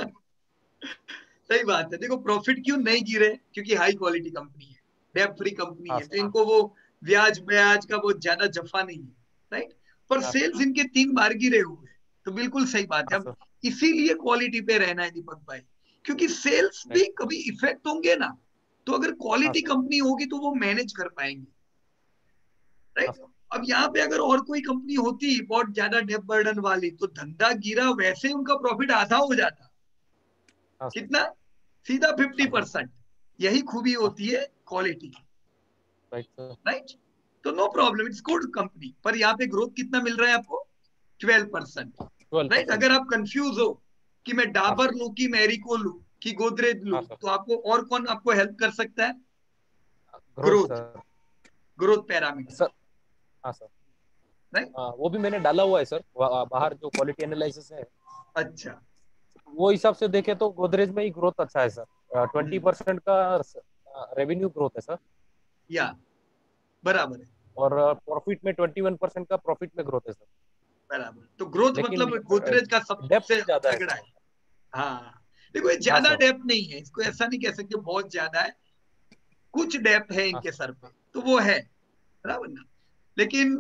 सही बात है। देखो प्रॉफिट क्यों नहीं गिरे? क्योंकि हाई क्वालिटी कंपनी है, डेप्ट फ्री कंपनी है, तो इनको वो ब्याज ब्याज का बहुत ज्यादा जफा नहीं है, राइट? पर सेल्स इनके तीन बार गिरे हुए, तो बिल्कुल सही बात है। अब इसीलिए क्वालिटी पे रहना है दीपक भाई, क्योंकि सेल्स भी कभी इफेक्ट होंगे ना, तो अगर क्वालिटी कंपनी होगी तो वो मैनेज कर पाएंगे, राइट? अब यहाँ पे अगर और कोई कंपनी होती बहुत ज्यादा डेप्ट बर्डन वाली, तो धंधा गिरा, वैसे उनका प्रॉफिट आधा हो जाता। कितना? सीधा फिफ्टी परसेंट। यही खूबी होती है क्वालिटी की, राइट? तो no problem, it's good company. पर यहाँ पे ग्रोथ कितना मिल रहा है आपको? Twelve percent, right. अगर आप कंफ्यूज हो कि मैं डाबर लूं कि मैरिको लूं कि गोदरेज लूं, तो आपको और कौन आपको हेल्प कर सकता है? Growth, growth parameter sir. हाँ सर, राइट। वो भी मैंने डाला हुआ है सर, बाहर जो क्वालिटी एनालिसिस है। अच्छा, वो हिसाब से देखे तो गोदरेज में ही ग्रोथ अच्छा है सर, ट्वेंटी परसेंट का रेवेन्यू ग्रोथ है सर, या बराबर है, और प्रॉफिट में ट्वेंटी वन परसेंट का प्रॉफिट में ग्रोथ है सर, बराबर। तो ग्रोथ मतलब गोदरेज का सबसे तगड़ा है। हाँ देखो, ये ज्यादा डेप्थ नहीं है, इसको ऐसा नहीं कह सकते बहुत ज्यादा है, कुछ डेप्थ है इनके सर पे, तो वो है, बराबर ना। लेकिन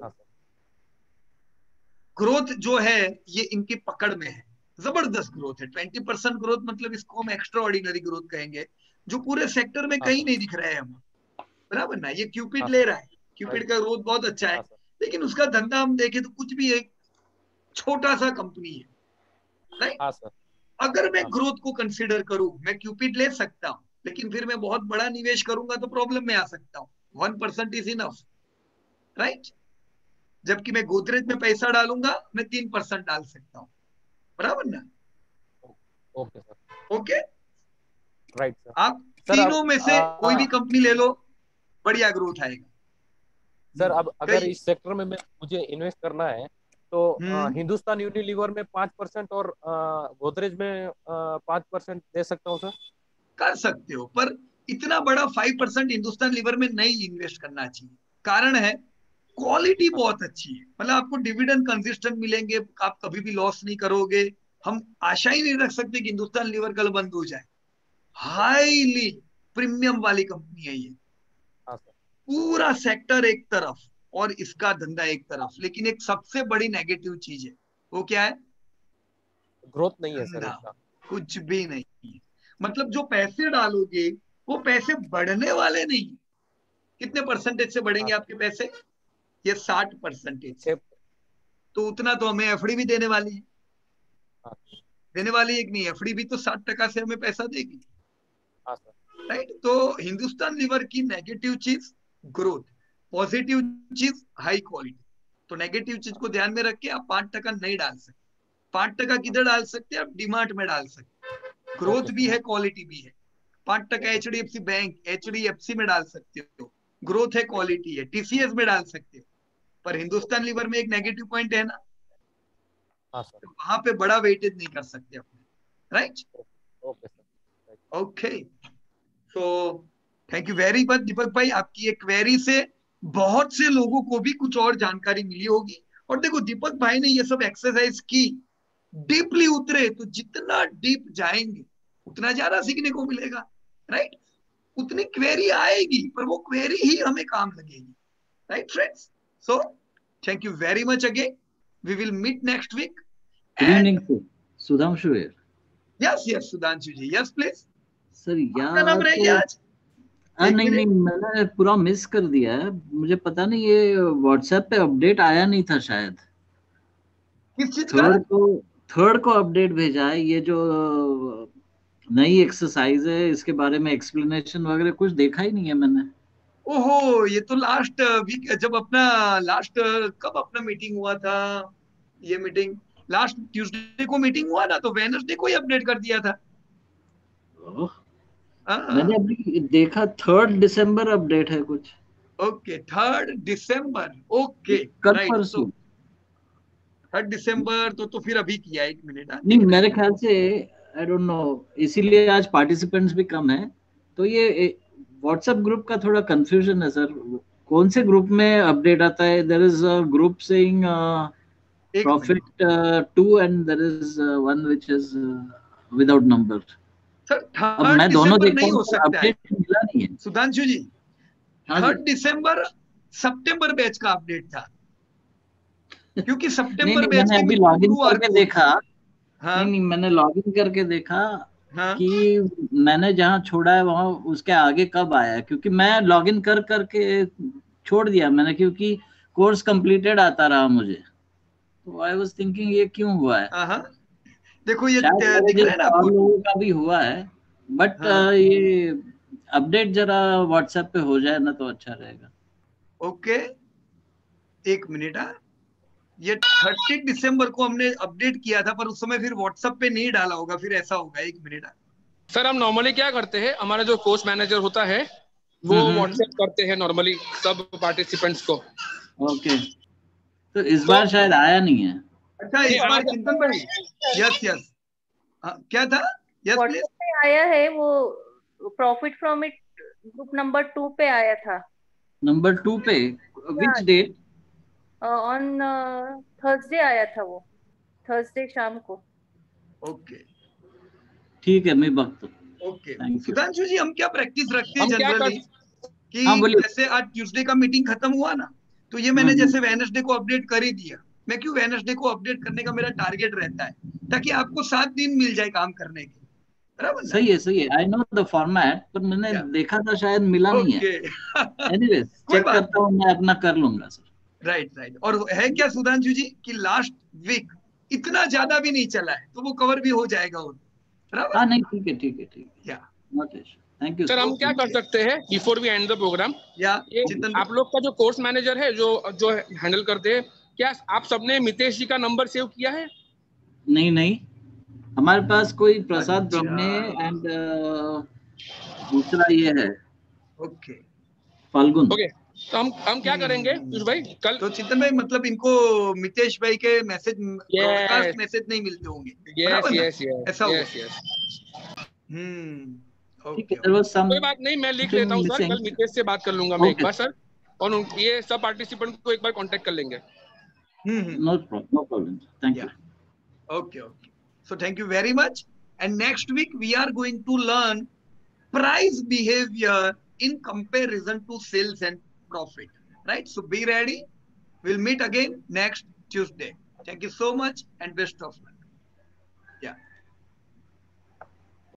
ग्रोथ जो है ये इनकी पकड़ में है, जबरदस्त ग्रोथ है। ट्वेंटी परसेंट ग्रोथ मतलब इसको हम एक्स्ट्रा ऑर्डिनरी ग्रोथ कहेंगे, जो पूरे सेक्टर में कहीं नहीं दिख रहा है हमें, बराबर ना। ये क्यूपिड ले रहा है, क्यूपिड का ग्रोथ बहुत अच्छा है, लेकिन उसका धंधा हम देखें तो कुछ भी एक छोटा सा कंपनी है, राइट। अगर मैं ग्रोथ को कंसिडर करूं, मैं क्यूपिड ले सकता हूं, लेकिन फिर मैं बहुत बड़ा निवेश करूंगा तो प्रॉब्लम में आ सकता हूं। One percent is enough, right. जबकि मैं गोदरेज में पैसा डालूंगा, मैं तीन परसेंट डाल सकता हूं, बराबर ना। Okay sir, okay, right sir. आप तीनों में से कोई भी कंपनी ले लो, बढ़िया ग्रोथ आएगा सर। अब अगर इस सेक्टर में मैं मुझे इन्वेस्ट करना है तो आ, हिंदुस्तान यूनिलीवर में पांच परसेंट और गोदरेज में पांच परसेंट दे सकता हूँ सर? कर सकते हो, पर इतना बड़ा फाइव परसेंट हिंदुस्तान लीवर में नहीं इन्वेस्ट करना चाहिए। कारण है क्वालिटी बहुत अच्छी है, मतलब आपको डिविडेंड कंसिस्टेंट मिलेंगे, आप कभी भी लॉस नहीं करोगे। हम आशा ही नहीं रख सकते कि हिंदुस्तान लीवर कल बंद हो जाए। हाईली प्रीमियम वाली कंपनी है ये, पूरा सेक्टर एक तरफ और इसका धंधा एक तरफ। लेकिन एक सबसे बड़ी नेगेटिव चीज है, वो क्या है? ग्रोथ नहीं है सर इसका, कुछ भी नहीं है। मतलब जो पैसे डालोगे वो पैसे बढ़ने वाले नहीं। कितने परसेंटेज से बढ़ेंगे आपके पैसे? ये साठ परसेंटेज। तो उतना तो हमें एफडी भी देने वाली है, देने वाली एक नहीं, एफडी भी तो साठ टका से हमें पैसा देगी, राइट। तो हिंदुस्तान लीवर की नेगेटिव चीज ग्रोथ, पॉजिटिव चीज हाई क्वालिटी। तो नेगेटिव चीज को ध्यान में रख के आप पांच टका नहीं डाल सकते। पांच टका किधर डाल सकते हैं? आप डीमार्ट में डाल सकते। ग्रोथ भी है, क्वालिटी भी है। पांच टका H D F C bank, H D F C में डाल सकते हो, ग्रोथ है, क्वालिटी है। टीसीएस में डाल सकते हो। पर हिंदुस्तान लीवर में एक नेगेटिव पॉइंट है ना, तो वहां पे बड़ा वेटेज नहीं कर सकते अपने, right. Okay, so thank you very much Deepak भाई। आपकी एक क्वेरी से बहुत से लोगों को भी कुछ और जानकारी मिली होगी। और देखो, दीपक भाई ने ये सब एक्सरसाइज की, डीपली उतरे, तो जितना डीप जाएंगे उतना ज्यादा सीखने को मिलेगा, राइट। उतनी क्वेरी आएगी, पर वो क्वेरी ही हमें काम लगेगी, right friends. So thank you very much again, we will meet next week. Good evening sir, Sudhanshu here. Yes yes Sudhanshu ji, yes please sir. क्या नाम रहेगी आज? आ, नहीं नहीं, मैंने पूरा मिस कर दिया है। मुझे पता नहीं, ये व्हाट्सएप पे अपडेट आया नहीं था शायद। किस चीज का? थर्ड को थर्ड को अपडेट भेजा है, ये जो नई एक्सरसाइज है इसके बारे में एक्सप्लेनेशन वगैरह कुछ देखा ही नहीं है मैंने। ओहो, ये तो लास्ट वीक, जब अपना लास्ट कब अपना मीटिंग हुआ था, ये मीटिंग लास्ट ट्यूसडे को मीटिंग हुआ ना, तो वेडनेसडे को ही अपडेट कर दिया था। मैंने अभी देखा थर्ड दिसंबर अपडेट है कुछ। ओके, थर्ड दिसंबर, ओके कल राइट। परसों थर्ड दिसंबर तो तो फिर अभी किया, एक मिनट। नहीं, मेरे ख्याल से आई डोंट नो, इसीलिए आज पार्टिसिपेंट्स भी कम है। तो ये व्हाट्सएप ग्रुप का थोड़ा कंफ्यूजन है सर, कौन से ग्रुप में अपडेट आता है? There is a group saying profit two and there is one which is without number. Sir अब मैं दोनों देखता नहीं हूं, हो सकता अपडेट मिला नहीं है सुधांशु जी। थर्ड दिसंबर सितंबर बैच का अपडेट था, क्योंकि सितंबर नहीं, नहीं, बैच मैंने के अभी लॉगिन करके देखा। हाँ? नहीं नहीं, मैंने लॉगिन करके देखा हाँ? कि मैंने जहां छोड़ा है वहां उसके आगे कब आया है, क्योंकि मैं लॉगिन कर करके छोड़ दिया मैंने, क्योंकि कोर्स कंप्लीटेड आता रहा मुझे। तो आई वाज थिंकिंग ये क्यों हुआ है। हाँ, देखो ये शायद दिख रहा है ना और आपको, लोगों का भी हुआ है, बट हाँ? ये अपडेट जरा व्हाट्सएप पे हो जाए ना तो अच्छा रहेगा। ओके, एक मिनट। हाँ, ये थर्टी दिसंबर को हमने अपडेट किया था, पर उस समय फिर व्हाट्सएप पे नहीं डाला होगा, फिर ऐसा होगा। एक मिनट सर, हम नॉर्मली क्या करते हैं, हमारा जो कोर्स मैनेजर होता है वो व्हाट्सएप करते हैं नॉर्मली सब पार्टिसिपेंट्स को। ओके, तो इस बार शायद आया नहीं है। अच्छा, इस बार चिंतन भाई, यस यस, क्या था? Yes please. पे आया है वो, profit from it group number two पे आया था। नंबर टू पे विच डेट? ऑन थर्सडे आया था वो, थर्सडे शाम को। ओके ठीक है, मैं बता। ओके सुधांशु जी, हम क्या प्रैक्टिस रखते हैं हम क्या जनरली कि हाँ, बोलिए। जैसे आज ट्यूसडे का मीटिंग खत्म हुआ ना, तो ये मैंने जैसे वेडनेसडे को अपडेट कर ही दिया। मैं क्यों, वेडनेसडे को अपडेट करने का मेरा टारगेट रहता है ताकि आपको सात दिन मिल जाए काम करने के, बराबर? सही है, सही है। आई नो द फॉर्मेट, पर मैंने देखा था शायद मिला नहीं है। एनीवेज चेक करता हूँ, मैं अपना कर लूंगा सर। Right right. और है क्या सुधांशु जी कि लास्ट वीक इतना ज्यादा भी नहीं चला है, तो वो कवर भी हो जाएगा वो, बराबर? हाँ नहीं, ठीक है ठीक है ठीक है। या note it. Thank you sir. हम क्या कर सकते हैं before we end the program, या ये आप लोग का जो कोर्स मैनेजर है जो जो हैंडल करते हैं, क्या आप सबने मितेश जी का नंबर सेव किया है? नहीं नहीं, हमारे पास कोई प्रसाद ब्रह्मे एंड दूसरा ये है ओके फाल्गुन। ओके, तो हम हम क्या करेंगे पीयूष भाई कल? तो चिंतन भाई, मतलब इनको मितेश भाई के मैसेज, ब्रॉडकास्ट मैसेज नहीं मिलते होंगे, यस यस यस ऐसा होगा। यस यस हम्म ठीक है, there was some कोई बात नहीं, मैं लिख लेता हूँ सर, कल मितेश से बात कर लूंगा मैं एक बार सर, और ये सब पार्टिसिपेंट को एक बार कांटेक्ट कर लेंगे। No problem, no problem, thank you. Okay, okay. So thank you very much. And next week we are going to learn price behavior in comparison to sales and profit. Right? So be ready. We'll meet again next Tuesday. Thank you so much and best of luck. Yeah.